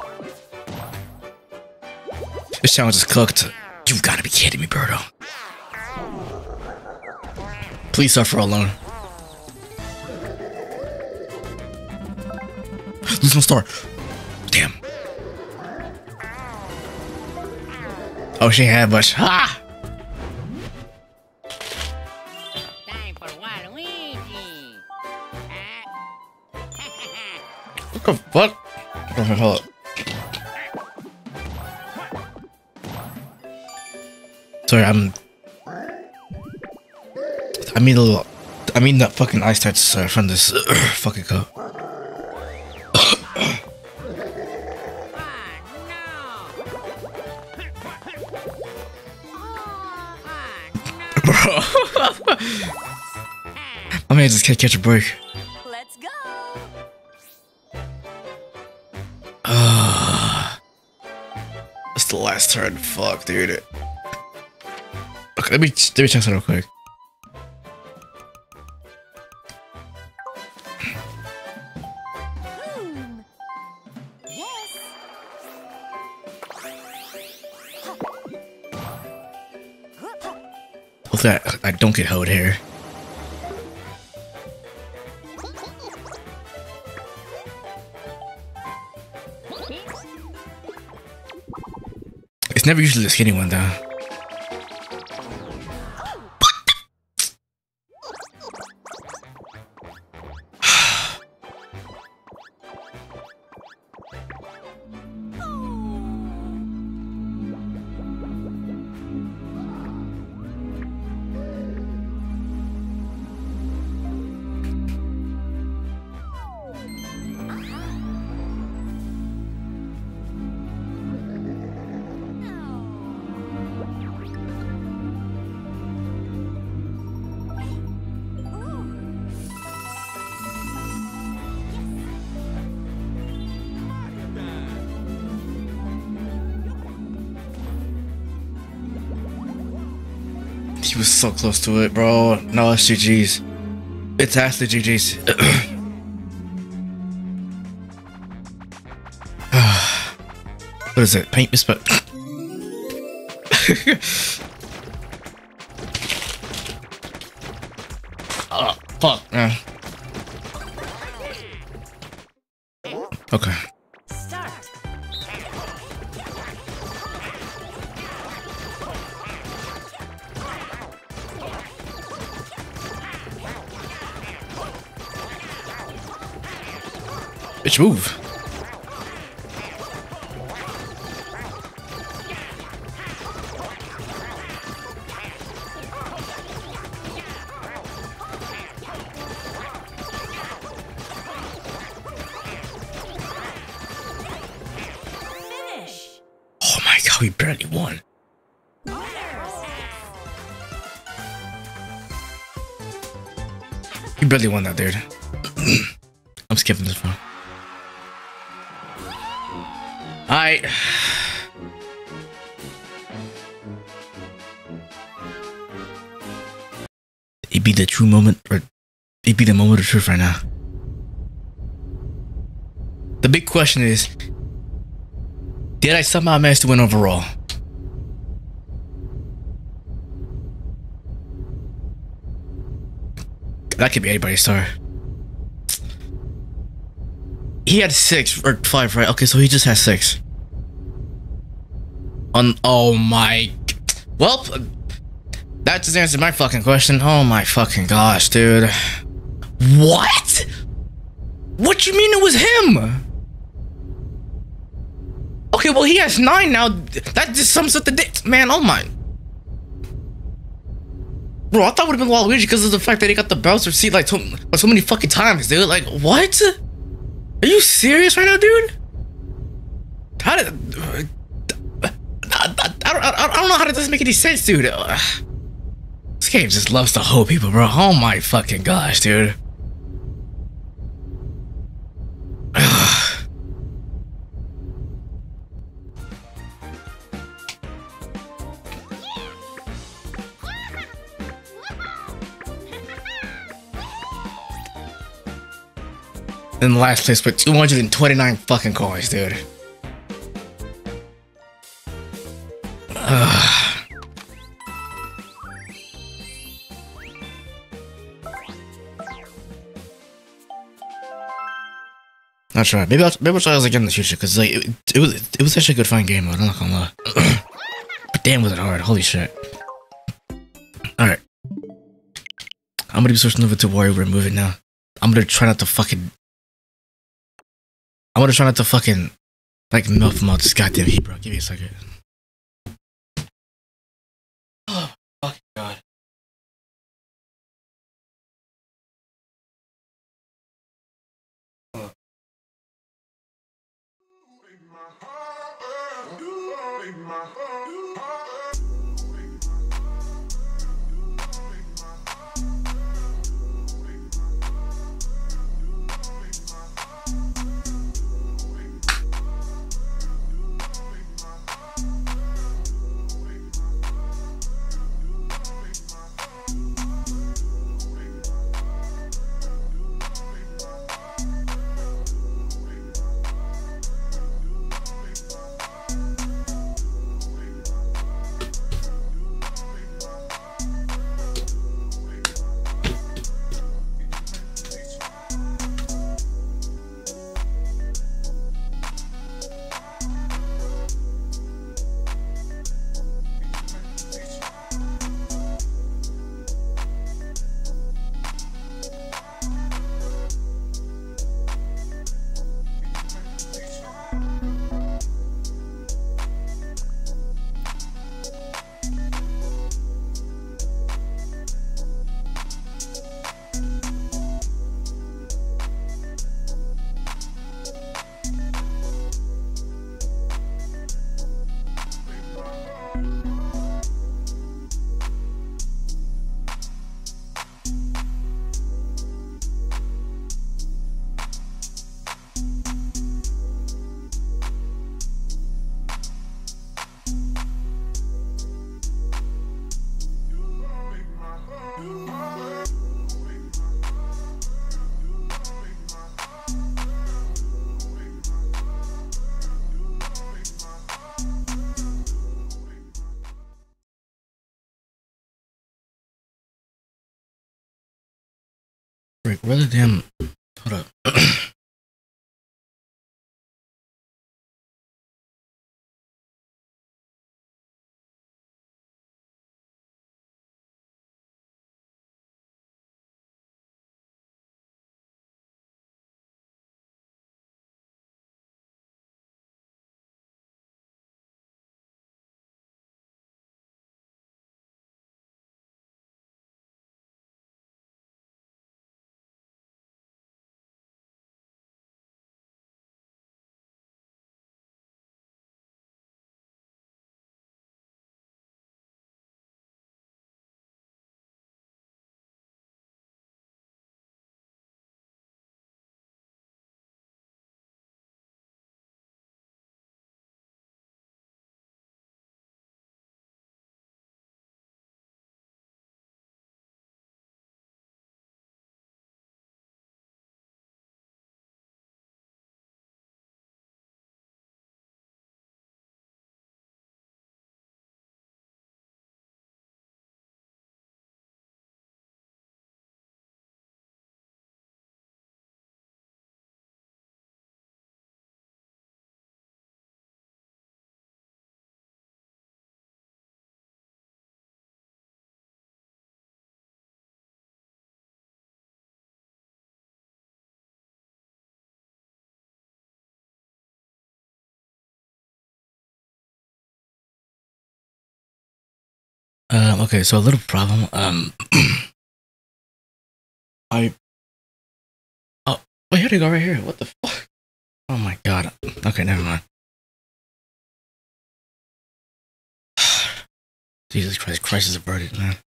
This challenge is cooked. You've got to be kidding me, Birdo. Please suffer alone. Lose one star. Damn. Oh, she had much. Ha! What the fuck? Oh, hold up. Sorry, I'm. I mean a little. I mean that fucking ice touch uh, from this uh, fucking cup. Bro, I may just can't catch a break. Let's go. Ah, that's the last turn. Fuck, dude. Okay, let me let me check that real quick. Hmm. Yes. Hopefully, I, I don't get hoed here. It's never usually the skinny one, though. He was so close to it, bro. No, it's G G's. It's actually G G's. What is it? Paint misspell. Oh, fuck, man. Okay. Start. Bitch, move. Finish. Oh my god, we barely won. We barely won that, dude. I'm skipping this one. Alright. It be the true moment, or it be the moment of truth right now. The big question is, did I somehow manage to win overall? That could be anybody's star. He had six or five, right? Okay, so he just has six. On oh my, well, that just answered my fucking question. Oh my fucking gosh, dude. What? What you mean it was him? Okay, well he has nine now. That just sums up the dicks, man. Oh my. Bro, I thought it would have been Waluigi because of the fact that he got the bouncer seat like so, like so many fucking times, dude. Like, what? Are you serious right now, dude? How did... Uh, I, I, I, don't, I don't know how that doesn't make any sense, dude. Uh, this game just loves to hoe people, bro. Oh my fucking gosh, dude. In last place with two hundred twenty-nine fucking coins, dude. Ugh. Not sure. Maybe I'll maybe I'll try this again in the future because like it, it was it was such a good fun game mode. I'm not gonna lie. But damn, was it hard? Holy shit! All right, I'm gonna be switching over to Wario Remove It now. I'm gonna try not to fucking. I'm gonna try not to fucking like melt from out this goddamn heat, bro. Give me a second. Oh fucking god. Oh. Like, where the damn... Hold up. Um, okay, so a little problem. Um, I. Oh, wait, here they go right here. What the fuck? Oh my god. Okay, never mind. Jesus Christ, Christ is averted, man.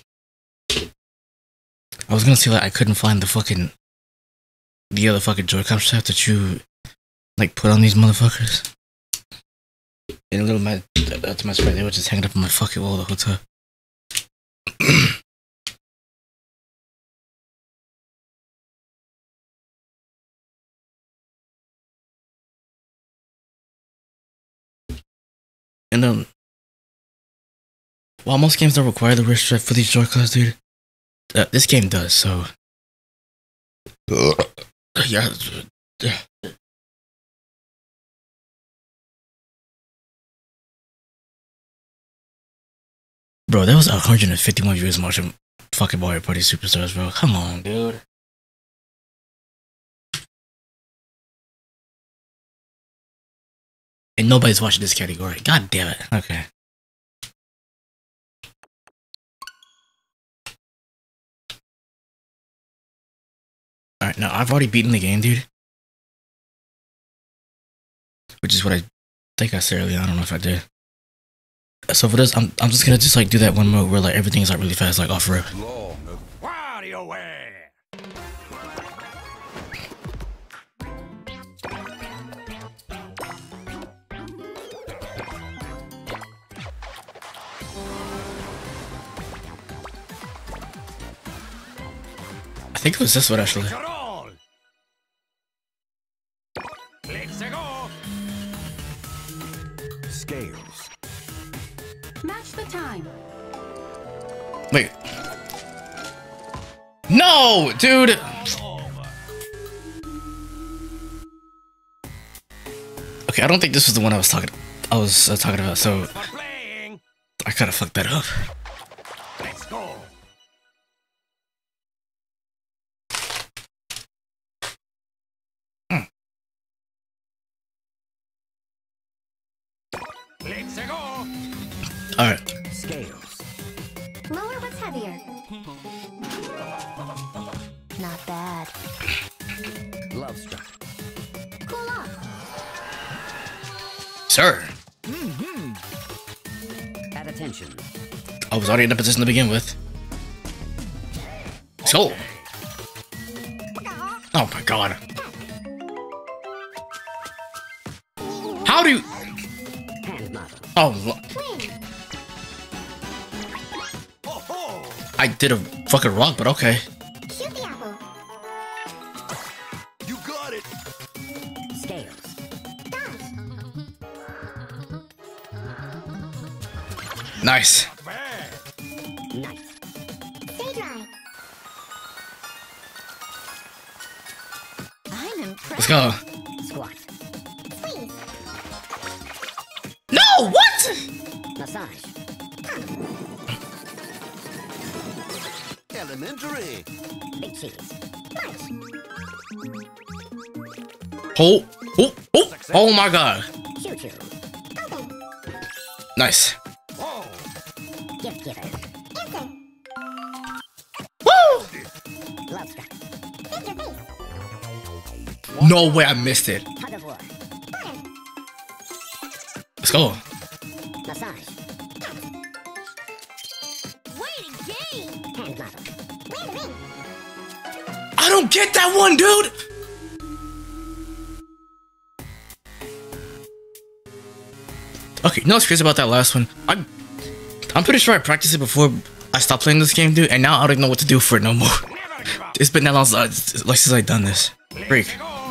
I was gonna say like I couldn't find the fucking the other fucking Joy-Con strap that you like put on these motherfuckers. And a little mad that's my surprise, they were just hanging up on my fucking wall the whole time. And um, while most games don't require the wrist strap for these Joy-Cons, dude, uh, this game does. So, uh, yeah, bro, that was one hundred fifty-one views watching fucking Mario Party Superstars, bro. Come on, dude. And nobody's watching this category. God damn it. Okay. Alright, now I've already beaten the game, dude. Which is what I think I said earlier. I don't know if I did. So for this, I'm I'm just gonna just like do that one mode where like everything's like really fast, like off rip. I think it was this one actually. Scales. Match the time. Wait. No, dude. Okay, I don't think this was the one I was talking. I was uh, talking about. So I kind of fucked that up. Let's go. Let's go. All right. Scales. Lower what's heavier. Not bad. Love struck. Cool off. Sir. Mm-hmm. At attention. I was already in a position to begin with. So. Oh my god. How do you... Oh, I did a fucking rock, but okay. Shoot the apple. You got it. Scales. Nice. Nice. Stay dry. Let's go. Squat. Squeeze. No, what? Massage. Elementary. Big cheese. Punch. Oh, oh, oh, oh my god. Choo choo. Open. Nice. Whoa. Gift giver. Answer. Woo! Love struck. Face your face. No way I missed it. Tug of war. Water. Let's go. Massage. Waiting game. Hand model. Land ring. I don't get that one, dude. Okay, you know what's crazy about that last one? I'm, I'm pretty sure I practiced it before I stopped playing this game, dude, and now I don't know what to do for it no more. It's been that long uh, like since I've done this. Freak.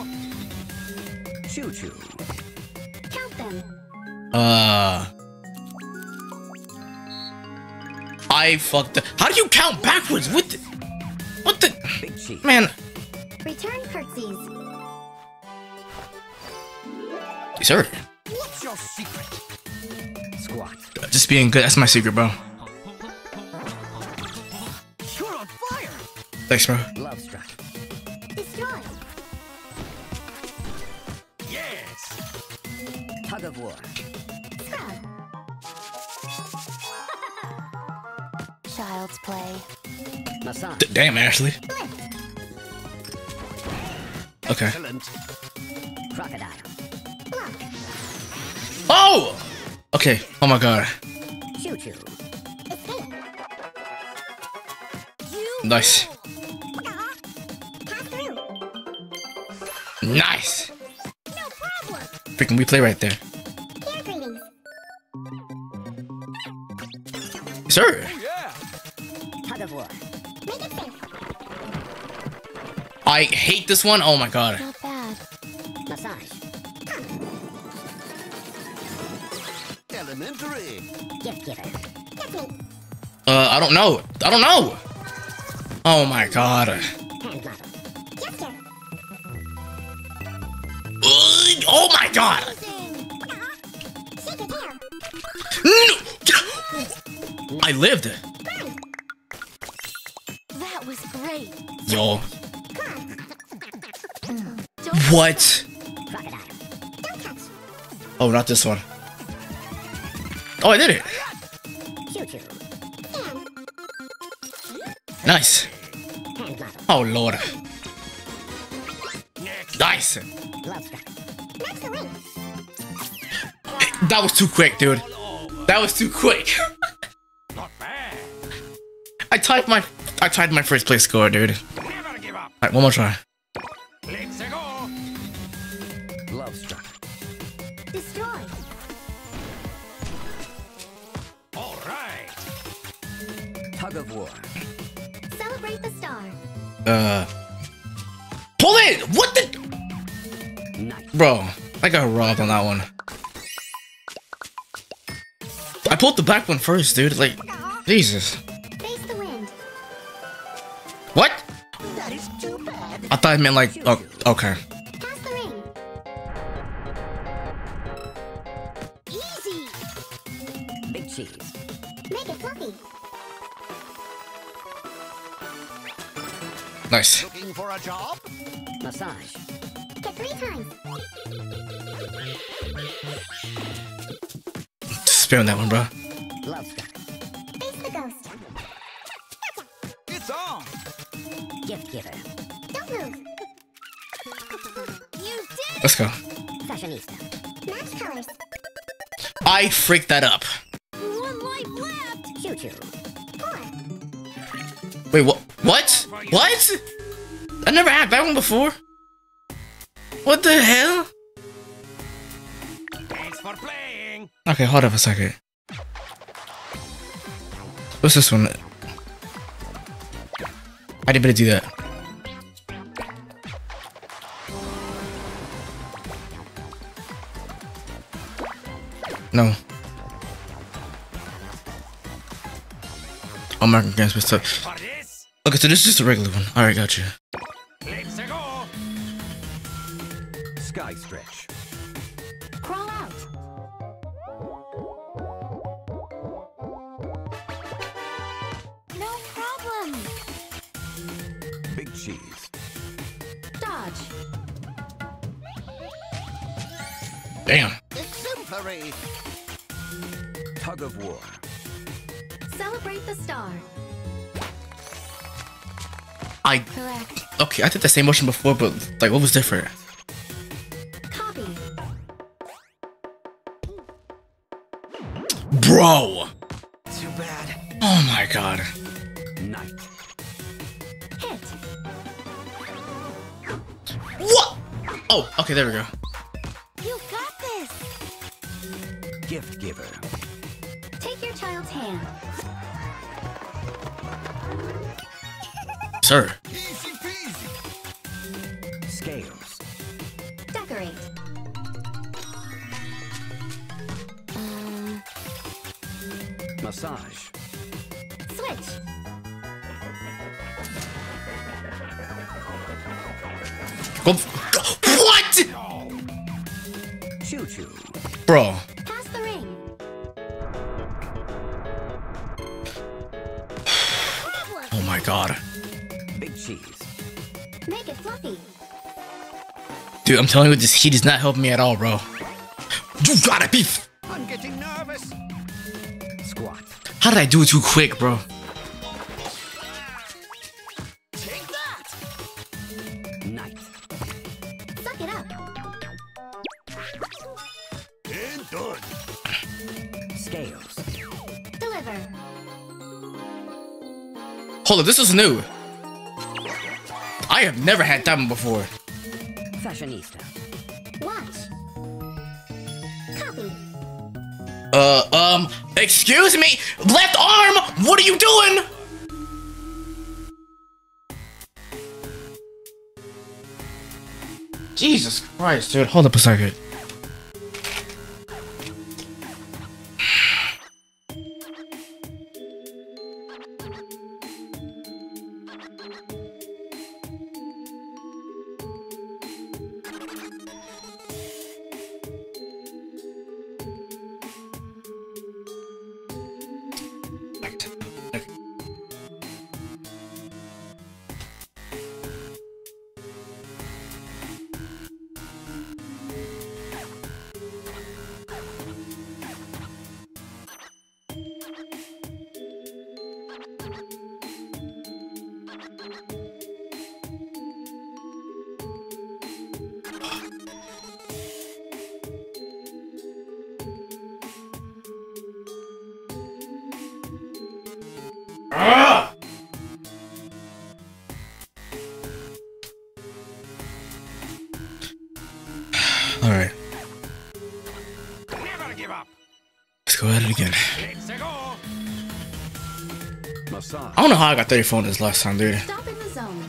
Choo choo. Count them. Uh, I fucked up. How do you count backwards? What the? What the? Big cheese. Man, Return curtsies. sir, What's your secret? Squat. just being good. That's my secret, bro. You're on fire. Thanks, bro. Love struck. Destroy. Yes. Tug of war. Scrub. Child's play. Massage. D damn, Ashley. Lift. Okay. Excellent. Crocodile. Block. Oh. Okay. Oh my god. Choo choo. Escape. Nice. Pass through. Nice. No problem. Freaking replay right there, Care greetings. sir. Yeah. Tug of war. Make it safe. I hate this one. Oh my god. Not bad. Massage. Elementary. Gift giver. That's me. Uh, I don't know. I don't know. Oh my god. Hand model. Gesture. Ugh, oh my god. Shake your tail. No. I lived. That was great. Yo. Don't What? Crocodile. Don't touch. Oh, not this one. Oh, I did it. Choo choo. Scan. Nice. Hand model. Oh lord. Next. Nice. Love struck. Match the link. That was too quick, dude. That was too quick. Not bad. I tied my I tied my first place score, dude. Never give up. Alright, one more try. Let's go. Love struck. Destroy. All right. Tug of war. Celebrate the star. Uh Pull it! What the Nice. Bro, I got robbed on that one. I pulled the back one first, dude. Like, Jesus. Face the wind. What? That is too bad. I thought I meant like, oh, okay. Pass the ring. Easy. Big cheese. Make it fluffy. Nice. Looking for a job? Massage. Hit three times. Spin on that one, bro. Love struck. Face the ghost. It's on. Gift giver. Don't move. You did. Let's go. Fashionista. Match colors. I freaked that up. One life left. Choo choo. Four. Wait, what? What? What? I never had that one before. What the hell? Thanks for playing. Okay, hold up a second. What's this one? I didn't better do that. No. American Games was tough. For this, Okay, so this is just a regular one. Alright, gotcha. let's go. Sky stretch. Crawl out. No problem. Big cheese. Dodge. Damn. Exemplary. Tug of war. Celebrate the star. I Correct. okay. I did the same motion before, but like, what was different? Copy. Bro. Too bad. Oh my god. Knight. Hit. What? Oh, okay. There we go. You got this. Gift giver. Take your child's hand. Sir. Easy peasy. Scales. Decorate. Uh, Massage. switch. Go, go. What? Choo choo. Bro. Pass the ring. Oh my god. Big cheese. Make it fluffy. Dude, I'm telling you, this heat is not helping me at all, bro. You gotta be. F I'm getting nervous. Squat. How did I do it too quick, bro? Take that. Knight. Suck it up. And done. Scales. Deliver. Hold on, this is new. I have never had that one before. Fashionista. Watch. Copy. Uh, um, excuse me? Left arm? What are you doing? Jesus Christ, dude. Hold up a second. Ah! All right, Never give up. let's go at it again. Let's go. Massage. I don't know how I got thirty-four on this last time, dude. Stop in the zone.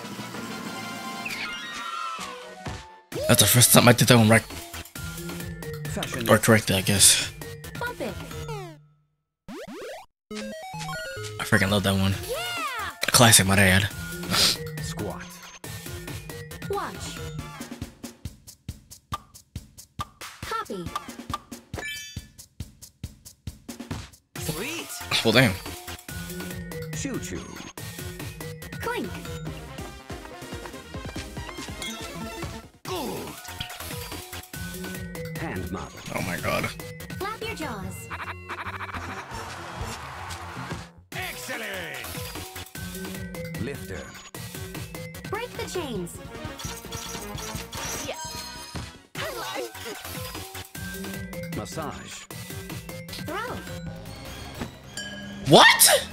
That's the first time I did that one right Fashionista. or correctly, I guess. Bump it. I freaking love that one. Yeah. Classic, my dad. Squat. Watch. Copy. Sweet. Well, damn. Choo choo. Clink. Good. Hand model. Oh my god. Flap your jaws. Excellent. Lifter. Break the chains. Yeah. I like it. Massage. Throw. What?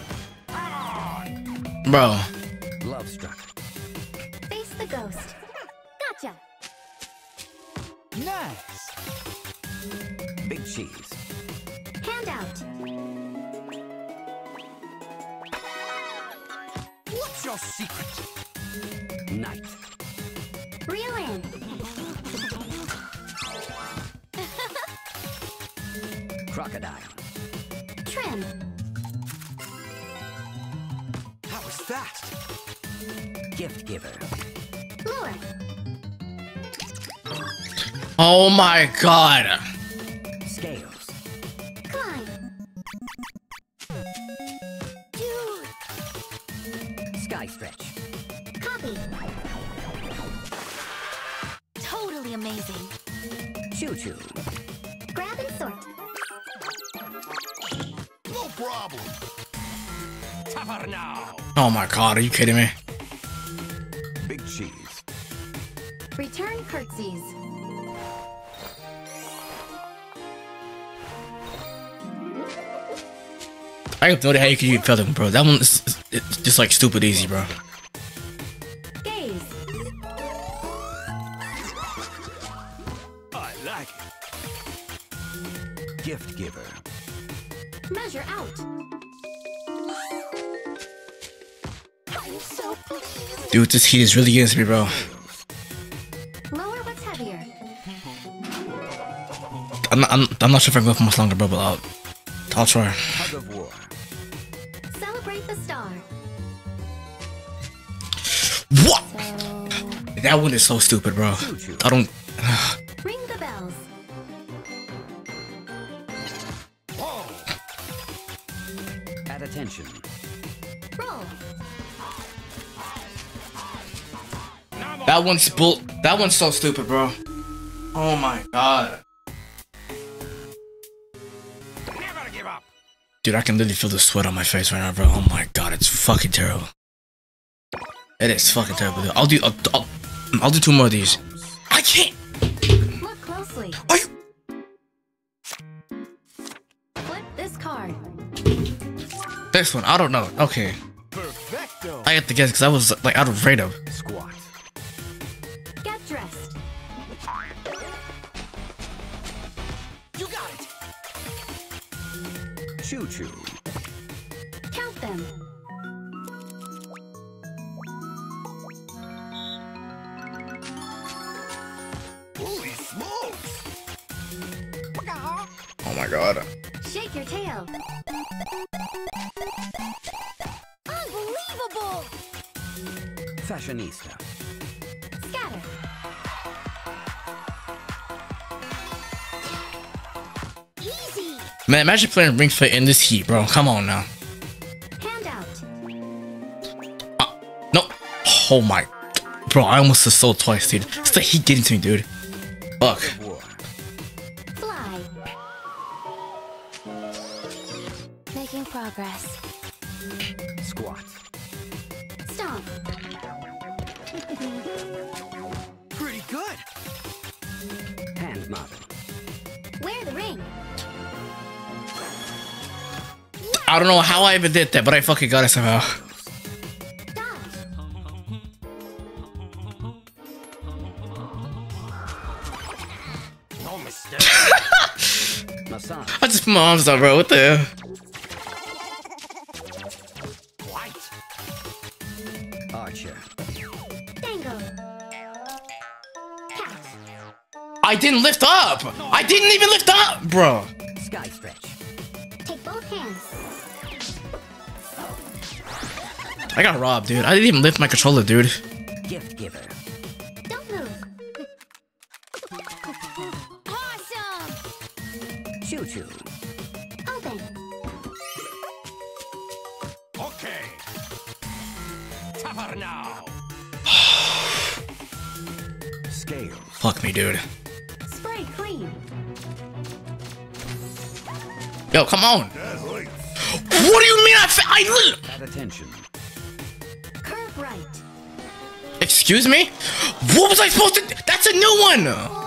Bro. Love struck. Face the ghost. Gotcha. Nice. Big cheese. Hand out. What's your secret? Knight. Reel in. Crocodile. Trim. How was that? Gift giver. Lure. Oh my god. Scales. Climb. Dude. Sky stretch. Copy. Totally amazing. Choo choo. Grab and sort. No problem. Tougher now. Oh my god, are you kidding me? Big cheese. Return curtsies. I have no idea how you can use feather, bro. That one is it's just like stupid easy, bro. Gaze. I like it. Gift giver. Measure out. I'm so pleased. Dude, this heat is really getting to me, bro. Lower what's heavier. I'm not, I'm, I'm not sure if I can go for much longer, bro, but I'll, I'll try. Tug of war. Celebrate the star. What? That one is so stupid, bro. I don't. Ring the bells. At attention. Roll. That one's bull. That one's so stupid, bro. Oh my god. Never give up. Dude, I can literally feel the sweat on my face right now, bro. Oh my god, it's fucking terrible. It is fucking terrible, dude. I'll do. I'll, I'll, I'll do two more of these. I can't. Look closely. Are you? Flip this card. This one, I don't know. Okay. Perfecto. I have to guess because I was like out of radar. Squat. Get dressed. You got it. Choo choo. Count them. Holy smokes. Oh my god. Shake your tail. Unbelievable! Fashionista. Scatter. Easy. Man, imagine playing Ring Fit in this heat, bro. Come on now. Hand out. No. Oh my. Bro, I almost just sold twice, dude. It's the heat getting to me, dude. Fuck. Fly. Making progress. Squat. Stomp. Pretty good. Hand model. Wear the ring. I don't know how I even did that, but I fucking got it somehow. No mistake. Massage. I just put my arms down, bro. What the hell? White. Archer. Dangle. Cat. I didn't lift up. I didn't even lift up, bro. Sky stretch. Take both hands. I got robbed, dude. I didn't even lift my controller, dude. Gift giver. Don't move. Awesome! Choo choo. Open. Okay. Tougher now. Scales. Fuck me, dude. Spray clean. Yo, come on. What do you mean I fa- I li- At attention. Curve right. Excuse me? What was I supposed to- That's a new one!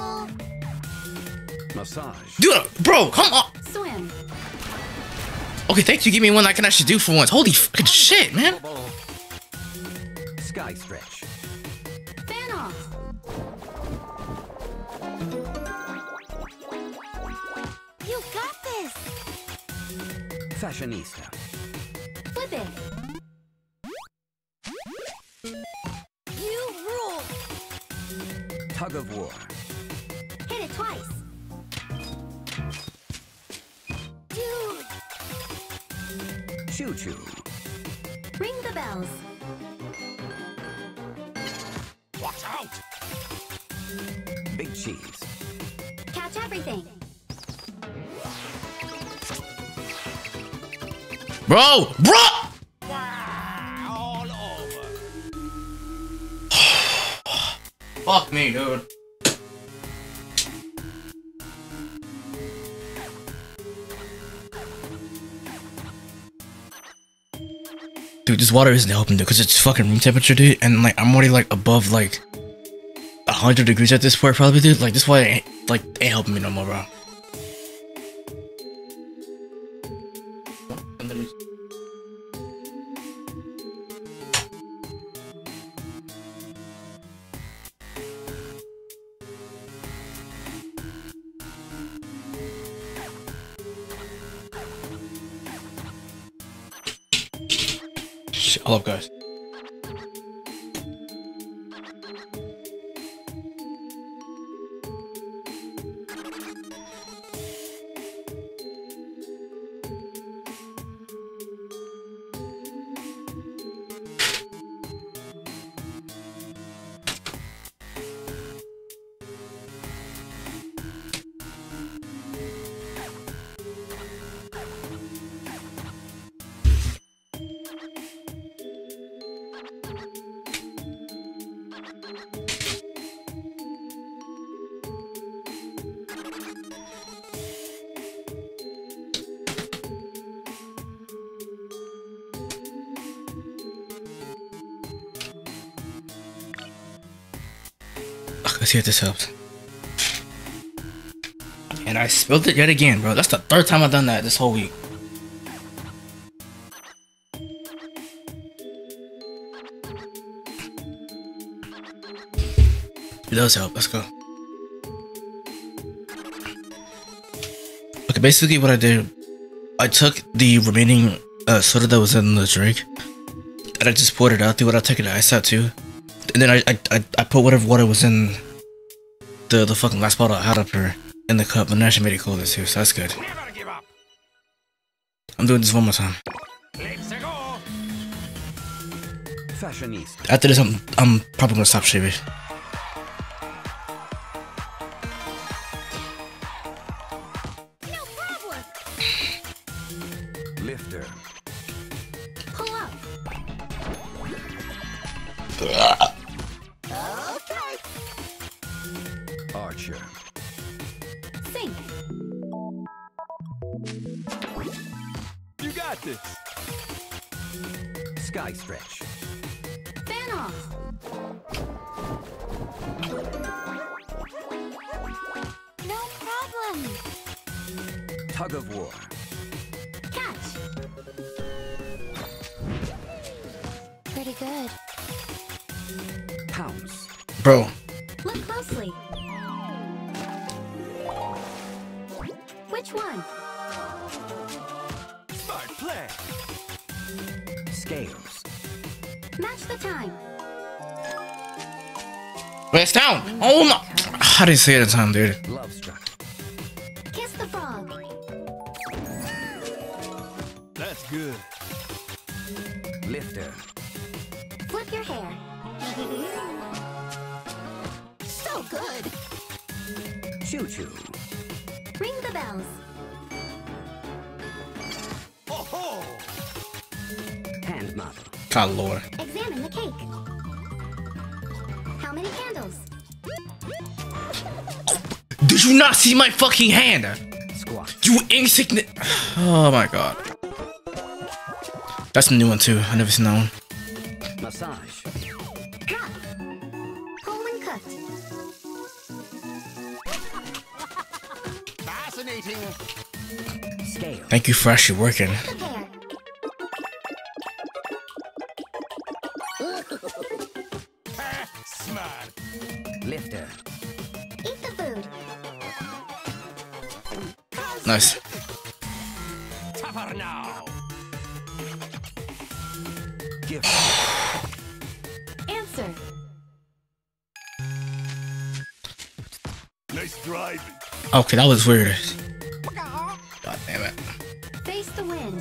Massage. Dude, bro, come on. Swim. Okay, thank you. Give me one I can actually do for once. Holy fucking shit, man. Sky stretch. Fan off. You got this. Fashionista. Flip it. You rule. Tug of war. Hit it twice. Dude. Choo choo. Ring the bells. Watch out. Big cheese. catch everything. Bro! Bro! All over. Fuck me, dude. Dude, this water isn't helping, dude, because it's fucking room temperature, dude, and like I'm already like above like a hundred degrees at this point, probably, dude. Like this water ain't like ain't helping me no more, bro. Shit, hold up, guys. Let's see if this helps. And I spilled it yet again, bro. That's the third time I've done that this whole week. It does help. Let's go. Okay, basically what I did, I took the remaining uh, soda that was in the drink, and I just poured it out. Dude, I took it to ice out too, and then I I I, I put whatever water was in the the fucking last bottle I had up here in the cup, and I actually made it colder too, so that's good. Never give up. I'm doing this one more time. Let's go. Fashionista. After this, I'm I'm probably gonna stop shaving. No problem. Lifter. Pull up. Okay. Archer. Sink. You got this. Sky stretch. Fan off. No problem. Tug of war. Catch. Pretty good. Pounce. Bro, Look closely. Which one? Smart play. Scales. Match the time. wait, it's down. Oh no! How did you say it in time, dude? Love struck. Kiss the frog. That's good. Lifter. Flip your hair. So good. Choo choo. Ring the bells. Oh ho! Hand model. God lord. Examine the cake. How many candles? Did you not see my fucking hand? Squat. You insignificant. Oh my god. That's a new one too. I never seen that one. Massage. Drop. Pull when cooked. Fascinating. Scale. Thank you for actually working. Prepare. Smart. Lifter. Eat the food. Nice. Tougher now. Gift. Answer. Nice driving. Okay, that was weird. God damn it. Face the wind.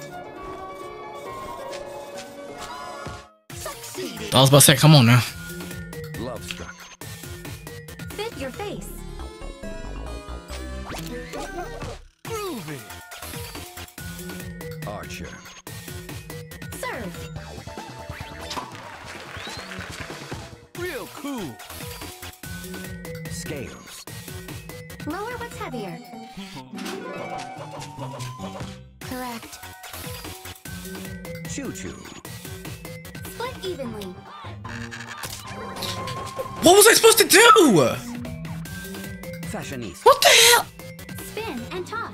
Succeeded. I was about to say, come on now. Love struck. Fit your face. Real cool. Scales. Lower what's heavier. Correct. Choo-choo. Split evenly. What was I supposed to do? Fashionista. What the hell? Spin and toss.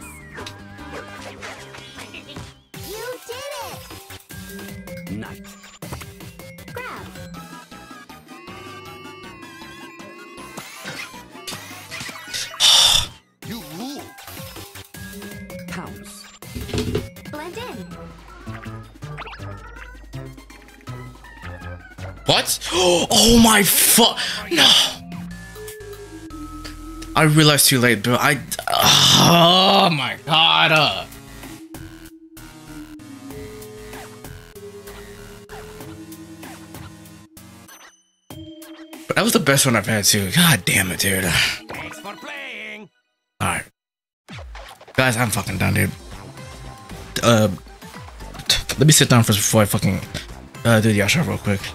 You did it! Knight. Grab. You rule. Pounce. Blend in. What? Oh my fuck! No. I realized too late, bro. I. Oh my god. Uh. But that was the best one I've had too. God damn it, dude. Thanks for playing. Alright. Guys, I'm fucking done, dude. Uh. Let me sit down first before I fucking uh, do the outro real quick.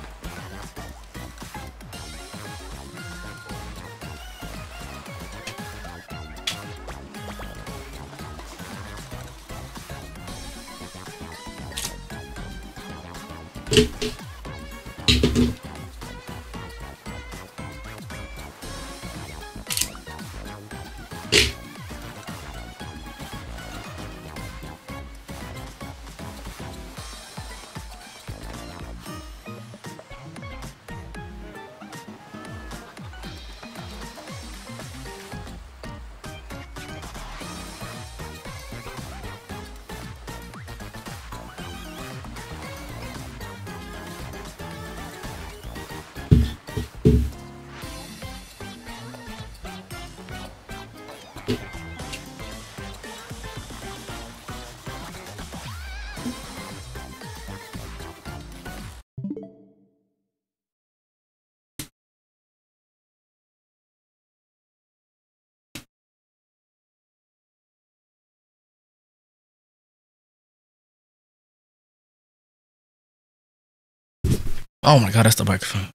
Oh my god, that's the microphone.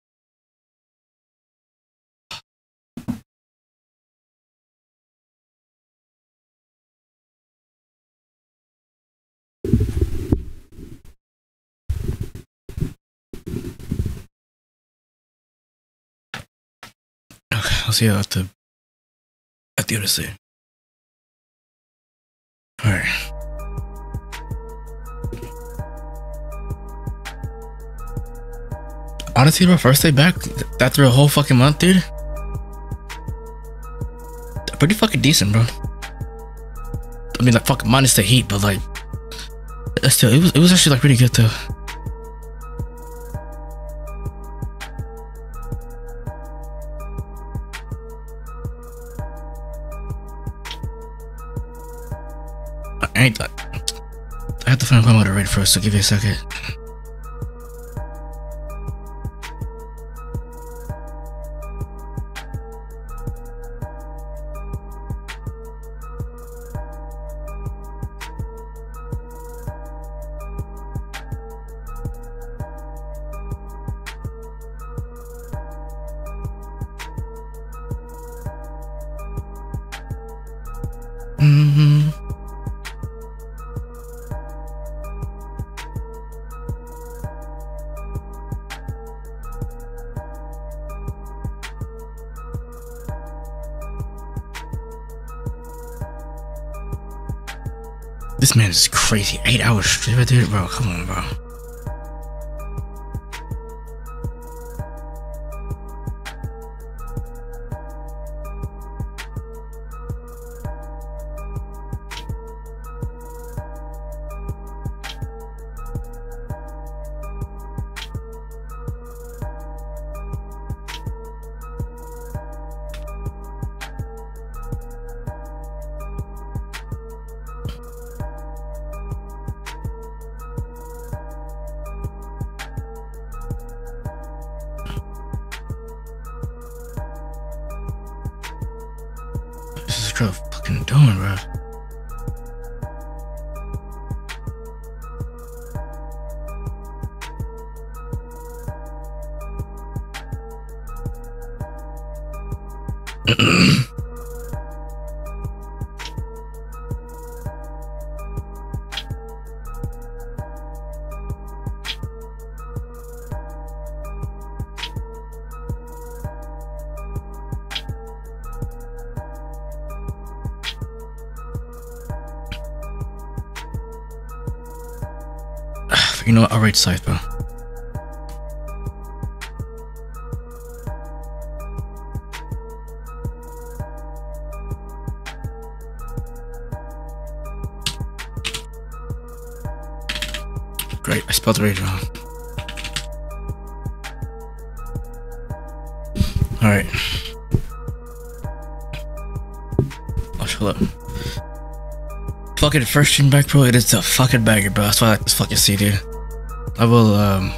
Okay, I'll see you at the at the other side. Alright. Honestly, my first day back after a whole fucking month, dude. Pretty fucking decent, bro. I mean, like, fucking minus the heat, but like, still, it was it was actually like pretty good though. I ain't. I have to find a mode to read first, so give me a second. Mm-hmm. This man is crazy. Eight hours straight, dude, bro. Come on, bro. This is what I'm fucking doing, bro. You know what? I'll rate Scythe, bro. Great, I spelled the rage wrong. Alright. Oh, shut up. Fucking first stream back, bro. It is a fucking banger, bro. That's why I like this fucking C, dude. I will, um...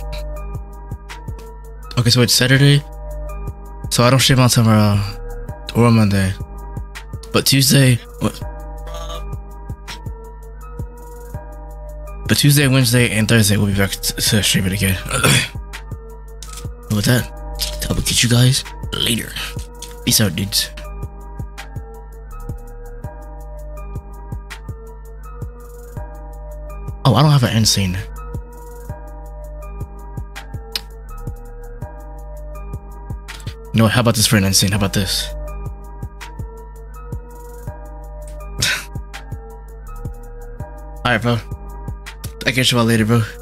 Okay, so it's Saturday. So I don't stream on tomorrow or Monday. But Tuesday... What? But Tuesday, Wednesday, and Thursday we'll be back to, to stream it again. And with that, I will catch you guys later. Peace out, dudes. Oh, I don't have an end scene. You know what? How about this for an end scene? How about this? Alright, bro. I'll catch you all later, bro.